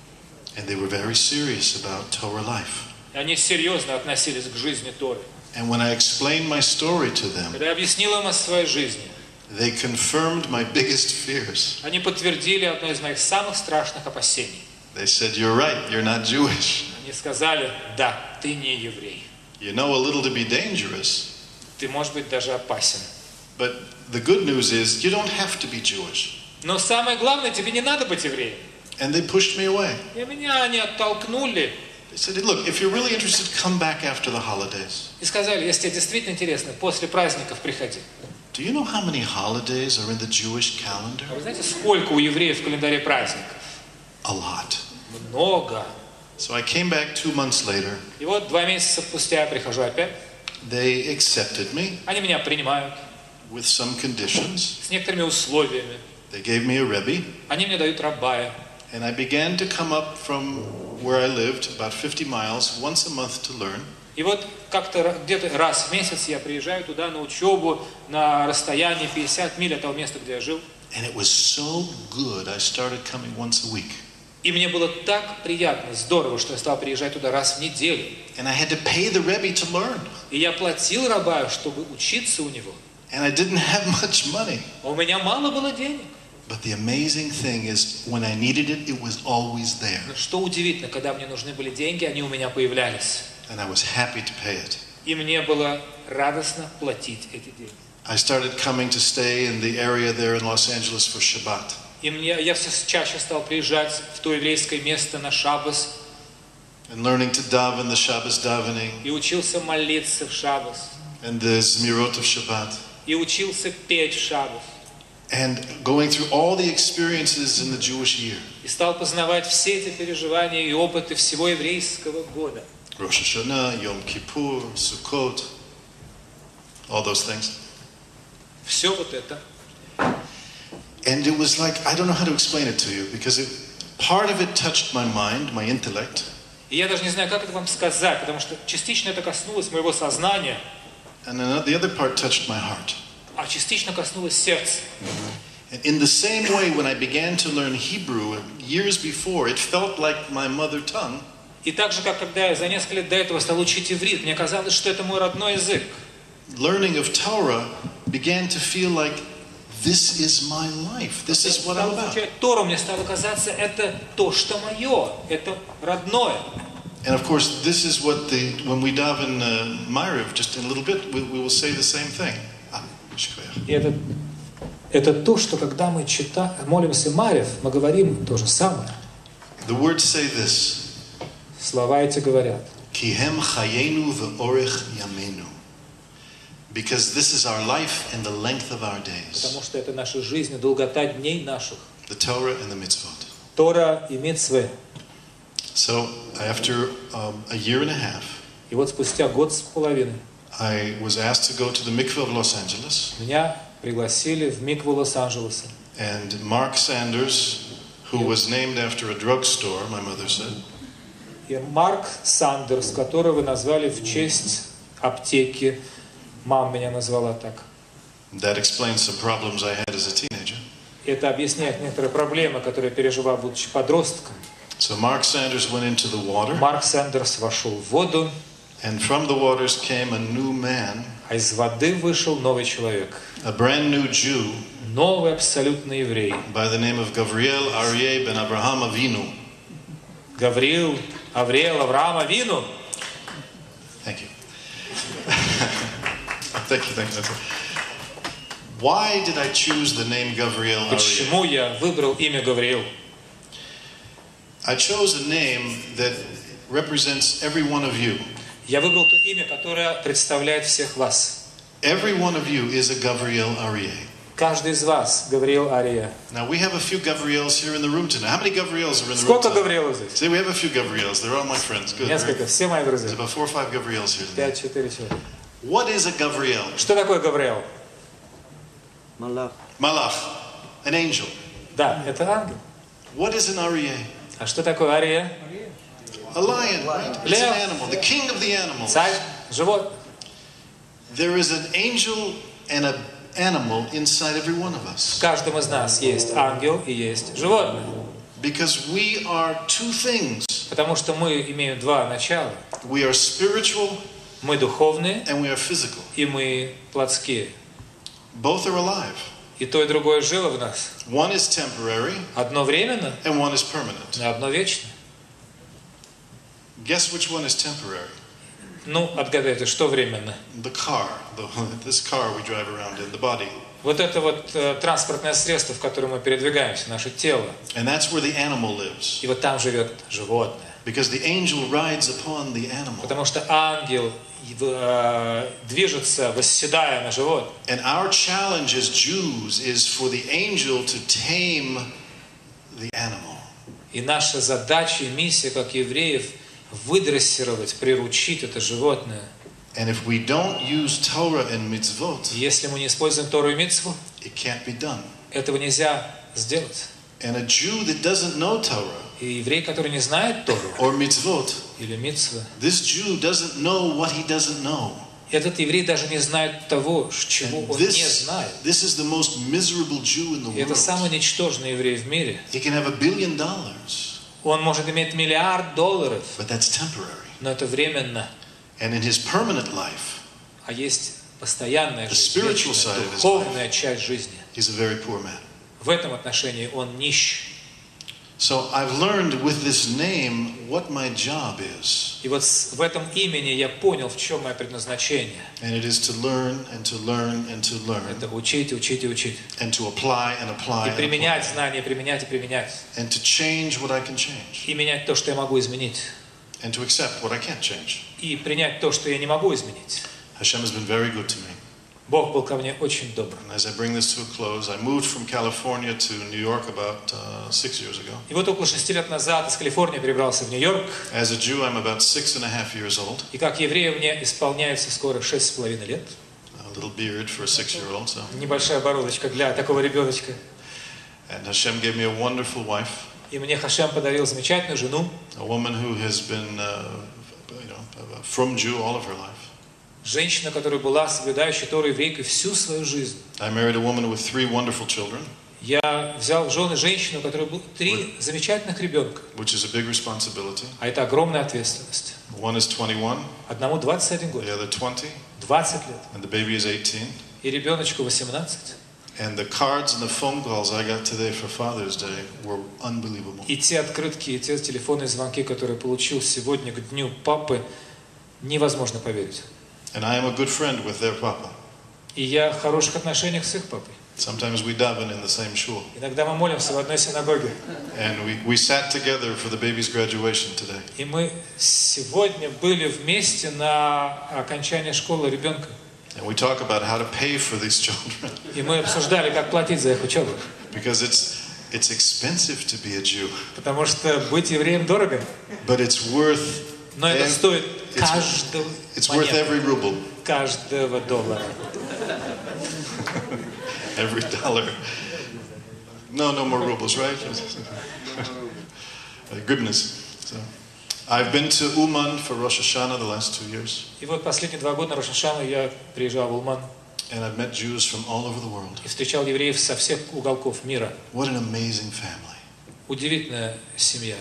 And they were very serious about Torah life. И они серьезно относились к жизни Торы. And when I explained my story to them, когда я объяснил им о своей жизни, they confirmed my biggest fears. они подтвердили одно из моих самых страшных опасений. They said, "You're right. You're not Jewish." Они сказали, да, ты не еврей. You know a little to be dangerous. Ты, может быть, даже опасен. But the good news is you don't have to be Jewish. Но самое главное, тебе не надо быть евреем. And they pushed me away. И меня они оттолкнули. They said, "Look, if you're really interested, come back after the holidays." И сказали, если тебе действительно интересно, после праздников приходи. Do you know how many holidays are in the Jewish calendar? А вы знаете, сколько у евреев в календаре праздников? A lot. Много. So I came back two months later. И вот два месяца спустя я прихожу опять. They accepted me. Они меня принимают. With some conditions. С некоторыми условиями. They gave me a rebbe. Они мне дают раббая. And I began to come up from where I lived, about fifty miles, once a month to learn. И вот как-то где-то раз в месяц я приезжаю туда на учебу на расстоянии пятьдесят миль от того места, где я жил. And it was so good, I started coming once a week. И мне было так приятно, здорово, что я стал приезжать туда раз в неделю. And I had to pay the rebbe to learn. И я платил рабаю, чтобы учиться у него. And I didn't have much money. А у меня мало было денег. But the amazing thing is, when I needed it, it was always there. Но что удивительно, когда мне нужны были деньги, они у меня появлялись. And I was happy to pay it. И мне было радостно платить эти деньги. I started coming to stay in the area there in Los Angeles for Shabbat. И мне, я все чаще стал приезжать в то еврейское место на шаббас. And learning to daven the Shabbos davening. И учился молиться в шаббас. And the Zmirot of Shabbat. И учился петь в шаббас. And going through all the experiences in the Jewish year. И стал познавать все эти переживания и опыты всего еврейского года. Rosh Hashanah, Yom Kippur, Sukkot, all those things. Все вот это. And it was like, I don't know how to explain it to you, because it, part of it touched my mind, my intellect. И я даже не знаю, как это вам сказать, потому что частично это коснулось моего сознания, And then the other part touched my heart. а частично коснулось сердца. And in the same way, when I began to learn Hebrew years before, it felt like my mother tongue. И так же, как когда я за несколько лет до этого стал учить иврит, мне казалось, что это мой родной язык. Learning of Torah began to feel like this is my life. This is what I'm about. Изучать Тору, мне стало казаться, это то, что мое, это родное. And of course, this is what the when we daven uh, Ma'ariv, just in a little bit, we, we will say the same thing. Ah, И это, это то, что когда мы читаем, молимся Мa'ariv, мы говорим то же самое. The words say this. Слова эти говорят. Kihem chayenu ve'orech yamenu. Because this is our life and the length of our days. Потому что это наша жизнь, долгота дней наших. The Torah and the mitzvot. Тора и мицвы. So after um, a year and a half, и вот спустя год с половиной, I was asked to go to the mikveh of Los Angeles. Меня пригласили в микву Лос-Анджелеса. And Mark Sanders, who was named after a drugstore, my mother said. И Марк Сандерс, которого вы назвали в честь аптеки, мама меня назвала так. That explains some problems I had as a teenager. Это объясняет некоторые проблемы, которые я переживал, будучи подростком. So Mark Sanders went into the water. Марк Сандерс вошел в воду. And from the waters came a new man. А из воды вышел новый человек. A brand new Jew. Новый абсолютный еврей. By the name of Gavriel Aryeh ben Abraham Avinu. Гавриил, Авриэл, Авраам Авину. Thank you. Thank you, thank you. Why did I choose the name Gavriel Aryeh? Почему я выбрал имя Гавриил? I chose a name that represents every one of you. Я выбрал то имя, которое представляет всех вас. Every one of you is a Gavriel Aryeh. Каждый из вас Гавриил Ария. Now we have a few Gavriels here in the room tonight. How many Gavriels are in the room? Сколько Гавриилов здесь? See, we have a few Gavriels. They're all my friends. Good. Несколько, все мои друзья. There's about four or five Gavriels here tonight. Пять-четыре человека. What is a Gavriel? Что такое Гавриил? Malach. Malach, an angel. Да, это ангел. What is an Aryeh? А что такое Ария? A lion, right? It's an animal, the king of the animals. Царь, животное. There is an angel and an animal inside every one of us. В каждом из нас есть ангел и есть животное. Because we are two things. Потому что мы имеем два начала. We are spiritual. Мы духовные. And we are physical. И мы плотские. Both are alive. И то, и другое жило в нас. One is temporary. Одно временно. And one is permanent. А одно вечно. Guess which one is temporary? Ну, отгадайте, что временно? The car. The, this car we drive around in, the body. Вот это вот э, транспортное средство, в котором мы передвигаемся, наше тело. And that's where the animal lives. И вот там живет животное. Because the angel rides upon the animal. Потому что ангел э, движется, восседая на животное. And our challenge as Jews is for the angel to tame the animal. И наша задача и миссия, как евреев, выдрессировать, приручить это животное. And if we don't use Torah and mitzvot, если мы не используем Тору и мицву, it can't be done. Этого нельзя сделать. And a Jew that doesn't know Torah, и еврей, который не знает Тору, or mitzvot, или мицвы, this Jew doesn't know what he doesn't know. Этот еврей даже не знает того, чего And он this, не знает. this is the most miserable Jew in the И это world. самый ничтожный еврей в мире. He can have a billion dollars. Он может иметь миллиард долларов, but that's temporary. Но это временно. And in his permanent life, а есть постоянная the жизнь, spiritual вечная, side of his духовная life, часть жизни. he's a very poor man. В этом отношении он нищ. So I've learned with this name what my job is. И вот в этом имени я понял, в чем мое предназначение. And it is to learn and to learn and to learn. Это учить, учить и учить. And to apply and apply. И применять знания, применять и применять. And to change what I can change. И менять то, что я могу изменить. And to accept what I can't change. И принять то, что я не могу изменить. Hashem has been very good to me. Бог был ко мне очень добр. And as I bring this to a close, I moved from California to New York about uh, six years ago. И вот около шести лет назад из Калифорнии перебрался в Нью-Йорк. As a Jew, I'm about six and a half years old. И как еврею мне исполняется скоро шесть с половиной лет. A little beard for a six-year-old, so. Небольшая бородочка для такого ребеночка. And Hashem gave me a wonderful wife. И мне Хашем подарил замечательную жену. A woman who has been, uh, you know, a frum Jew all of her life. Женщина, которая была соблюдающей Тору еврейкой всю свою жизнь. I married a woman with three wonderful children. Я взял в жены женщину, у которой было три замечательных ребенка. Which is a big responsibility. А это огромная ответственность. One is twenty-one. Одному двадцать один год. The other twenty. двадцать лет. And the baby is eighteen. И ребеночку восемнадцать. And the cards and the phone calls I got today for Father's Day were unbelievable. И те открытки, и те телефонные звонки, которые получил сегодня к дню папы, невозможно поверить. And I am a good friend with their papa. И я в хороших отношениях с их папой. Sometimes we daven in the same shul. Иногда мы молимся в одной синагоге. And we, we sat together for the baby's graduation today. И мы сегодня были вместе на окончании школы ребенка. And we talk about how to pay for these children. И мы обсуждали, как платить за их учебу. Because it's it's expensive to be a Jew. Потому что быть евреем дорого. But it's worth. Но это стоит каждого It's worth every ruble. Каждого доллара. Every dollar. No, no more rubles, right? Goodness. So, I've been to Uman for Rosh Hashanah the last two years. И вот последние два года на Рош ха-Шану я приезжал в Улман. And I've met Jews from all over the world. И встречал евреев со всех уголков мира. What an amazing family. Удивительная семья.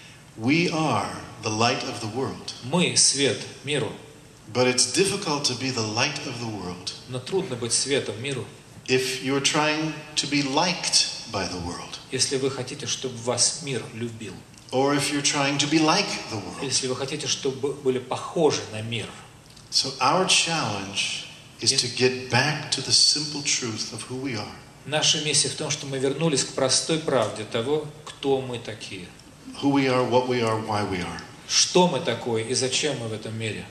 We are the light of the world. Мы свет миру. But it's difficult to be the light of the world. Но трудно быть светом миру. If you're trying to be liked by the world. Если вы хотите, чтобы вас мир любил. Or if you're trying to be like the world. Если вы хотите, чтобы были похожи на мир. So our challenge is to get back to the simple truth of who we are. Наша миссия в том, что мы вернулись к простой правде того, кто мы такие. Who we are, what we are, why we are. Что мы такое и зачем мы в этом мире.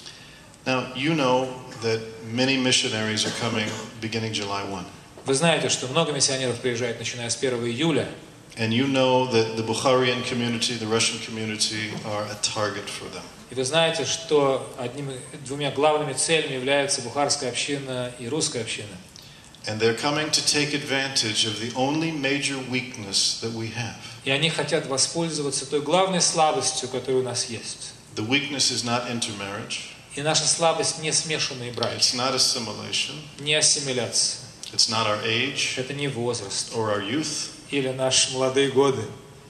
Now, you know that many missionaries are coming beginning July first. Вы знаете, что много миссионеров приезжает, начиная с первого июля. And you know that the Bukharian community, the Russian community are a target for them. И вы знаете, что одними двумя главными целями являются бухарская община и русская община. And they're coming to take advantage of the only major weakness that we have. И они хотят воспользоваться той главной слабостью, которая у нас есть. The weakness is not intermarriage. И наша слабость не смешанные браки. It's not assimilation. Не ассимиляция. It's not our age. Это не возраст. Or our youth. Или наши молодые годы.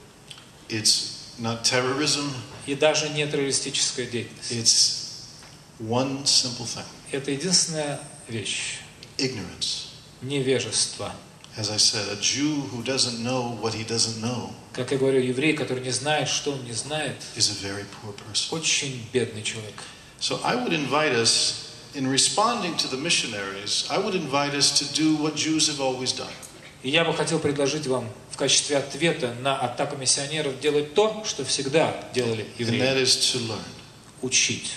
It's not terrorism. И даже не террористическая деятельность. It's one simple thing. Это единственная вещь. Ignorance. Невежество. As I said, a Jew who doesn't know what he doesn't know. Как я говорю, еврей, который не знает, что он не знает, is a very poor person. Очень бедный человек. So I would invite us, in responding to the missionaries, I would invite us to do what Jews have always done. И я бы хотел предложить вам в качестве ответа на атаку миссионеров делать то, что всегда делали евреи. And that is to learn. Учить.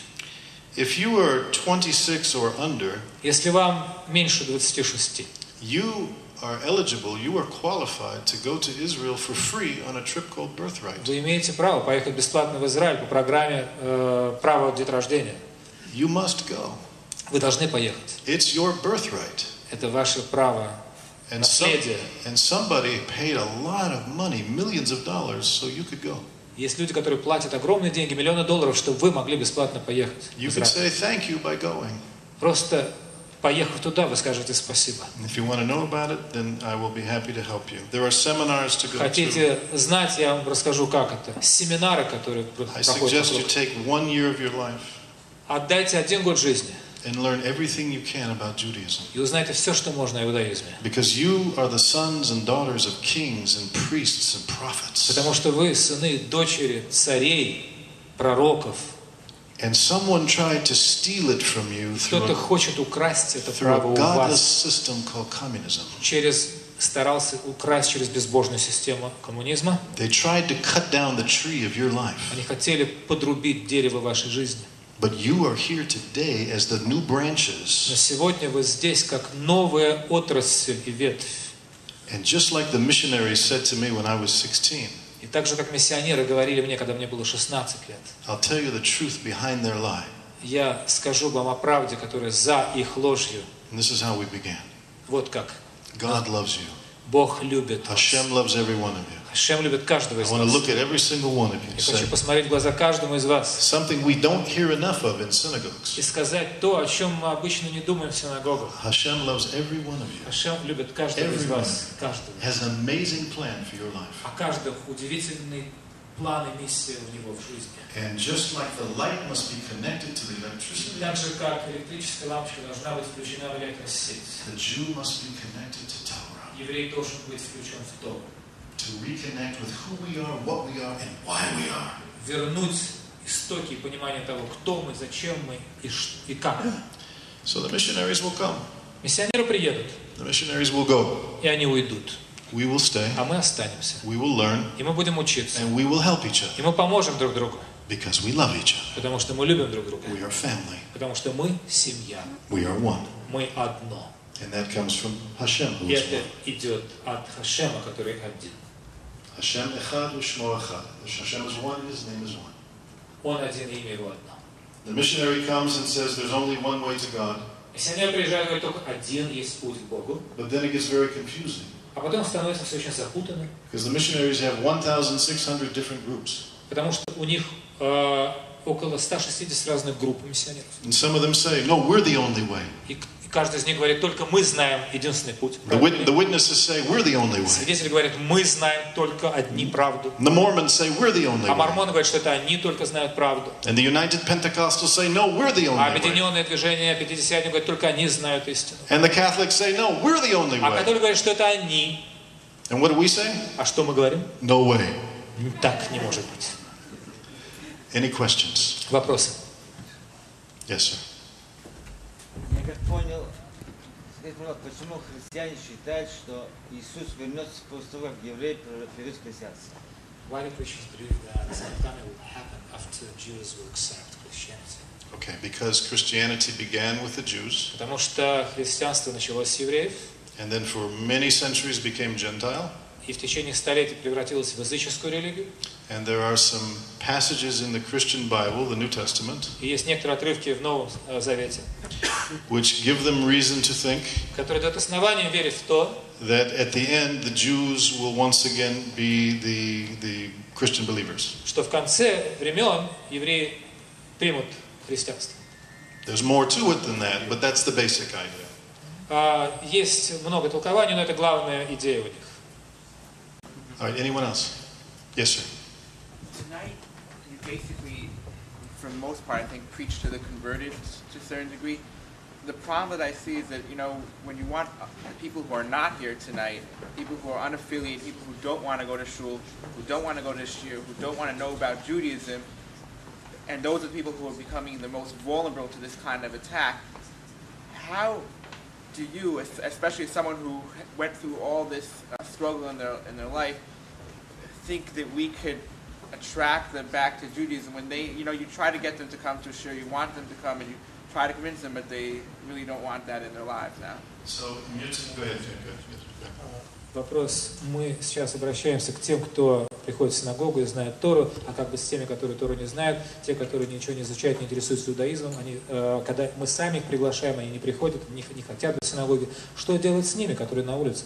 If you are twenty-six or under, если вам меньше двадцати шести, you are eligible, you are qualified to go to Israel for free on a trip called Birthright. Вы имеете право поехать бесплатно в Израиль по программе э, «Право деторождения». You must go. Вы должны поехать. It's your birthright. Это ваше право. And, some, and somebody paid a lot of money, millions of dollars, so you could go. Есть люди, которые платят огромные деньги, миллионы долларов, чтобы вы могли бесплатно поехать. You could say thank you by going. Просто поехав туда, вы скажете спасибо. If you want to know about it, then I will be happy to help you. There are seminars to go to. Хотите знать, я вам расскажу, как это. Семинары, которые I проходят. suggest you take one year of your life. Отдайте один год жизни. And learn everything you can about Judaism. И узнайте все, что можно о иудаизме. Because you are the sons and daughters of kings and priests and prophets. Потому что вы сыны, дочери царей, пророков. And someone tried to steal it from you through Кто-то хочет украсть это through право a у godless вас. system called communism. Через старался украсть через безбожную систему коммунизма. They tried to cut down the tree of your life. Они хотели подрубить дерево вашей жизни. But you are here today as the new branches. Но сегодня вы здесь как новая отрасль и ветвь. And just like the missionaries said to me when I was sixteen. И так же, как миссионеры говорили мне, когда мне было шестнадцать лет. I'll tell you the truth behind their lie. Я скажу вам о правде, которая за их ложью. And this is how we began. Вот как. God loves you. Бог любит вас. Hashem loves every one of you. Хашем любит каждого I из want to вас. look at every single one of you and Я хочу say посмотреть в глаза каждому из вас something we don't hear enough of in synagogues. и сказать то, о чем мы обычно не думаем в синагогах. Hashem loves every one of you. Хашем любит каждого из вас. Каждого. Has an amazing plan for your life. А каждый удивительный план и миссия у него в жизни. And just like the light must be connected to the electricity, Так же, как электрическая лампочка должна быть включена в электросеть, the Jew must be connected to Torah. еврей должен быть включен в то. To reconnect with who we are, what we are, and why we are. Вернуть истоки и понимание того, кто мы, зачем мы и, и как. So the missionaries will come. Миссионеры приедут. The missionaries will go. И они уйдут. We will stay. А мы останемся. We will learn. И мы будем учиться. And we will help each other. И мы поможем друг другу. Because we love each other. Потому что мы любим друг друга. We are family. Потому что мы семья. We are one. Мы одно. And that comes from Hashem, who И is это one. идет от Хашема, который один. Hashem echad u'shmo echad. Hashem is one, His name is one. Он один, и имя его одно. The missionary comes and says there's only one way to God. Миссионер приезжает и говорит, только один есть путь к Богу. But then it gets very confusing. А потом становится все очень запутанно. Because the missionaries have one thousand six hundred different groups. Потому что у них э, около ста шестидесяти разных групп миссионеров. And some of them say, no, we're the only way. И каждый из них говорит, только мы знаем единственный путь. The, wit- the witnesses say, we're the only way. Свидетели говорят, мы знаем только одни правду. The Mormons say, we're the only А way. мормоны говорят, что это они только знают правду. And the United Pentecostals say, no, we're the А only way. объединенное движение пятидесятников говорят, только они знают истину. And the Catholics say, no, we're the only А way. католики говорят, что это они. And what do we say? А что мы говорим? No way. Так не может быть. Any questions? Вопросы? Yes, sir. Я как понял, скажите, пожалуйста, почему христиане считают, что Иисус вернется после того, как евреи придут христианство? Why do Christians believe that something will happen after Jews will accept Christianity? Okay, because Christianity began with the Jews, Потому что христианство началось с евреев, and then for many centuries became Gentile. и в течение столетий превратилось в языческую религию. And there are some passages in the Christian Bible, the New Testament, И есть некоторые отрывки в Новом э, Завете, which give them reason to think которые дают основание верить в то, that at the end the Jews will once again be the, the Christian believers. что в конце времен евреи примут христианство. There's more to it than that, but that's the basic idea. А, есть много толкований, но это главная идея у них. All right, anyone else? Yes, sir. Tonight, you basically, for the most part, I think, preach to the converted to a certain degree. The problem that I see is that, you know, when you want people who are not here tonight, people who are unaffiliated, people who don't want to go to shul, who don't want to go to shir, who don't want to know about Judaism, and those are the people who are becoming the most vulnerable to this kind of attack, how do you, especially someone who went through all this uh, struggle in their, in their life, think that we could attract them back to Judaism when they, you know, you try to get them to come to shir, you want them to come, and you try to convince them, but they really don't want that in their lives now. So, go ahead. Go ahead. Вопрос. Мы сейчас обращаемся к тем, кто приходит в синагогу и знает Тору, а как бы с теми, которые Тору не знают, те, которые ничего не изучают, не интересуются иудаизмом, они, э, когда мы сами их приглашаем, они не приходят, не, не хотят в синагоге, что делать с ними, которые на улице?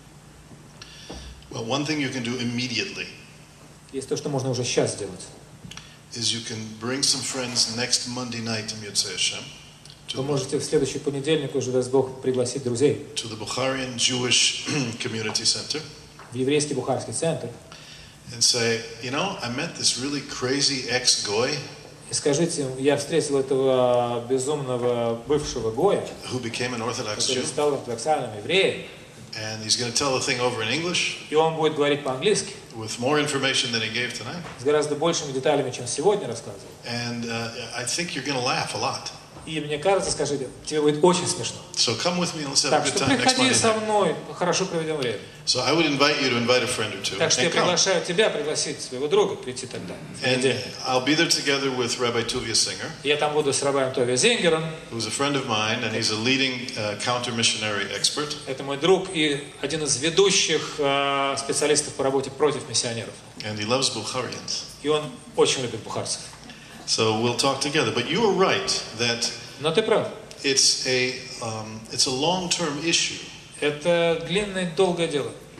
Well, one thing you can do immediately Есть то, что можно уже сейчас сделать. is you can bring some friends next Monday night to Mitzvah Hashem, Вы можете в следующий понедельник уже, даст Бог, пригласить друзей to the Bukharian Jewish Community Center, в еврейский бухарский центр and say, you know, I met this really crazy ex-goy и скажите, я встретил этого безумного бывшего гоя, who became an Orthodox который Jew, стал ортодоксальным евреем, and he's going to tell the thing over in English и он будет говорить по-английски, with more information than he gave tonight. с гораздо большими деталями, чем сегодня рассказывал. And uh, I think you're going to laugh a lot. И мне кажется, скажите, тебе будет очень смешно. So come with me and let's have a Так good что time next приходи Monday со night. мной, хорошо проведем время. So I would invite you to invite a friend or two Так что я and come. приглашаю тебя пригласить своего друга прийти тогда. в And понедельник. I'll be there together with Rabbi Tuvia Singer, Я там буду с рабаем Тови Зингером. who's a friend of mine, and he's a leading uh, counter-missionary expert. Это мой друг и один из ведущих э, специалистов по работе против миссионеров. And he loves Bukharians. И он очень любит бухарцев. So we'll talk together. But you are right that Но ты прав. it's a, um, it's a long-term issue. Это длинное, долгое дело.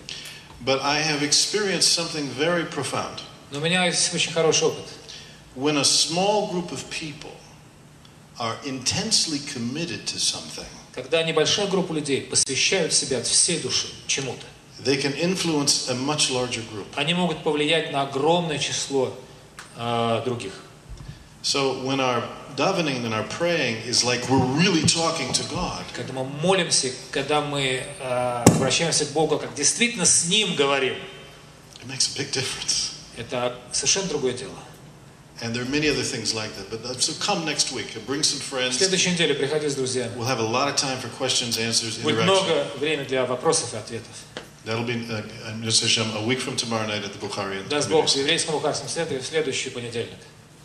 But I have experienced something very profound. Но у меня есть очень хороший опыт. When a small group of people are intensely committed to something, Когда небольшая группа людей посвящают себя от всей души чему-то, they can influence a much larger group. они могут повлиять на огромное число э, других. So when our davening and our praying is like we're really talking to God, Когда мы молимся, когда мы э, обращаемся к Богу, как действительно с Ним говорим, it makes a big difference. это совершенно другое дело. And there are many other things like that. But uh, so come next week. Bring some В friends. следующей неделе приходи с друзьями. We'll have a lot of time for questions, answers, Будет interaction. много времени для вопросов и ответов. That'll be uh, a week from tomorrow night at the Bukharian. Даст Бог в еврейском бухарском центре в следующий понедельник.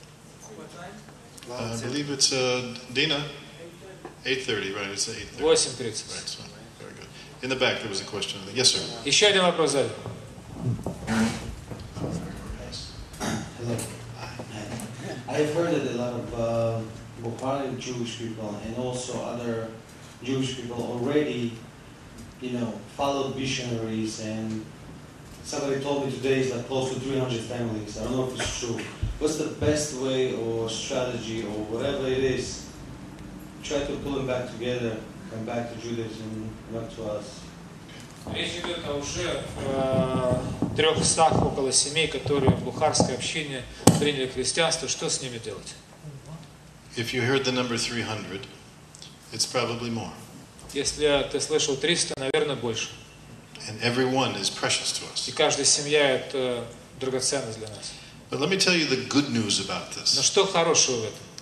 Uh, I believe it's uh, Dina. eight thirty, right? It's eight thirty. восемь тридцать. Right, so very good. In the back there was a question. Yes, sir. Еще один вопрос сзади. Hello. I've heard that a lot of uh, Bukharian Jewish people and also other Jewish people already, you know, followed missionaries, and somebody told me today it's like close to three hundred families. I don't know if it's true. What's the best way or strategy or whatever it is? Try to pull them back together, come back to Judaism, back to us. Речь идет о уже э, трехстах около семей, которые в бухарской общине приняли христианство. Что с ними делать? If you heard the number three hundred, it's probably more. Если ты слышал триста, наверное, больше. And every one is precious to И us. каждая семья – это драгоценность для нас. But let me tell you the good news about Но this. что хорошего в этом?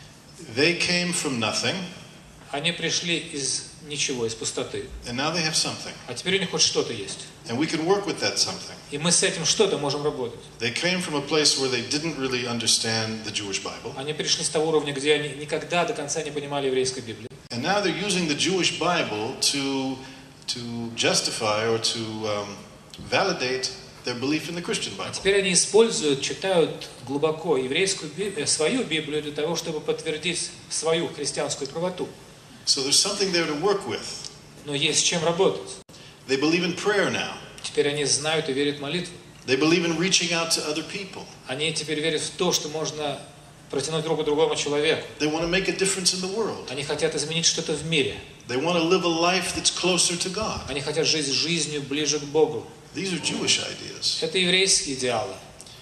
They came from nothing, Они пришли из ничего, из пустоты. and now they have something. А теперь у них хоть что-то есть. And we can work with that something. И мы с этим что-то можем работать. They came from a place where they didn't really understand the Jewish Bible. Они пришли с того уровня, где они никогда до конца не понимали еврейской Библии. And now they're using the Jewish Bible to, to justify or to um, validate their belief in the Christian А Bible. теперь они используют, читают глубоко еврейскую Библию, свою Библию для того, чтобы подтвердить свою христианскую правоту. So there's something there to work with. Но есть с чем работать. They believe in prayer now. Теперь они знают и верят в молитву. They believe in reaching out to other people. Они теперь верят в то, что можно протянуть руку другому человеку. They want to make a difference in the world. Они хотят изменить что-то в мире. They want to live a life that's closer to God. Они хотят жить жизнью ближе к Богу. These are Jewish ideas. Это еврейские идеалы.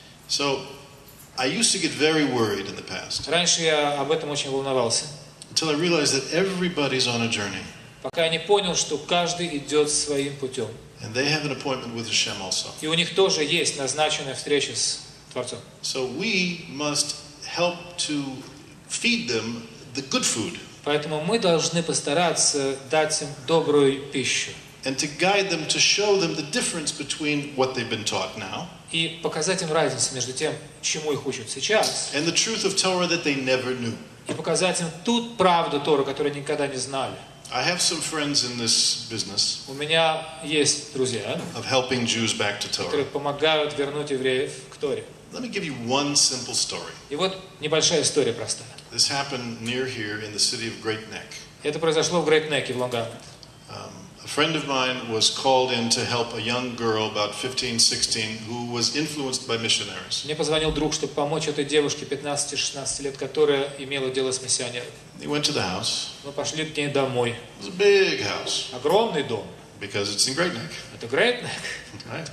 So I used to get very worried in the past Раньше я об этом очень волновался, until I realized that everybody's on a journey пока я не понял, что каждый идет своим путем. and they have an appointment with Hashem also. И у них тоже есть назначенная встреча с Творцом. So we must help to feed them the good food Поэтому мы должны постараться дать им добрую пищу and to guide them, to show them the difference between what they've been taught now и показать им разницу между тем, чему их учат сейчас, and the truth of Torah that they never knew. и показать им ту правду Торы, которую они никогда не знали. I have some friends in this business У меня есть друзья, of helping Jews back to которые Torah. помогают вернуть евреев к Торе. Let me give you one simple story. И вот небольшая история простая. This happened near here in the city of Great Neck. Это произошло в Грейт-Неке, в Лонг-Айленд. Um, a friend of mine was called in to help a young girl about fifteen, sixteen who was influenced by missionaries. Мне позвонил друг, чтобы помочь этой девушке пятнадцати-шестнадцати лет, которая имела дело с миссионером. He went to the house. Мы пошли к ней домой. It was a big house Огромный дом. because it's in Great Neck, Это Грейт-Нек. right?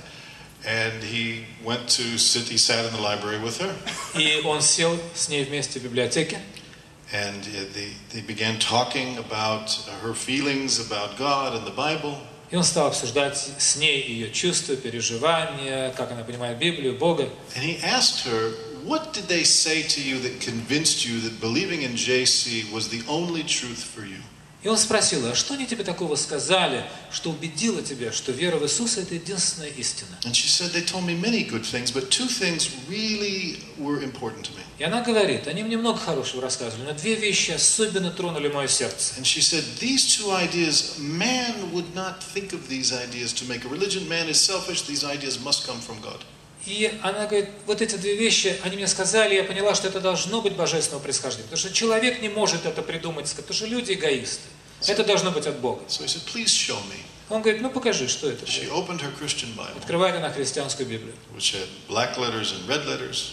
And he went to sit, he sat in the library with her, И он сел с ней вместе в библиотеке. and they, they began talking about her feelings about God and the Bible. И он стал обсуждать с ней ее чувства, переживания, как она понимает Библию, Бога. And he asked her, what did they say to you that convinced you that believing in J C was the only truth for you? И он спросил, а что они тебе такого сказали, что убедило тебя, что вера в Иисуса – это единственная истина? And she said, they told me many good things, but two things really were important to me. И она говорит, они мне много хорошего рассказывали, но две вещи особенно тронули мое сердце. And she said, these two ideas, man would not think of these ideas to make a religion. Man is selfish. These ideas must come from God. И она говорит, вот эти две вещи, они мне сказали, я поняла, что это должно быть божественного происхождения. Потому что человек не может это придумать, потому что люди эгоисты. Это должно быть от Бога. So he said, please show me. Он говорит, ну покажи, что это. She opened her Christian Bible, Открывает она христианскую Библию, which had black letters and red letters.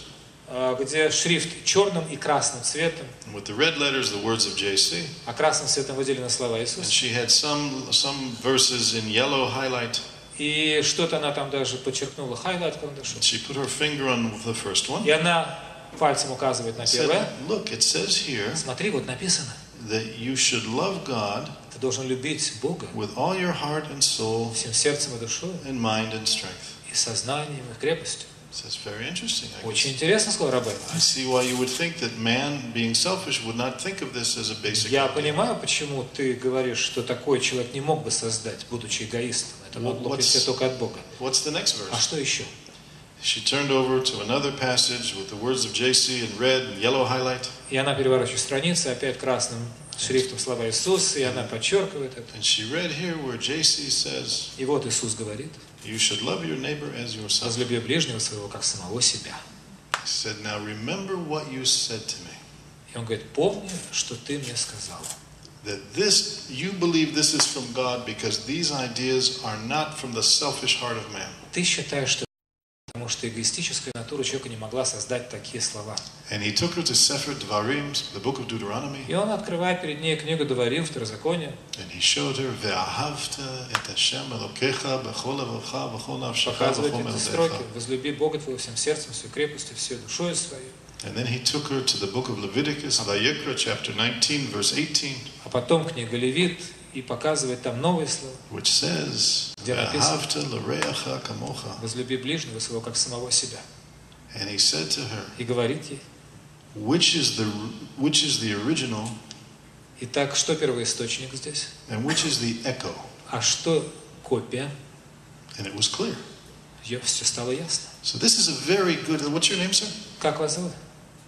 где шрифт черным и красным цветом, And with the red letters, the words of J C. а красным цветом выделены слова And Иисуса. she had some some verses in yellow highlight. И что-то она там даже подчеркнула, хайлайт карандашом. She put her finger on the first one. И она пальцем указывает на Said, первое. look, it says here Смотри, вот написано. that you should love God Ты должен любить Бога with all your heart and soul всем сердцем и душой, and mind and strength. и сознанием, и крепостью. So that's very interesting. I Очень guess. интересно сказал Рабби. I see why you would think that man, being selfish, would not think of this as a basic Я idea. понимаю, почему ты говоришь, что такой человек не мог бы создать, будучи эгоистом. Это могло прийти только от Бога. What's the next А verse? что еще? She turned over to another passage with the words of J C in red and yellow highlight. И она переворачивает страницу, опять красным шрифтом слова Иисус, и она подчеркивает это. And she read here where J C says, И вот Иисус говорит, you should love your neighbor as yourself. возлюби ближнего своего, как самого себя. He said, now remember what you said to me. И он говорит, помни, что ты мне сказал. That this, you believe this is from God because these ideas are not from the selfish heart of man. Ты считаешь, что потому что эгоистическая натура человека не могла создать такие слова. And he took her to Sefer Dvarim, the book of Deuteronomy, И он открывает перед ней книгу Дворим, Второзаконие, and he showed her, Ve'ahavta et Hashem Elokecha b'chol levavcha v'chol nafshecha показывает v'chol эти строки. me'odecha. Возлюби Бога твоего всем сердцем, всей крепостью, всей душой своей. And then he took her to the book of Leviticus, Vayikra, chapter nineteen, verse eighteen, А потом книга Левит, и показывает там новые слова. which says, Где написано, Ve'ahavta l'reacha kamocha. возлюби ближнего своего, как самого себя. And he said to her, И говорит ей, which is the which is the original итак, что первоисточник здесь? and which is the echo? А что копия? And it was clear. Ее все стало ясно. So this is a very good. What's your name, sir? Как вас зовут?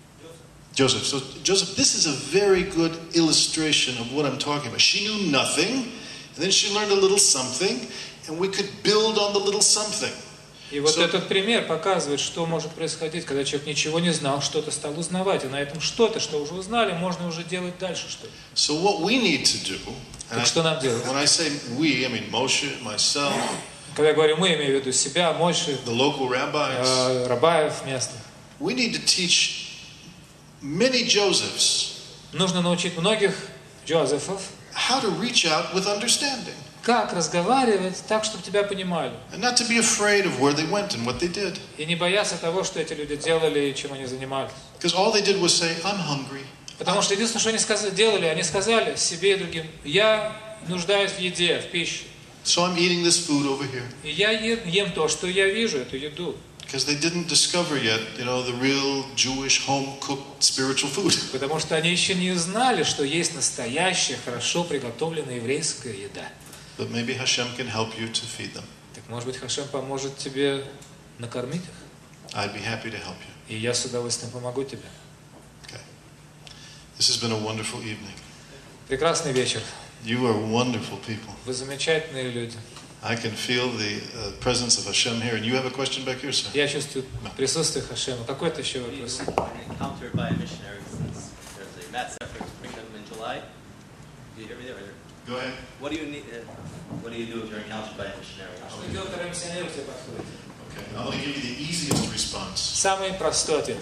Joseph. So Joseph, this is a very good illustration of what I'm talking about. She knew nothing, and then she learned a little something, and we could build on the little something. И вот So- этот пример показывает, что может происходить, когда человек ничего не знал, что-то стал узнавать, и на этом что-то, что уже узнали, можно уже делать дальше что-то. So what we need to do, and Так I- что нам делать? when I say we, I mean Moshe, myself, Когда я говорю мы, имею в виду себя, Мойши, the local rabbis, э, Рабаев местных. we need to teach many Josephs Нужно научить многих Джозефов, how to reach out with understanding, как разговаривать так, чтобы тебя понимали. and not to be afraid of where they went and what they did. И не бояться того, что эти люди делали и чем они занимались. Because all they did was say, I'm hungry. Потому что единственное, что они сказали, делали, они сказали себе и другим, я нуждаюсь в еде, в пище. So I'm eating this food over here. И я ем, ем то, что я вижу, эту еду. Because they didn't discover yet, you know, the real Jewish home-cooked spiritual food. Потому что они еще не знали, что есть настоящая, хорошо приготовленная еврейская еда. But maybe Hashem can help you to feed them. Так может быть, Хашем поможет тебе накормить их? I'd be happy to help you. И я с удовольствием помогу тебе. Okay. This has been a wonderful evening. Прекрасный вечер. You are wonderful people. Вы замечательные люди. I can feel the uh, presence of Hashem here. And you have a question back here, sir? Я чувствую присутствие Хашема. Какой-то еще вопрос? Encountered by a missionary since there's a mass effort to bring them in July. Do you hear me there? Or- Go ahead. What do you need? Uh, what do you do if you're encountered by a missionary? Что делать, когда миссионер к тебе подходит? Okay. I'm going to give you the easiest response. Самый простой ответ.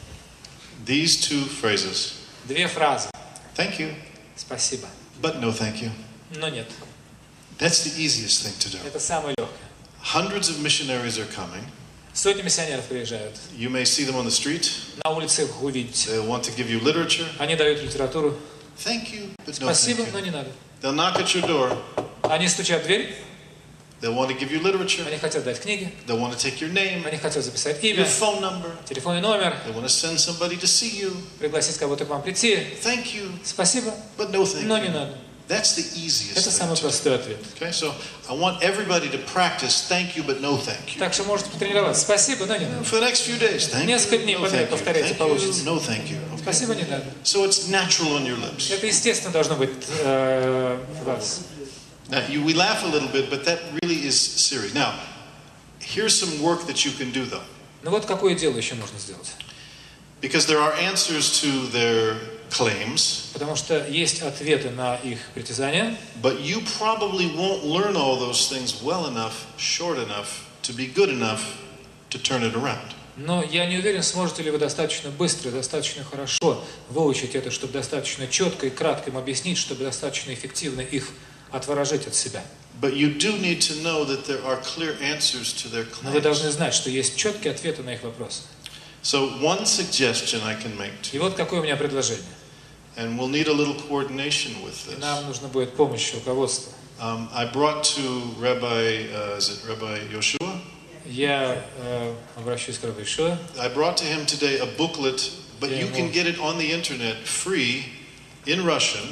These two phrases. Две фразы. Thank you, Спасибо. but no thank you. Но нет. That's the easiest thing to do. Это самое легкое. Hundreds of missionaries are coming. Сотни миссионеров приезжают. You may see them on the street. На улице их увидите. They'll want to give you literature. Они дают литературу. Thank you, but no Спасибо, thank но you. не надо. They'll knock at your door. Они стучат в дверь. They'll want to give you literature. Они хотят дать книги. They'll want to take your name, Они хотят записать your имя, phone number. телефонный номер, They want to send somebody to see you. пригласить кого-то к вам прийти. Thank you, Спасибо, but no thank но не you. надо. That's the easiest Это thing самый to do. простой ответ. Okay, so I want everybody to practice thank you, but no thank you. Так что можете потренироваться. Спасибо, но не надо. For the next few days, thank Несколько you, дней no подряд thank you, повторяйте, thank получите. you, no thank you. Okay. Спасибо, не надо. So it's natural on your lips. Это естественно должно быть э, в вас. Now, you, we laugh a little bit, but that really is serious. Now, here's some work that you can do, though. Ну вот какое дело еще можно сделать? Because there are answers to their claims, потому что есть ответы на их притязания, but you probably won't learn all those things well enough, short enough, to be good enough to turn it around. но я не уверен, сможете ли вы достаточно быстро, достаточно хорошо выучить это, чтобы достаточно четко и кратко им объяснить, чтобы достаточно эффективно их отворожить от себя. But you do need to know that there are clear answers to their Но вы должны claims. знать, что есть четкие ответы на их вопросы. So one suggestion I can make to И you, вот какое у меня предложение. and we'll need a little coordination with И this. нам нужна будет помощь руководства. Um, I brought to Rabbi, uh, is it Rabbi Yoshua? Я э, обращусь к Равишу. I brought to him today a booklet, but you can get it on the internet free in Russian.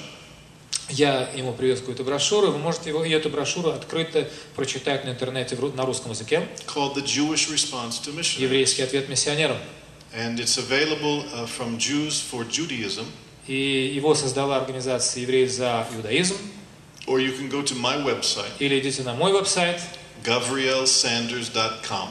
Я ему привез какую-то брошюру, вы можете его, и эту брошюру открыто прочитать на интернете в ру- на русском языке. Called The Jewish Response to Missionaries. Еврейский ответ миссионерам. And it's available uh, from Jews for Judaism, И его создала организация «Евреи за иудаизм». or you can go to my website, Или идите на мой веб-сайт. gavriel sanders dot com,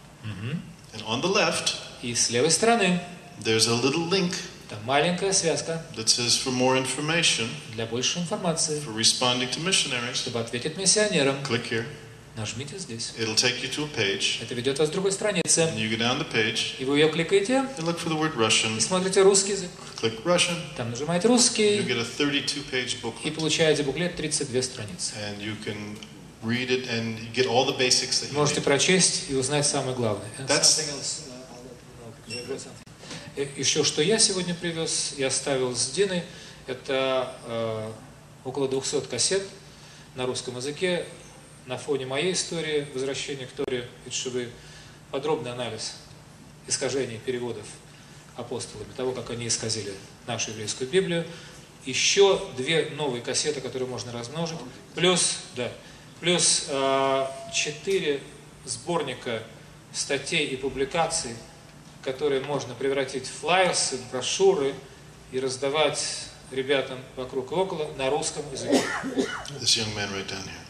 and on the left, И с левой стороны there's a little link там маленькая связка that says for more information, для большей информации, for responding to missionaries. чтобы ответить миссионерам. Click here. Нажмите здесь. It'll take you to a page, Это ведет вас к другой странице. and you go down the page И вы ее кликаете and look for the word и Russian. смотрите русский язык. Click Russian. Там нажимаете You русский get a thirty-two page и booklet, получаете буклет тридцать две страницы. and you can read it and you get all the basics that you Можете need. прочесть и узнать самое главное. And That's- something else, uh, I'll let you know, 'cause I got something. И еще что я сегодня привез, я оставил с Диной, это э, около двухсот кассет на русском языке на фоне моей истории возвращения к Торе и Тшувы, подробный анализ искажений переводов апостолами, того, как они исказили нашу еврейскую Библию. Еще две новые кассеты, которые можно размножить, плюс, да, плюс э, четыре сборника статей и публикаций, которые можно превратить в флайерсы, в брошюры и раздавать ребятам вокруг и около на русском языке. This young man right down here.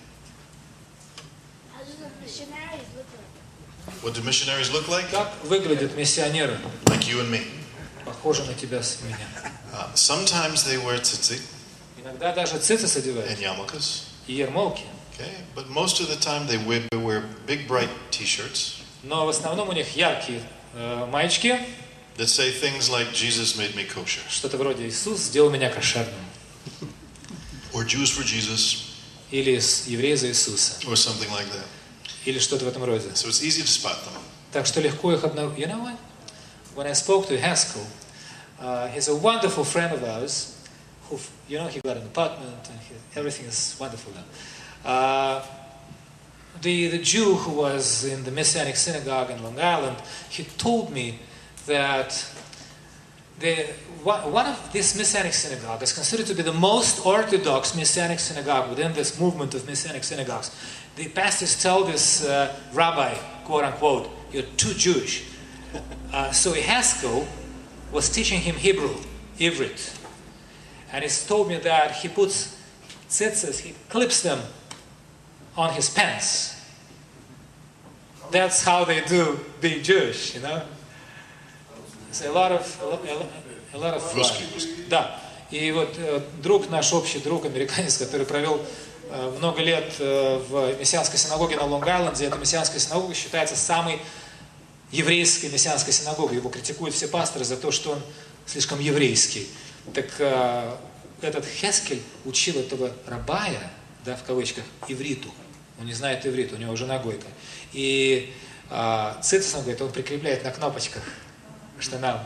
How do the missionaries look like? What do missionaries look like? Как выглядят миссионеры? Like you and me. Похожи на тебя, с меня. Uh, sometimes they wear tzitzit Иногда даже цицис and одевают yarmulkes. и ермолки. Okay, but most of the time they wear, wear big bright T-shirts Но в основном у них яркие э, маечки, that say things like "Jesus made me kosher" что-то вроде «Иисус сделал меня кошерным», or "Jews for Jesus" или с- «Евреи за Иисуса», or something like that. или что-то в этом роде. So it's easy to spot them. Так что легко их обнаружить. You know what? When I spoke to Haskell, uh, he's a wonderful friend of ours, who, you know, he got an apartment and he, everything is wonderful now. Uh, the, the Jew who was in the Messianic synagogue in Long Island, he told me that the, one one of this Messianic synagogue is considered to be the most orthodox Messianic synagogue within this movement of Messianic synagogues. The pastors tell this uh, rabbi, quote unquote, "You're too Jewish." Uh, so Haskell was teaching him Hebrew, Ivrit, and he told me that he puts tzitzis, he clips them on his pants. That's how they do being Jewish, you know. So a lot of a lot, a lot of Русский. да. И вот э, друг наш общий друг американец, который провел э, много лет э, в мессианской синагоге на Лонг-Айленде, эта мессианская синагога считается самой еврейской мессианской синагогой. Его критикуют все пасторы за то, что он слишком еврейский. Так э, этот Хескель учил этого рабая, да, в кавычках, ивриту. Он не знает иврит, у него жена гойка. И э, цицис, он говорит, он прикрепляет на кнопочках к штанам.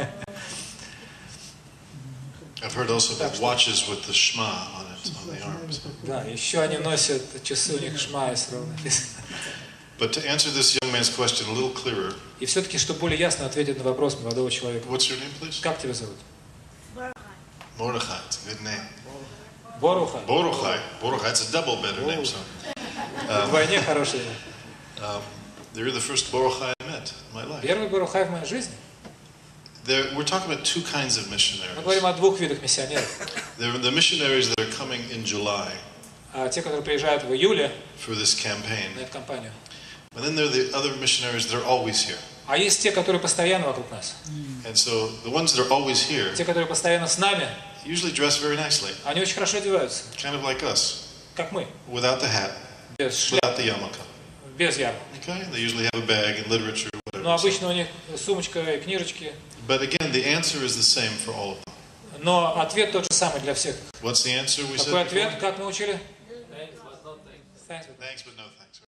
I've heard also about watches with the Shema on it, on the arms. Да, еще они носят часы, у них шма есть ровно. But to answer this young man's question a little clearer, И все-таки, чтобы более ясно ответить на вопрос молодого человека. what's your name, please? Как тебя зовут? Mordechai. It's a good name. Боруха. Boruchai. Boruchai. It's a double better name. So, Вдвойне хороший. um, you're the first Boruchai I met in my life. Первый Борухай в моей жизни. There, we're talking about two kinds of Мы missionaries. говорим о двух видах миссионеров. There are the missionaries that are coming in July А те, которые приезжают в июле for this на campaign. эту кампанию. And then there are the other missionaries that are always here. А есть те, которые постоянно вокруг нас. And so the ones that are always here Те, которые постоянно с нами, usually dress very nicely, они очень хорошо одеваются, kind of like us, как мы, without the hat, без шляпы, without the yarmulke. без ярмарки. Okay? They usually have a bag and literature, whatever. Но обычно у них сумочка и книжечки. But again, the answer is the same for all of them. Но ответ тот же самый для всех. What's the answer we said Какой before? ответ, как мы учили? Thanks, but no thanks. Thanks, but- Thanks, but no thanks.